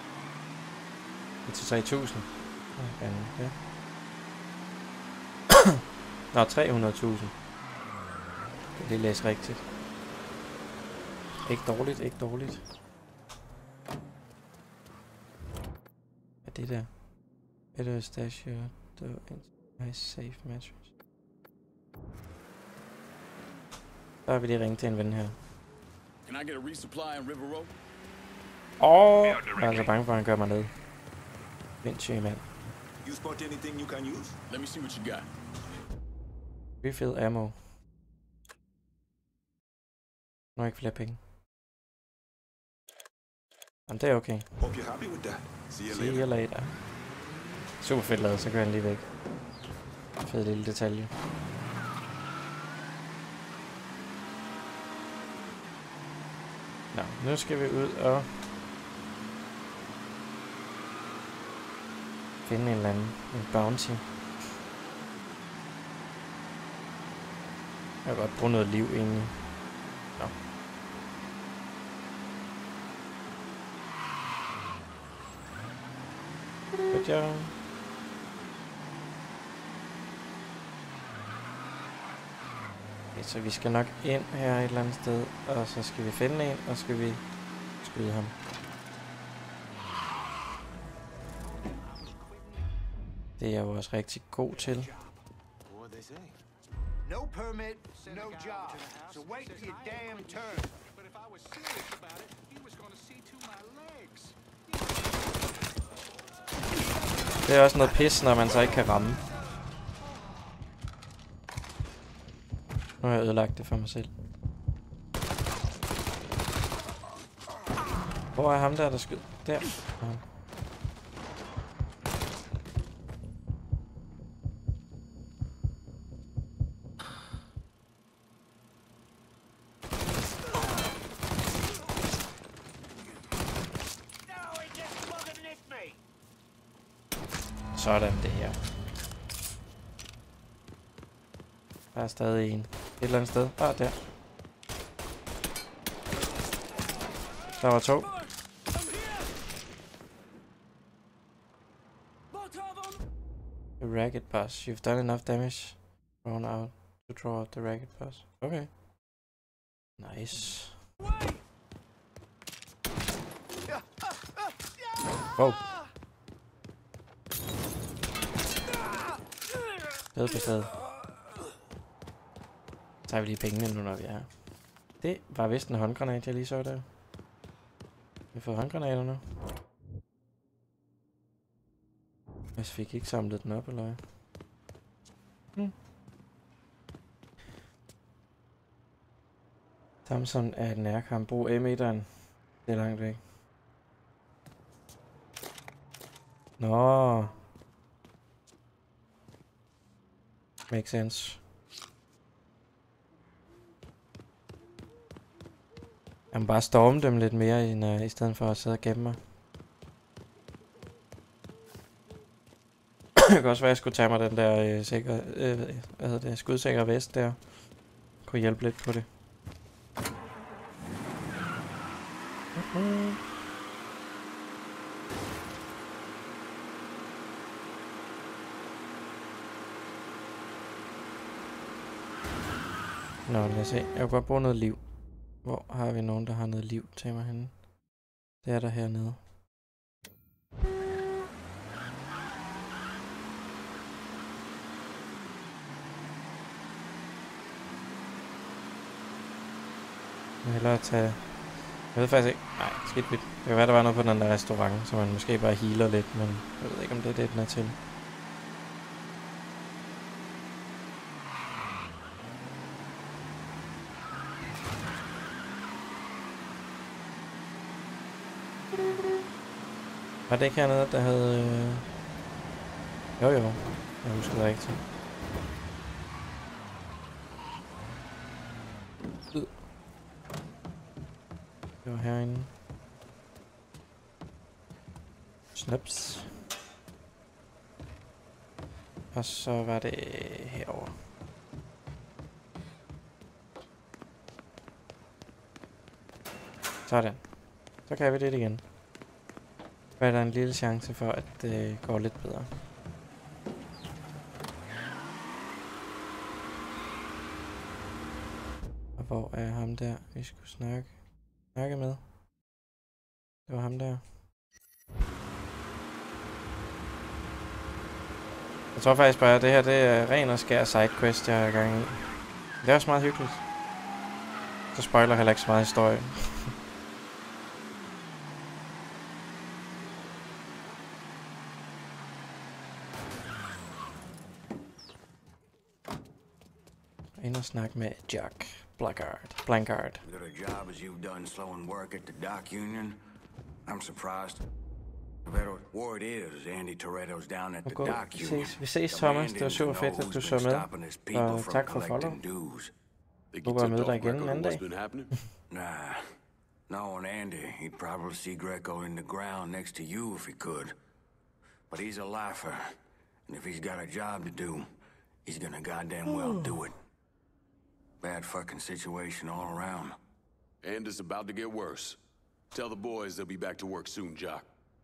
Til 3.000. Ja. Nå, 300.000. Det lige læse rigtigt. Ikke dårligt, ikke dårligt. Hvad er det der? Better stash your nice safe mattress. Så har vi lige ringet til en ven her. Can I get a resupply in River Row? Jeg er altså bange for, at han gør mig ned. Vindssyg mand. You spot anything you can use? Let me see what you got. Refill ammo. Nu har ikke flere penge. Jamen, det er okay. Hope you're happy with that. See you later. Super fedt lavet, så kører han lige væk. Fed lille detalje. Nå, nu skal vi ud og finde en eller anden bounty. Jeg kan godt bruge noget liv egentlig. Nå. Good job. Okay, så vi skal nok ind her et eller andet sted, og så skal vi finde en, og skal vi skyde ham. Det er jeg jo også rigtig god til. No permit, no job. So wait your damn turn. But if I was serious about it, he was gonna see to my legs. Det er også noget pis, når man så ikke kan ramme. Nu har jeg ødelagt det for mig selv. Hvor er ham der skyder? Der. Sådan det her. Der er stadig en. Et eller andet sted. Bare der. Der var 2. The racket pass. You've done enough damage. Run out to draw out the racket pass. Okay. Nice. Wow. Sted på sted. Så tager vi lige pengene nu, når vi er her. Det var vist en håndgranat, jeg lige så der. Vi har fået håndgranater nu. Jeg fik ikke samlet den op, eller hvad? Samson er et nærkamp. Brug M1'eren. Det er langt væk. Nå. Makes sense. Jeg må bare storme dem lidt mere, i stedet for at sidde og gemme mig. Det kan også være, at jeg skulle tage mig den der skudsikre vest der. Kunne hjælpe lidt på det. Nå, lad os se. Jeg kan godt bruge noget liv. Hvor har vi nogen, der har noget liv til mig henne? Det er der hernede. Jeg vil hellere tage... Jeg ved faktisk ikke... Nej, skidt vidt. Det kan være, der var noget på den der restaurant, så man måske bare healer lidt, men jeg ved ikke, om det er det, den er til. Var det ikke hernede, der havde... Jo. Jeg husker det rigtigt. Det var herinde. Snaps. Og så var det herovre. Sådan. Så kan vi det igen. Så er der en lille chance for, at det går lidt bedre. Og hvor er ham der, vi skulle snakke med? Det var ham der. Jeg tror faktisk bare, at det her det er ren og skær sidequest, jeg er i gang i. Det er også meget hyggeligt. Så spoiler heller ikke så meget historie. Ind og snakke med Jack Blancard. Good a job as you've done slowing work at the dock union. I'm surprised. But word is Andy Toretto's down at the dock. Vi ses, Thomas. Det var super fedt, at du så med. Og tak for follow. Håber jeg møder dig igen en anden dag. Nah. Knowing Andy, he'd probably see Greco in the ground next to you if he could. But he's a lifer. And if he's got a job to do, he's gonna goddamn well do it. Bad fucking situation all around. And it's about to get worse. Tell the boys they'll be back to work soon, Jock.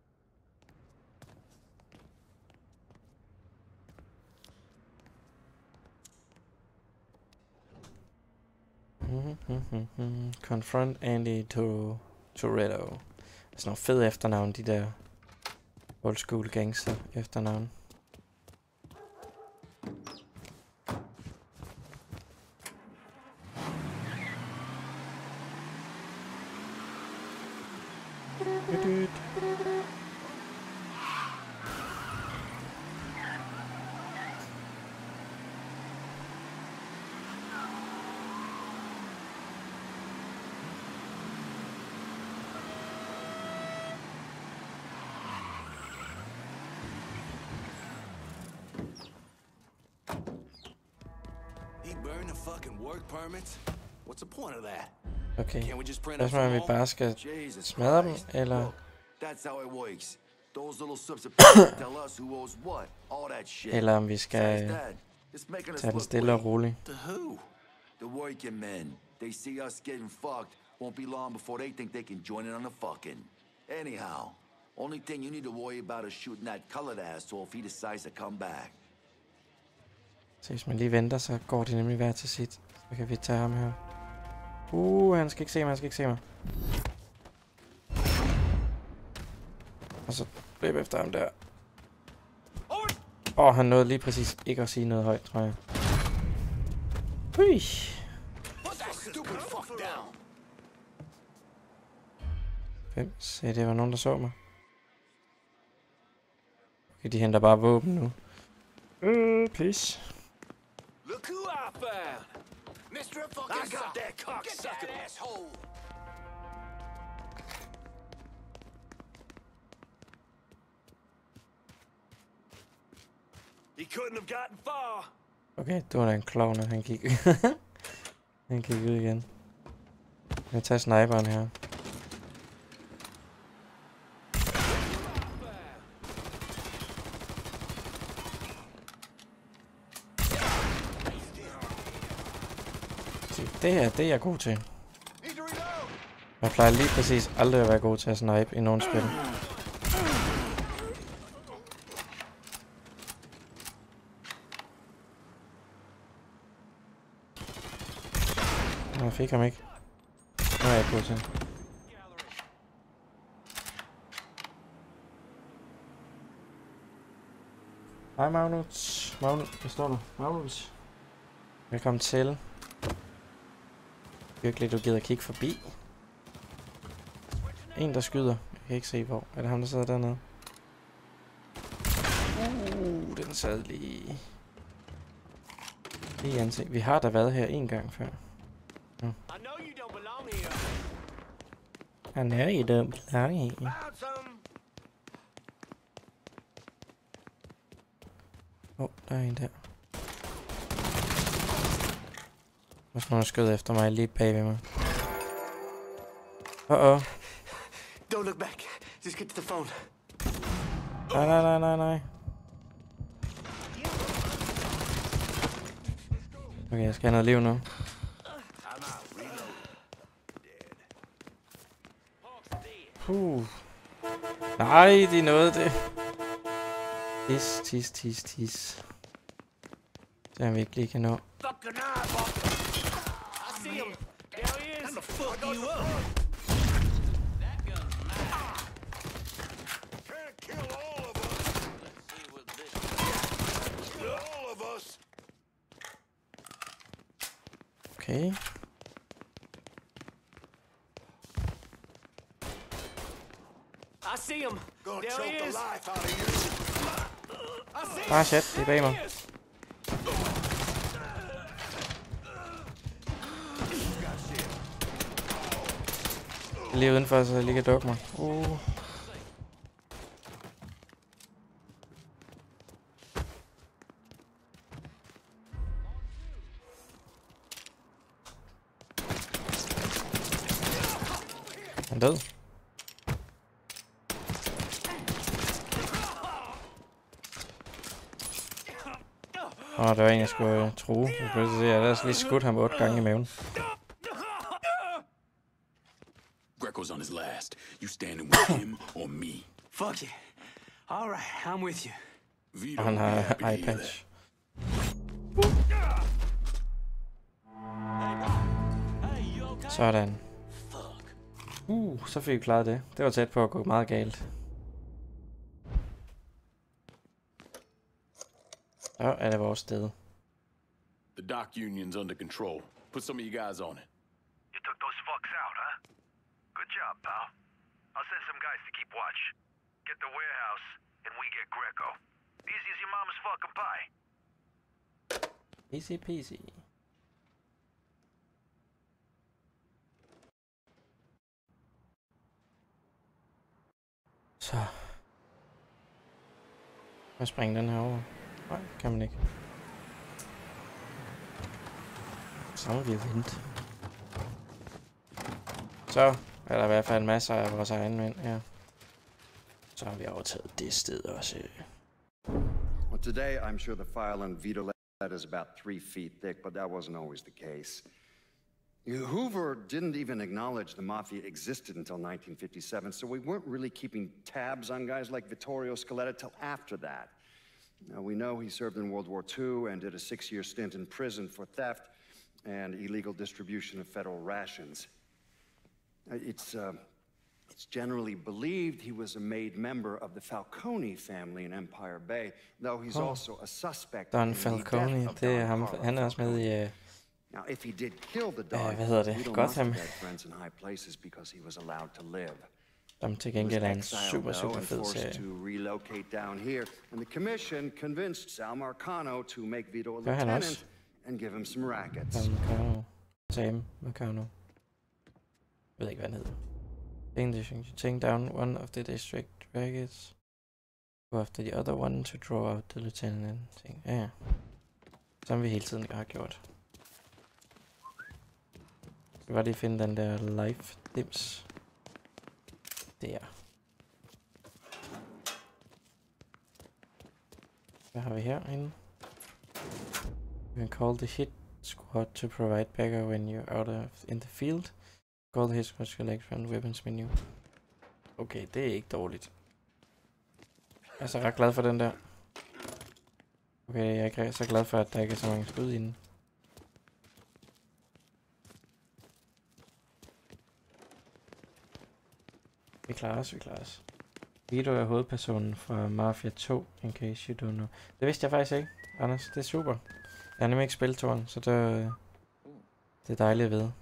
Confront Andy Toretto. Det er sådan nogle fede efternavn, de der old school gangster efternavn. Okay, spørgsmålet om vi bare skal smadre dem, eller eller om vi skal tage den stille og roligt. The working men. They see us getting fucked. Won't be long before they think they can join in on the fucking. Anyhow, only thing you need to worry about is shooting that colored asshole if he decides to come back. Så hvis man lige venter, så går de nemlig hver til sit. Så kan vi tage ham her. Han skal ikke se mig, han skal ikke se mig. Og så løb efter ham der. Han nåede lige præcis ikke at sige noget højt, tror jeg. Hui! Hvem sagde det var nogen, der så mig? Okay, de henter bare våben nu. Pis. Look who I found! Mr. Fucking I got that cocksucker asshole! He couldn't have gotten far. Okay, det var da en klovn, at han gik. Han gik ud igen. Jeg tager sniperen her. Det her, det er jeg god til. Jeg plejer lige præcis aldrig at være god til at snipe i nogen spil. Jeg fik ham ikke. Nu er jeg god til. Hej Magnus. Magnus, hvad står du? Magnus. Velkommen til. Virkelig, du gider kigge forbi. En, der skyder. Jeg kan ikke se, hvor. Er det ham, der sidder dernede? Den sad lige i ansigt. Vi har da været her en gang før. Han er i dem. Der er en der. Hvis nogen skød efter mig lige bag ved mig. Don't look back. Just get to the phone. Nej. Okay, jeg skal have noget liv nu. Nej, de nåede det. Tis. Det er vi ikke lige kan nå. Okay. I see him. There he is. Shit, det er bag mig. Lige udenfor, så jeg lige kan dukke mig. død? Det var en, jeg skulle true. Jeg har ellers lige skudt ham 8 gange i maven. Greco's on his last. You standing with him or me? Fuck you. All right, I'm with you. Og han har eye-patch. Sådan. Så fik vi klaret det. Det var tæt på at gå meget galt. Så er det vores sted. The dock union's under control. Put some of you guys on it. You took those fucks out, huh? Good job, pal. I'll send some guys to keep watch. Get the warehouse, and we get Greco. Easy as your mama's fucking pie. Easy peasy. Så. Jeg springer den her over. Nej, kan man ikke. Så må vi vente. Så er der i hvert fald masser af vores egne mænd her. Så har vi overtaget det sted også. Well, today I'm sure the file on Vito Led is about 3 feet thick, but that wasn't always the case. Hoover didn't even acknowledge the Mafia existed until 1957, so we weren't really keeping tabs on guys like Vittorio Scaletta till after that. Now, we know he served in World War II and did a 6-year stint in prison for theft and illegal distribution of federal rations. It's generally believed he was a made member of the Falcone family in Empire Bay, though he's also a suspect. Don Falcone, det er ham. Han er også med i Now, if he did kill the dog, hvad hedder det? Gotham. Friends in high places because he was allowed to live. Som til gengæld er en super fed serie. To relocate down here, and the commission convinced Sal Marcano to make Vito a Gør han lieutenant også? and give him some rackets. Sam Marcano. Jeg ved ikke, hvad han hedder. English, you take down one of the district rackets. Go after the other one to draw out the lieutenant. Ja. Som vi hele tiden har gjort. Jeg skal bare lige finde den der life dims. Der. Hvad har vi herinde? You can call the hit squad to provide backup when you're out of in the field. Call the hit squad to select from the weapons menu. Okay, det er ikke dårligt. Jeg er så ret glad for den der. Okay, jeg er ikke så glad for, at der ikke er så mange skud i den. Vi klarer os. Vito er hovedpersonen fra Mafia 2, in case you don't know. Det vidste jeg faktisk ikke, Anders. Det er super. Jeg har nemlig ikke spillet toren, så det er dejligt at vide.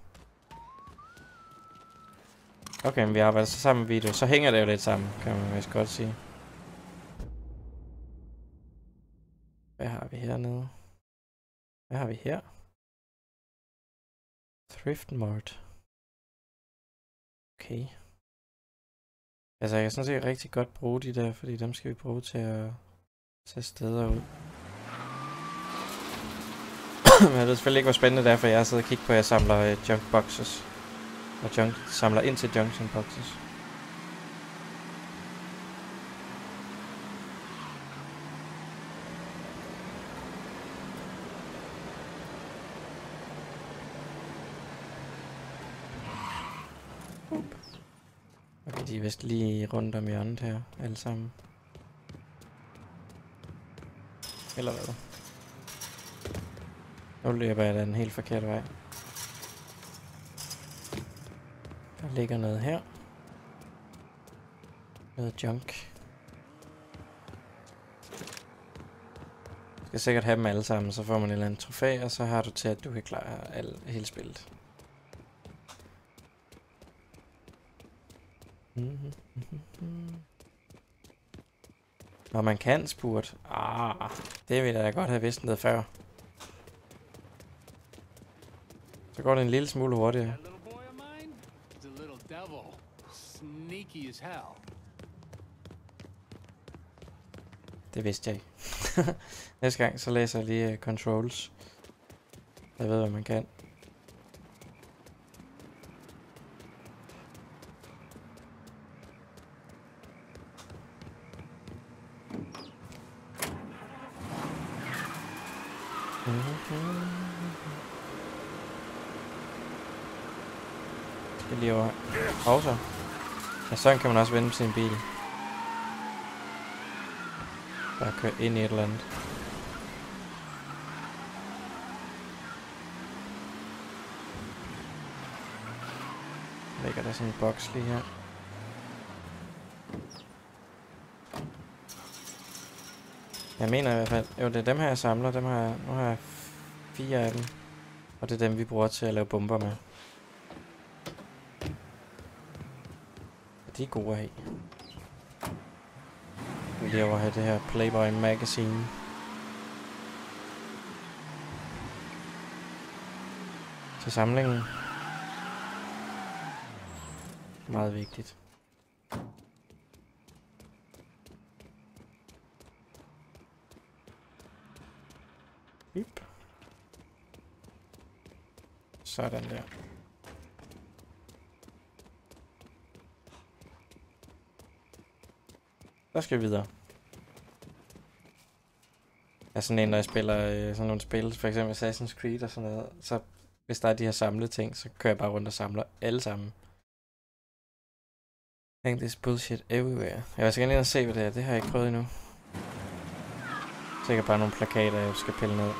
Okay, men vi arbejder så sammen med Vito. Så hænger det jo lidt sammen, kan man vist godt sige. Hvad har vi hernede? Hvad har vi her? Thrift Mart. Okay. Altså, jeg kan sådan set rigtig godt bruge de der, fordi dem skal vi bruge til at tage steder ud. Men jeg ved selvfølgelig ikke, hvor spændende det er, for jeg sidder og kigger på, at jeg samler junk boxes. Og samler ind til junction boxes. Okay, de er vist lige rundt om hjørnet her, alle sammen. Eller hvad? Nu løber jeg da den helt forkerte vej. Der ligger noget her. Noget junk. Du skal sikkert have dem alle sammen, så får man et eller andet trofæ, og så har du til, at du kan klare hele spillet. Når man kan spurt. Det ville jeg da godt have vidst noget før. Så går det en lille smule hurtigere. Det vidste jeg ikke. Næste gang så læser jeg lige controls. Jeg ved hvad man kan. Skal lige over pauser. Ja, sådan kan man også vende sin bil. Bare køre ind i et eller andet. Ligger der sådan en boks lige her. Jeg mener i hvert fald, jo det er dem her jeg samler, nu har jeg 4 af dem. Og det er dem vi bruger til at lave bomber med. De er gode at have. Lige over at have det her Playboy Magazine. Til samlingen. Meget vigtigt. Bip. Sådan der. Der skal vi videre. Jeg er sådan en, når jeg spiller sådan nogle spil, for eksempel Assassin's Creed og sådan noget, så hvis der er de her samlede ting, så kører jeg bare rundt og samler alle sammen. Hang this bullshit everywhere. Jeg vil så gerne lige se, hvad det er. Det har jeg ikke prøvet endnu. Sikkert bare nogle plakater, jeg skal pille ned.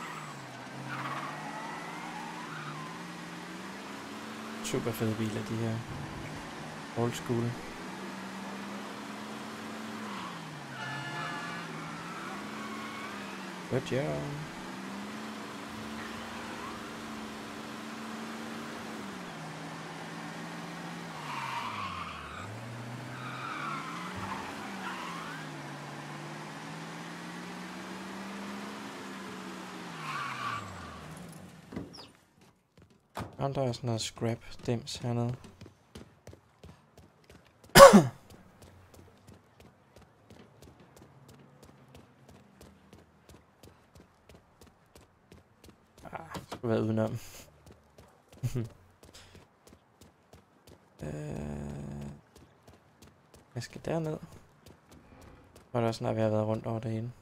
Super fede biler, de her. Old school. Good job. Og der er sådan noget scrap dims hernede. Skulle være udenom. Jeg skal derned. Og det er snart vi har været rundt over det hele.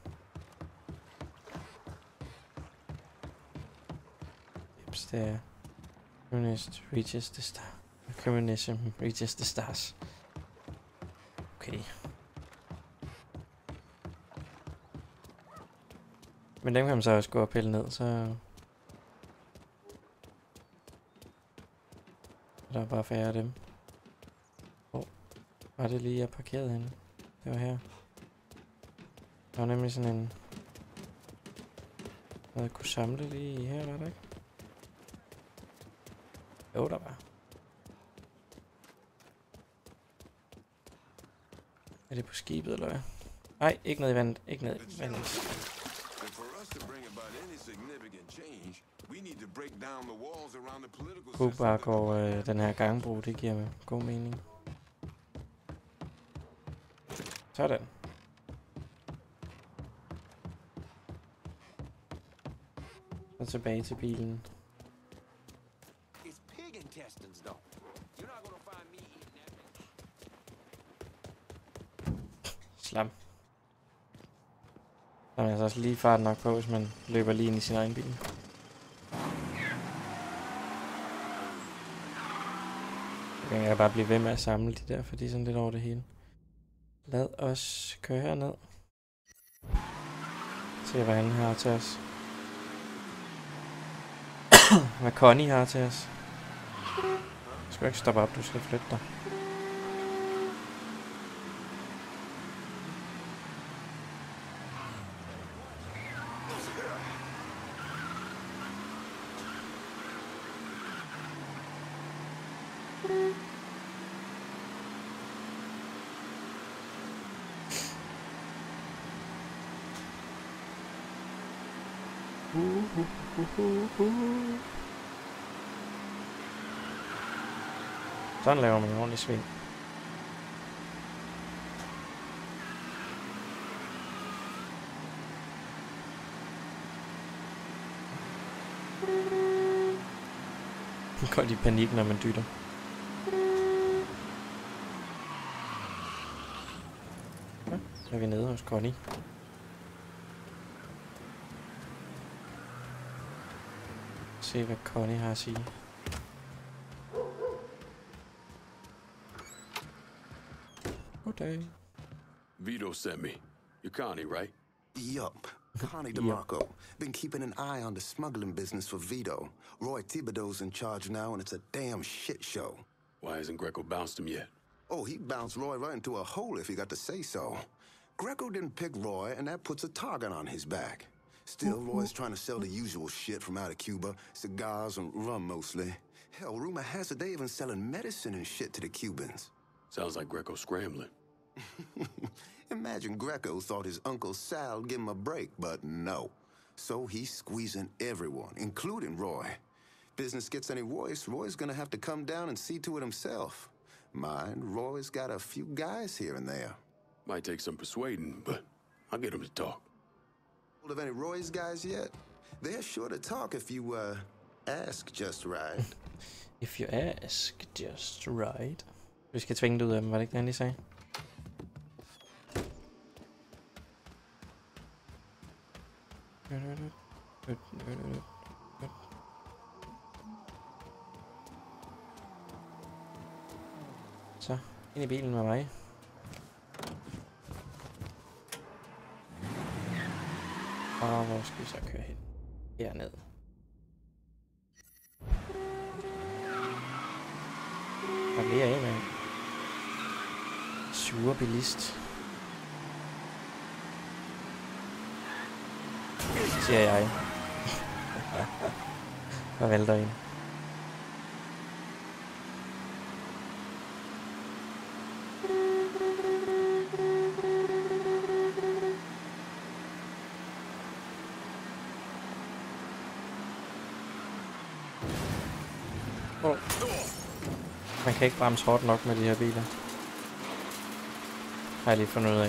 Jeps, det er Communist reaches the star. Communism reaches the stars. Okay. Men dem kan man så også gå og pille ned, så der er bare færre af dem. Var det lige jeg parkerede henne? Det var her. Der var nemlig sådan en... Jeg kunne samle lige her, var der ikke? Jo, der var. Er det på skibet, eller hvad? Nej, ikke ned i vandet. Ikke ned i vandet. Kunne bare gå den her gangbro, det giver mig god mening. Sådan. Og tilbage til bilen. Slam. Der er altså også lige fart nok på, hvis man løber lige ind i sin egen bil. Så kan jeg bare blive ved med at samle de der, for de er sådan lidt over det hele. Lad os køre herned. Se hvad han har til os. Hvad Connie har til os. Du skal ikke stoppe op, du skal flytte dig. Sådan laver man en ordentlig sving. Man går i panik, når man dytter. Ja, så er vi nede hos Connie. Se hvad Connie har at sige. Goddag. Vito sent me. You're Connie, right? Yup. Connie DeMarco. Been keeping an eye on the smuggling business for Vito. Roy Thibodeau's in charge now, and it's a damn shit show. Why hasn't Greco bounced him yet? Oh, he bounced Roy right into a hole if he got to say so. Greco didn't pick Roy, and that puts a target on his back. Still, Roy's trying to sell the usual shit from out of Cuba. Cigars and rum, mostly. Hell, rumor has it they even selling medicine and shit to the Cubans. Sounds like Greco's scrambling. Imagine Greco thought his Uncle Sal would give him a break, but no. So he's squeezing everyone, including Roy. Business gets any worse, Roy's gonna have to come down and see to it himself. Mind, Roy's got a few guys here and there. Might take some persuading, but I'll get him to talk. Of any Roy's guys yet? They're sure to talk if you, ask just right. If you ask just right. Vi skal tvinge det ud af dem, var det ikke det, han lige sagde? Så, ind i bilen med mig. Og hvor skal vi så køre hen? Herned. Der er mere af, mand. Sure bilist. Siger jeg. Der vælter en. Man kan ikke bremse hårdt nok med de her biler. Har jeg lige fundet ud af.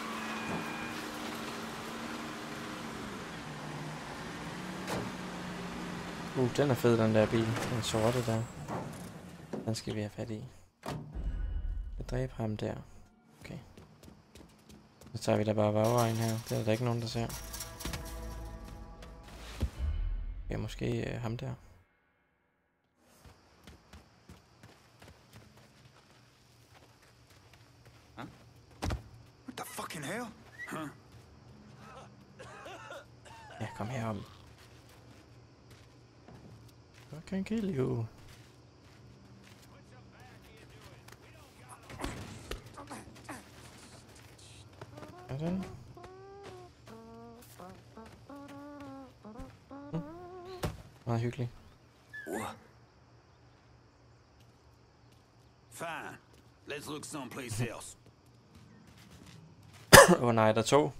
Den er fed, den der bil. Den sorte der. Den skal vi have fat i. Jeg dræber ham der. Okay. Så tager vi da bare bagvejen her. Det er der ikke nogen, der ser. Ja, måske ham der. What the fucking hell? Huh? Ja, kom herom. I can kill you. Sådan. Meget hyggelig. Fine. Let's look someplace else. Åh nej, der er to.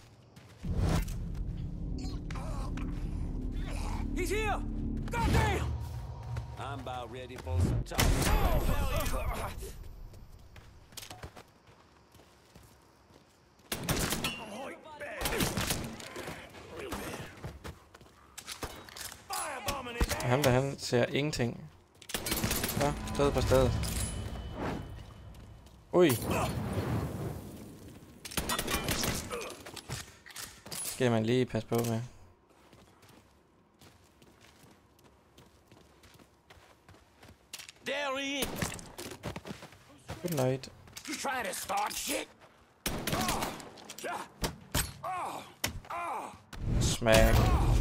He's here! Goddamn! I'm about ready for some talk. Ham der, han ser ingenting. Ja, død på stedet. Ui. Skal man lige passe på med. Good night. You trying to start shit? Smack.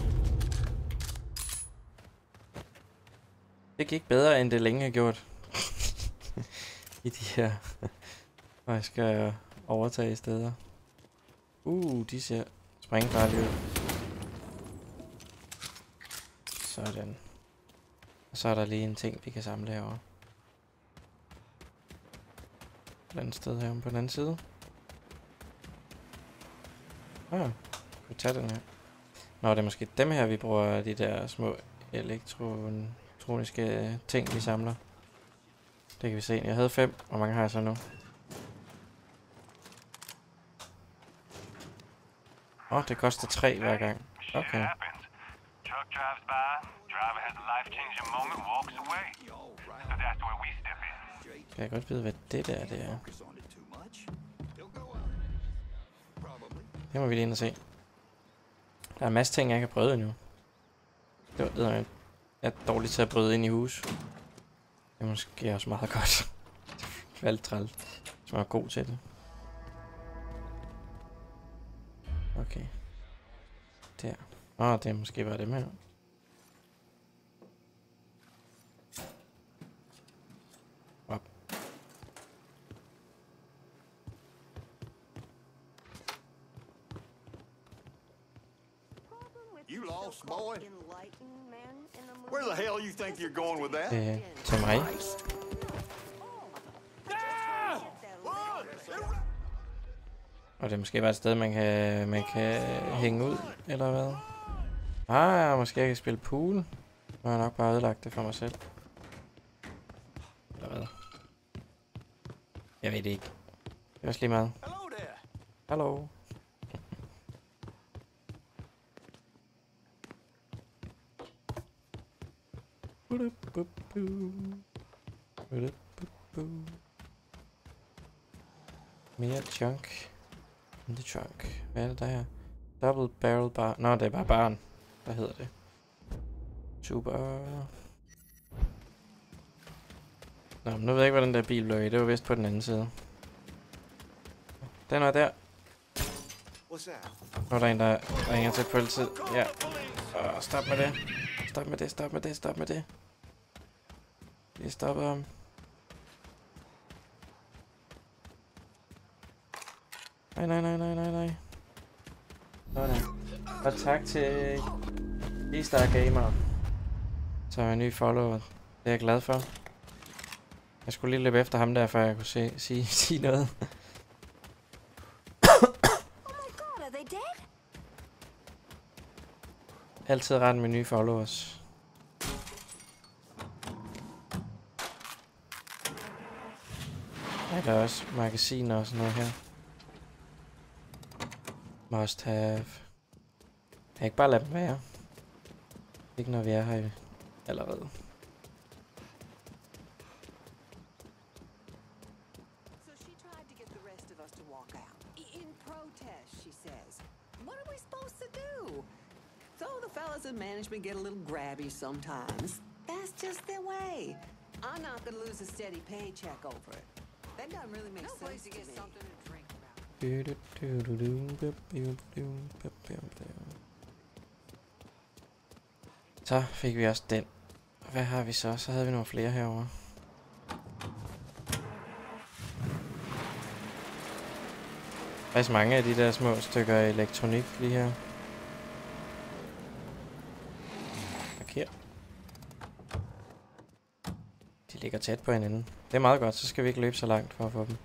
Det gik bedre, end det længe har gjort. I de her. Og jeg skal overtage steder. De ser springfarlige ud. Sådan. Og så er der lige en ting, vi kan samle herovre. Et andet sted her på den anden side. Vi kan tage den her. Nå, det er måske dem her, vi bruger de der små elektroniske ting, vi samler. Det kan vi se. Jeg havde 5. Hvor mange har jeg så nu? Det koster 3 hver gang. Okay. Kan jeg godt vide, hvad det der det er? Det må vi lige ind og se. Der er en masse ting, jeg ikke har prøvet endnu. Det var er dårlig til at bryde ind i hus. Det er måske også meget godt. Det er alt træls, som er god til det. Okay. Der. Det er måske bare dem her. Op. You lost, boy? Where the hell you think you're going with that? Til mig. Og det er måske bare et sted, man kan hænge ud, eller hvad? Måske jeg kan spille pool. Nu har jeg nok bare ødelagt det for mig selv. Eller hvad? Jeg ved det ikke. Det er også lige meget. Hallo. Mere junk in the trunk. Hvad er det der her? Double barrel bar. Nå, det er bare barn. Hvad hedder det? Super. Nå, men nu ved jeg ikke, hvor den der bil blev i. Det var vist på den anden side. Den er der. Nu er der en, der ringer til politiet. Ja. Stop med det. Stop med det, stop med det, stop med det. Vi stopper ham. Nej. Sådan. Og tak til G-Star Gamer. Så er en ny follower. Det er jeg glad for. Jeg skulle lige løbe efter ham der, før jeg kunne sige noget. Altid ret med nye followers. Der er også magasiner og sådan noget her. Must have. Jeg kan ikke bare lade dem være. Ikke når vi er her allerede. So she tried to get the rest of us to walk out. In protest, she says. What are we supposed to do? So the fellas in management get a little grabby sometimes. That's just their way. I'm not gonna lose a steady paycheck over it. That doesn't really make sense to get something to drink about. Så fik vi også den. Hvad har vi så? Så havde vi nogle flere herovre. Faktisk mange af de der små stykker elektronik lige her. Parker. De ligger tæt på hinanden. Det er meget godt, så skal vi ikke løbe så langt for at få dem.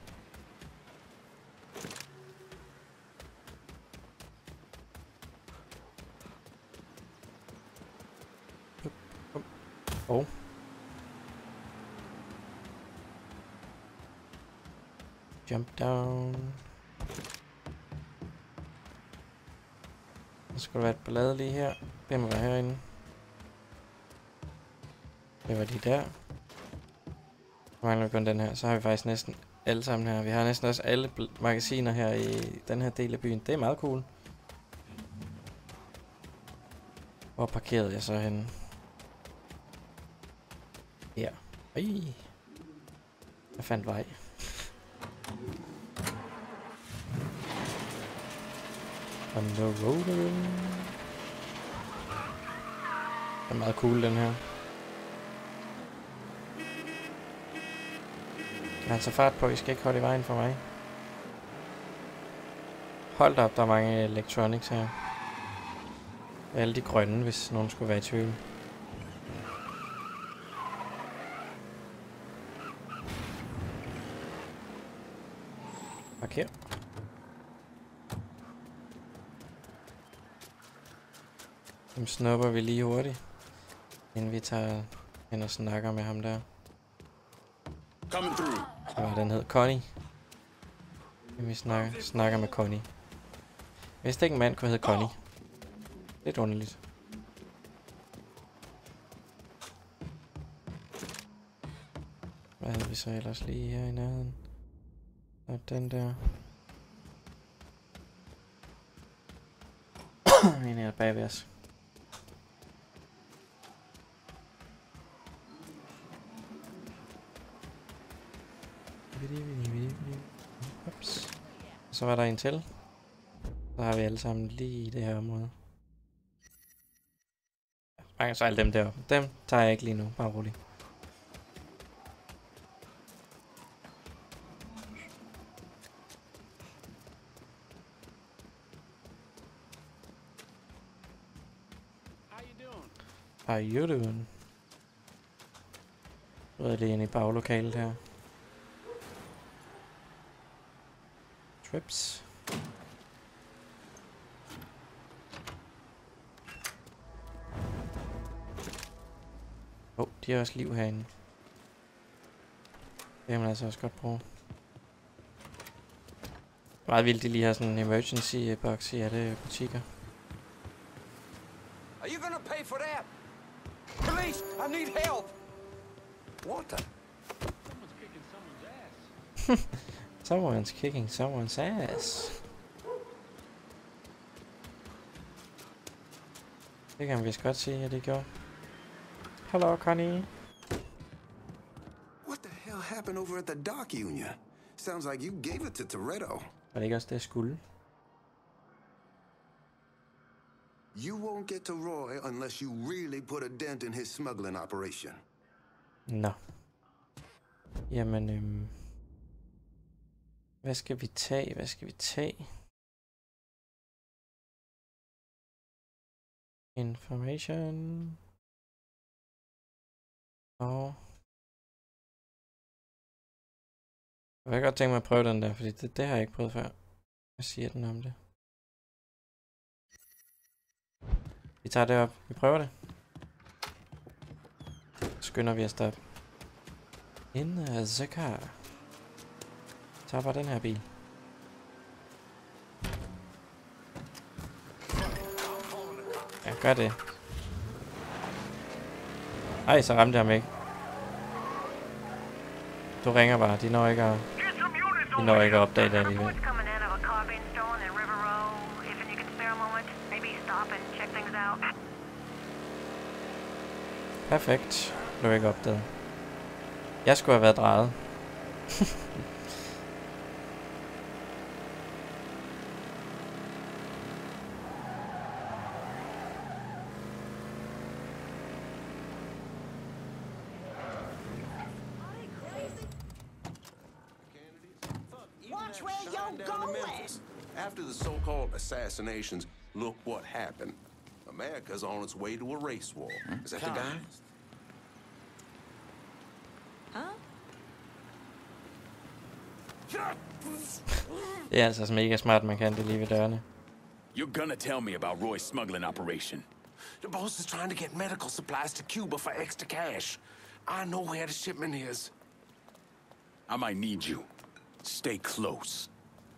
Jump down. Så skal der være et ballade lige her. Det må være herinde. Det var lige der. Så mangler vi kun den her. Så har vi faktisk næsten alle sammen her. Vi har næsten også alle magasiner her i den her del af byen. Det er meget cool. Hvor parkerede jeg så henne? Her. Jeg fandt vej. On the road. Den er meget cool, den her. Jeg har altså fart på, I skal ikke holde i vejen for mig. Hold da op, der er mange electronics her. Alle de grønne, hvis nogen skulle være i tvivl. Parker. Dem snupper vi lige hurtigt, inden vi tager hen og snakker med ham der. Hvad var den hed? Connie. Inden vi snakker med Connie. Hvis det ikke en mand kunne hedde Connie. Lidt underligt. Hvad havde vi så ellers lige her i nærheden? Og den der. En her bag ved os. Ups. Så var der en til. Så har vi alle sammen lige i det her område. Jeg så alle dem deroppe. Dem tager jeg ikke lige nu. Bare roligt. How you doing? Så er det inde i baglokalet her. Trips. De har også liv herinde. Det kan man altså også godt bruge. Meget vildt, de lige har sådan en emergency box i alle butikker. Are you gonna pay for that? Police, I need help. What the? Someone's kicking someone's ass. Det kan man vist godt sige, at det gjorde. Hello, Connie. What the hell happened over at the dock union? Sounds like you gave it to Toretto. Var det ikke også det, jeg skulle? You won't get to Roy unless you really put a dent in his smuggling operation. Nå. Jamen, hvad skal vi tage? Hvad skal vi tage? Information. Og jeg vil godt tænke mig at prøve den der, fordi det har jeg ikke prøvet før. Hvad siger den om det? Vi tager det op. Vi prøver det. Skynder vi at stoppe. In the car. Tager bare den her bil. Ja, gør det. Ej, så ramte jeg ham ikke. Du ringer bare. De når ikke at opdage det alligevel. Perfekt. Blev ikke opdaget. Jeg skulle have været drejet. After the so-called assassinations, look what happened. America's on its way to a race war. Is that the guy? Huh? Det er altså mega smart, man kan det lige ved dørene. You're gonna tell me about Roy's smuggling operation. The boss is trying to get medical supplies to Cuba for extra cash. I know where the shipment is. I might need you. Stay close.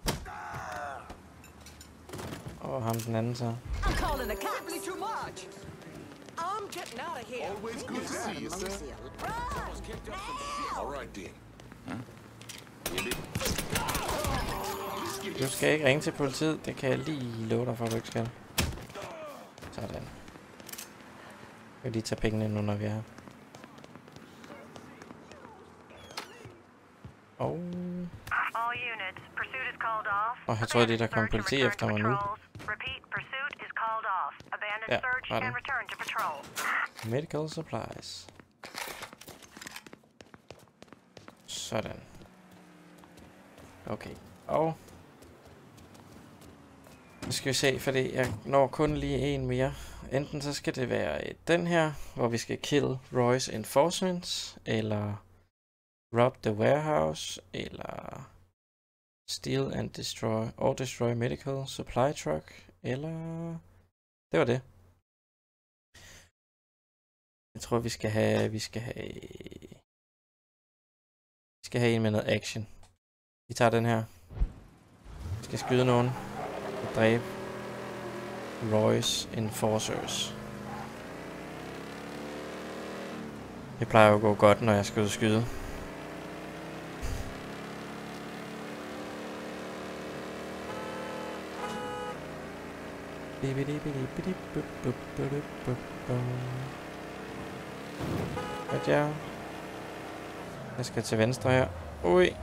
Ham den anden så. I'm calling the cops. Too much. I'm getting out of here. Always good to see you, sir. All right, then. Du skal ikke ringe til politiet. Det kan jeg lige love dig for, at du ikke skal. Sådan. Jeg vil lige tage pengene nu, når vi er her. Og jeg tror, det er der kommer politi efter mig nu. Ja, var den. Medical supplies. Sådan. Okay. Og nu skal vi se, fordi jeg når kun lige en mere. Enten så skal det være den her, hvor vi skal kill Roy's enforcements, eller rob the warehouse, eller steal and destroy medical supply truck, eller det var det. Jeg tror vi skal have en med noget action. Vi tager den her. Vi skal skyde nogen og dræbe Roy's enforcers. Det plejer jo at gå godt, når jeg skal skyde. Godt, ja. Jeg skal til venstre her. Ui.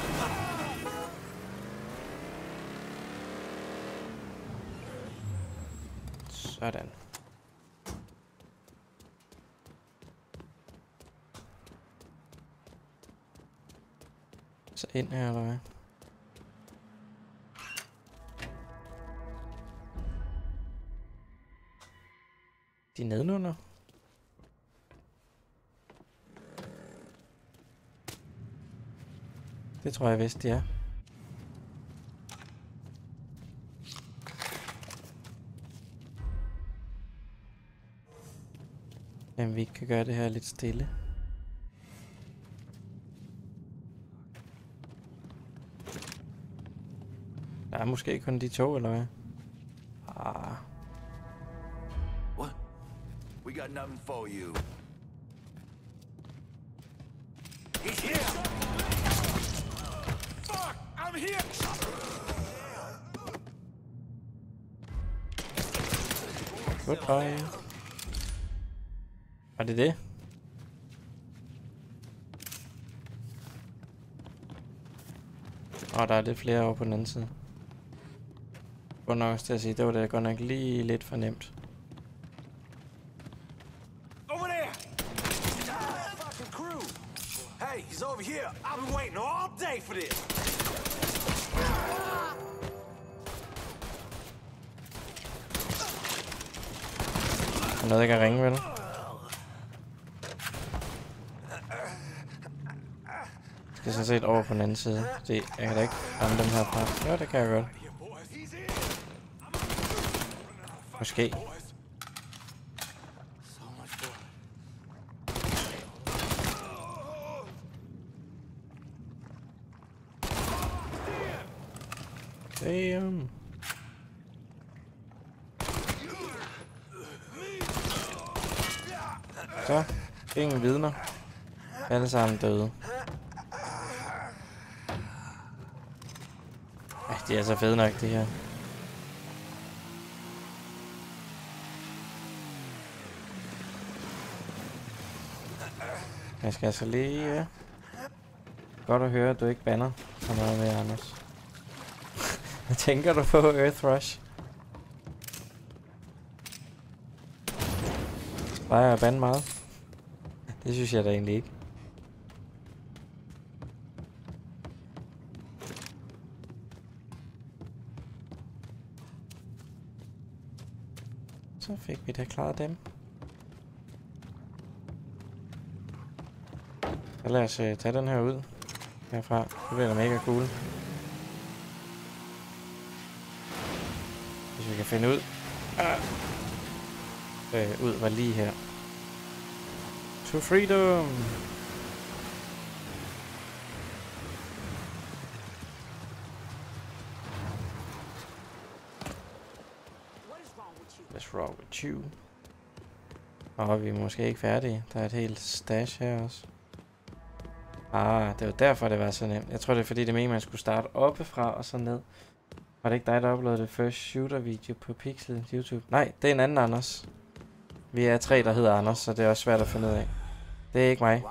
Sådan. Så ind her, eller hvad? De er nedenunder. Det tror jeg vist, de er. Jamen, vi kan gøre det her lidt stille. Der er måske kun de to, eller hvad? Ah. What? We got nothing for you. He's here! Fuck! I'm here! Goodbye. Var det det? Der er lidt flere over på den anden side. Godt nok til at sige, det var da godt nok lige lidt for nemt. Over there! Fucking crew! Hey, he's over here. I've been waiting all day for this. Han nåede ikke at ringe, vel? Jeg skal sådan set over på den anden side. Se, jeg kan da ikke ramme dem herfra. Ja, det kan jeg godt. Måske. Damn. Så, ingen vidner. Alle sammen døde. Ej, de er så fede nok, det her. Jeg skal altså lige... Ja. Godt at høre, at du ikke banner så meget med, Anders. Hvad tænker du på, Earth Rush? Plejer jeg bande meget? Det synes jeg da egentlig ikke. Så fik vi da klaret dem. Så lad os tage den her ud herfra. Det bliver da mega cool. Hvis vi kan finde ud. Ud var lige her. To freedom! What's wrong with you? Og vi er måske ikke færdige. Der er et helt stash her også. Det var derfor, det var så nemt. Jeg tror, det er fordi, det mener, man skulle starte oppefra og så ned. Var det ikke dig, der uploadede det første shooter-video på Pixel YouTube? Nej, det er en anden Anders. Vi er 3, der hedder Anders, så det er også svært at finde ud af. Det er ikke mig.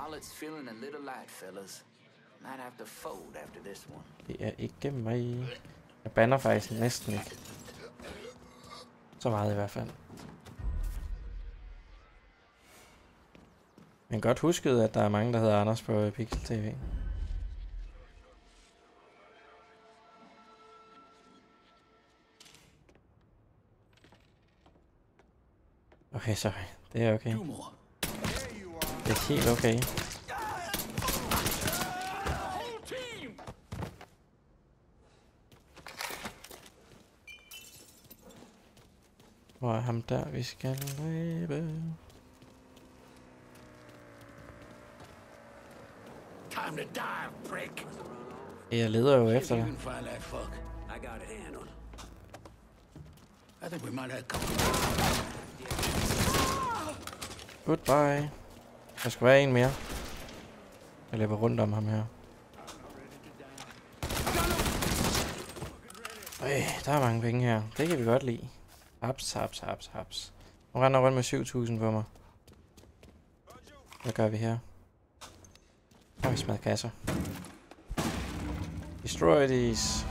Det er ikke mig. Jeg banner faktisk næsten ikke. Så meget i hvert fald. Men godt husket, at der er mange, der hedder Anders på Pixel TV. Okay, sorry. Det er okay. Det er helt okay. Hvor er ham der, vi skal løbe? Time to dive, prick. Jeg leder jo efter dig. I got it handled. I think we might have come. Goodbye. Der skal være en mere. Jeg løber rundt om ham her. Der er mange penge her. Det kan vi godt lide. Haps, haps, haps, haps. Nu render rundt med 7.000 på mig. Hvad gør vi her? Vi smadrer kasser. Destroy these.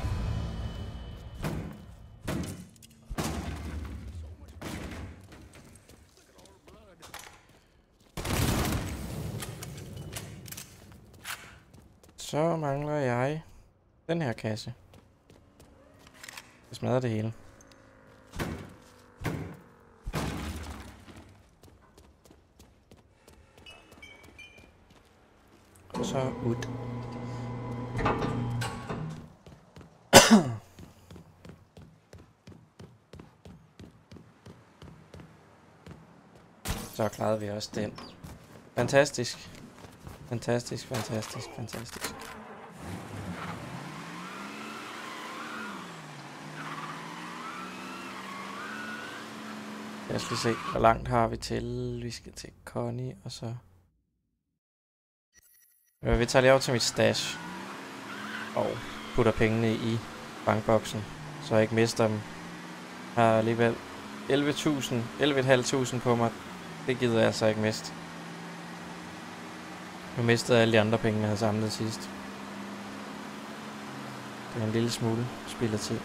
Så mangler jeg den her kasse. Jeg smadrer det hele. Og så ud. Så klarede vi også den. Fantastisk. Fantastisk, fantastisk, fantastisk. Jeg skal se, hvor langt har vi til. Vi skal til Connie, og så... Vi tager lige over til mit stash. Og putter pengene i bankboksen, så jeg ikke mister dem. Jeg har alligevel 11.500 på mig. Det gider jeg altså ikke miste. Nu mistede alle de andre penge, jeg havde samlet sidst. Det er en lille smule spild af tid.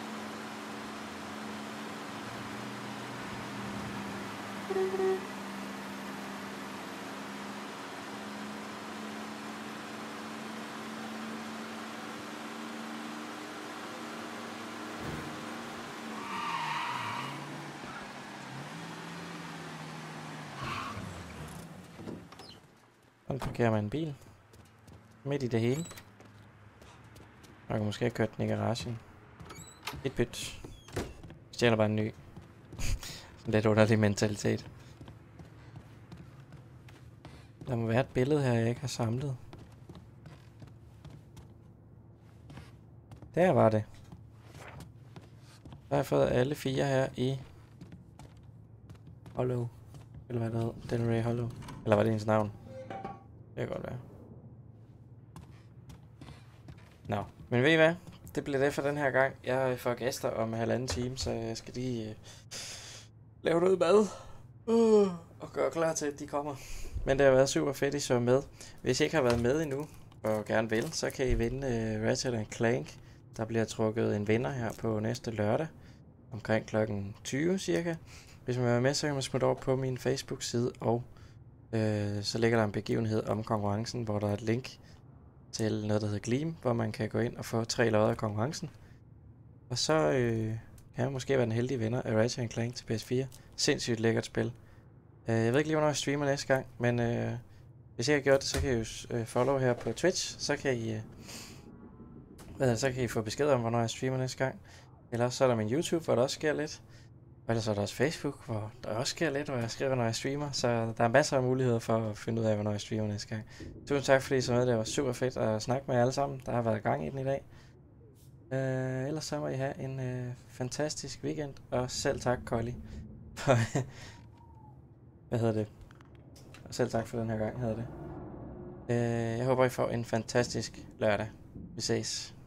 Så parkerer man en bil. Midt i det hele. Jeg kan måske have kørt den i garagen. Et byt. Stjæler bare en ny. Lidt underlig mentalitet. Der må være et billede her, jeg ikke har samlet. Der var det. Så har jeg fået alle 4 her i Hollow. Eller hvad det hed. Delray Hollow. Eller var det ens navn? Det kan godt være. Nå, men ved I hvad? Det bliver det for den her gang. Jeg får gæster om 1,5 time, så jeg skal lige lave noget mad. Og gøre klar til, at de kommer. Men det har været super fedt, I så med. Hvis I ikke har været med endnu, og gerne vil, så kan I vinde Ratchet & Clank. Der bliver trukket en vinder her på næste lørdag. Omkring klokken 20 cirka. Hvis man vil være med, så kan man smutte over på min Facebook-side, og så ligger der en begivenhed om konkurrencen, hvor der er et link til noget, der hedder Gleam, hvor man kan gå ind og få 3 lodder af konkurrencen. Og så kan jeg måske være den heldige vinder af Ratchet & Clank til PS4. Sindssygt lækkert spil. Jeg ved ikke lige, hvornår jeg streamer næste gang, men hvis jeg har gjort det, så kan I jo follow her på Twitch, så kan I få besked om, hvornår jeg streamer næste gang. Ellers så er der min YouTube, hvor der også sker lidt. Og ellers er der også Facebook, hvor der også sker lidt, hvor jeg skriver, når jeg streamer. Så der er masser af muligheder for at finde ud af, hvornår jeg streamer næste gang. Tusind tak, fordi I så med. Det var super fedt at snakke med jer alle sammen. Der har været gang i den i dag. Ellers så må I have en fantastisk weekend. Og selv tak, Collie. Hvad hedder det? Og selv tak for den her gang, hedder det. Jeg håber, I får en fantastisk lørdag. Vi ses.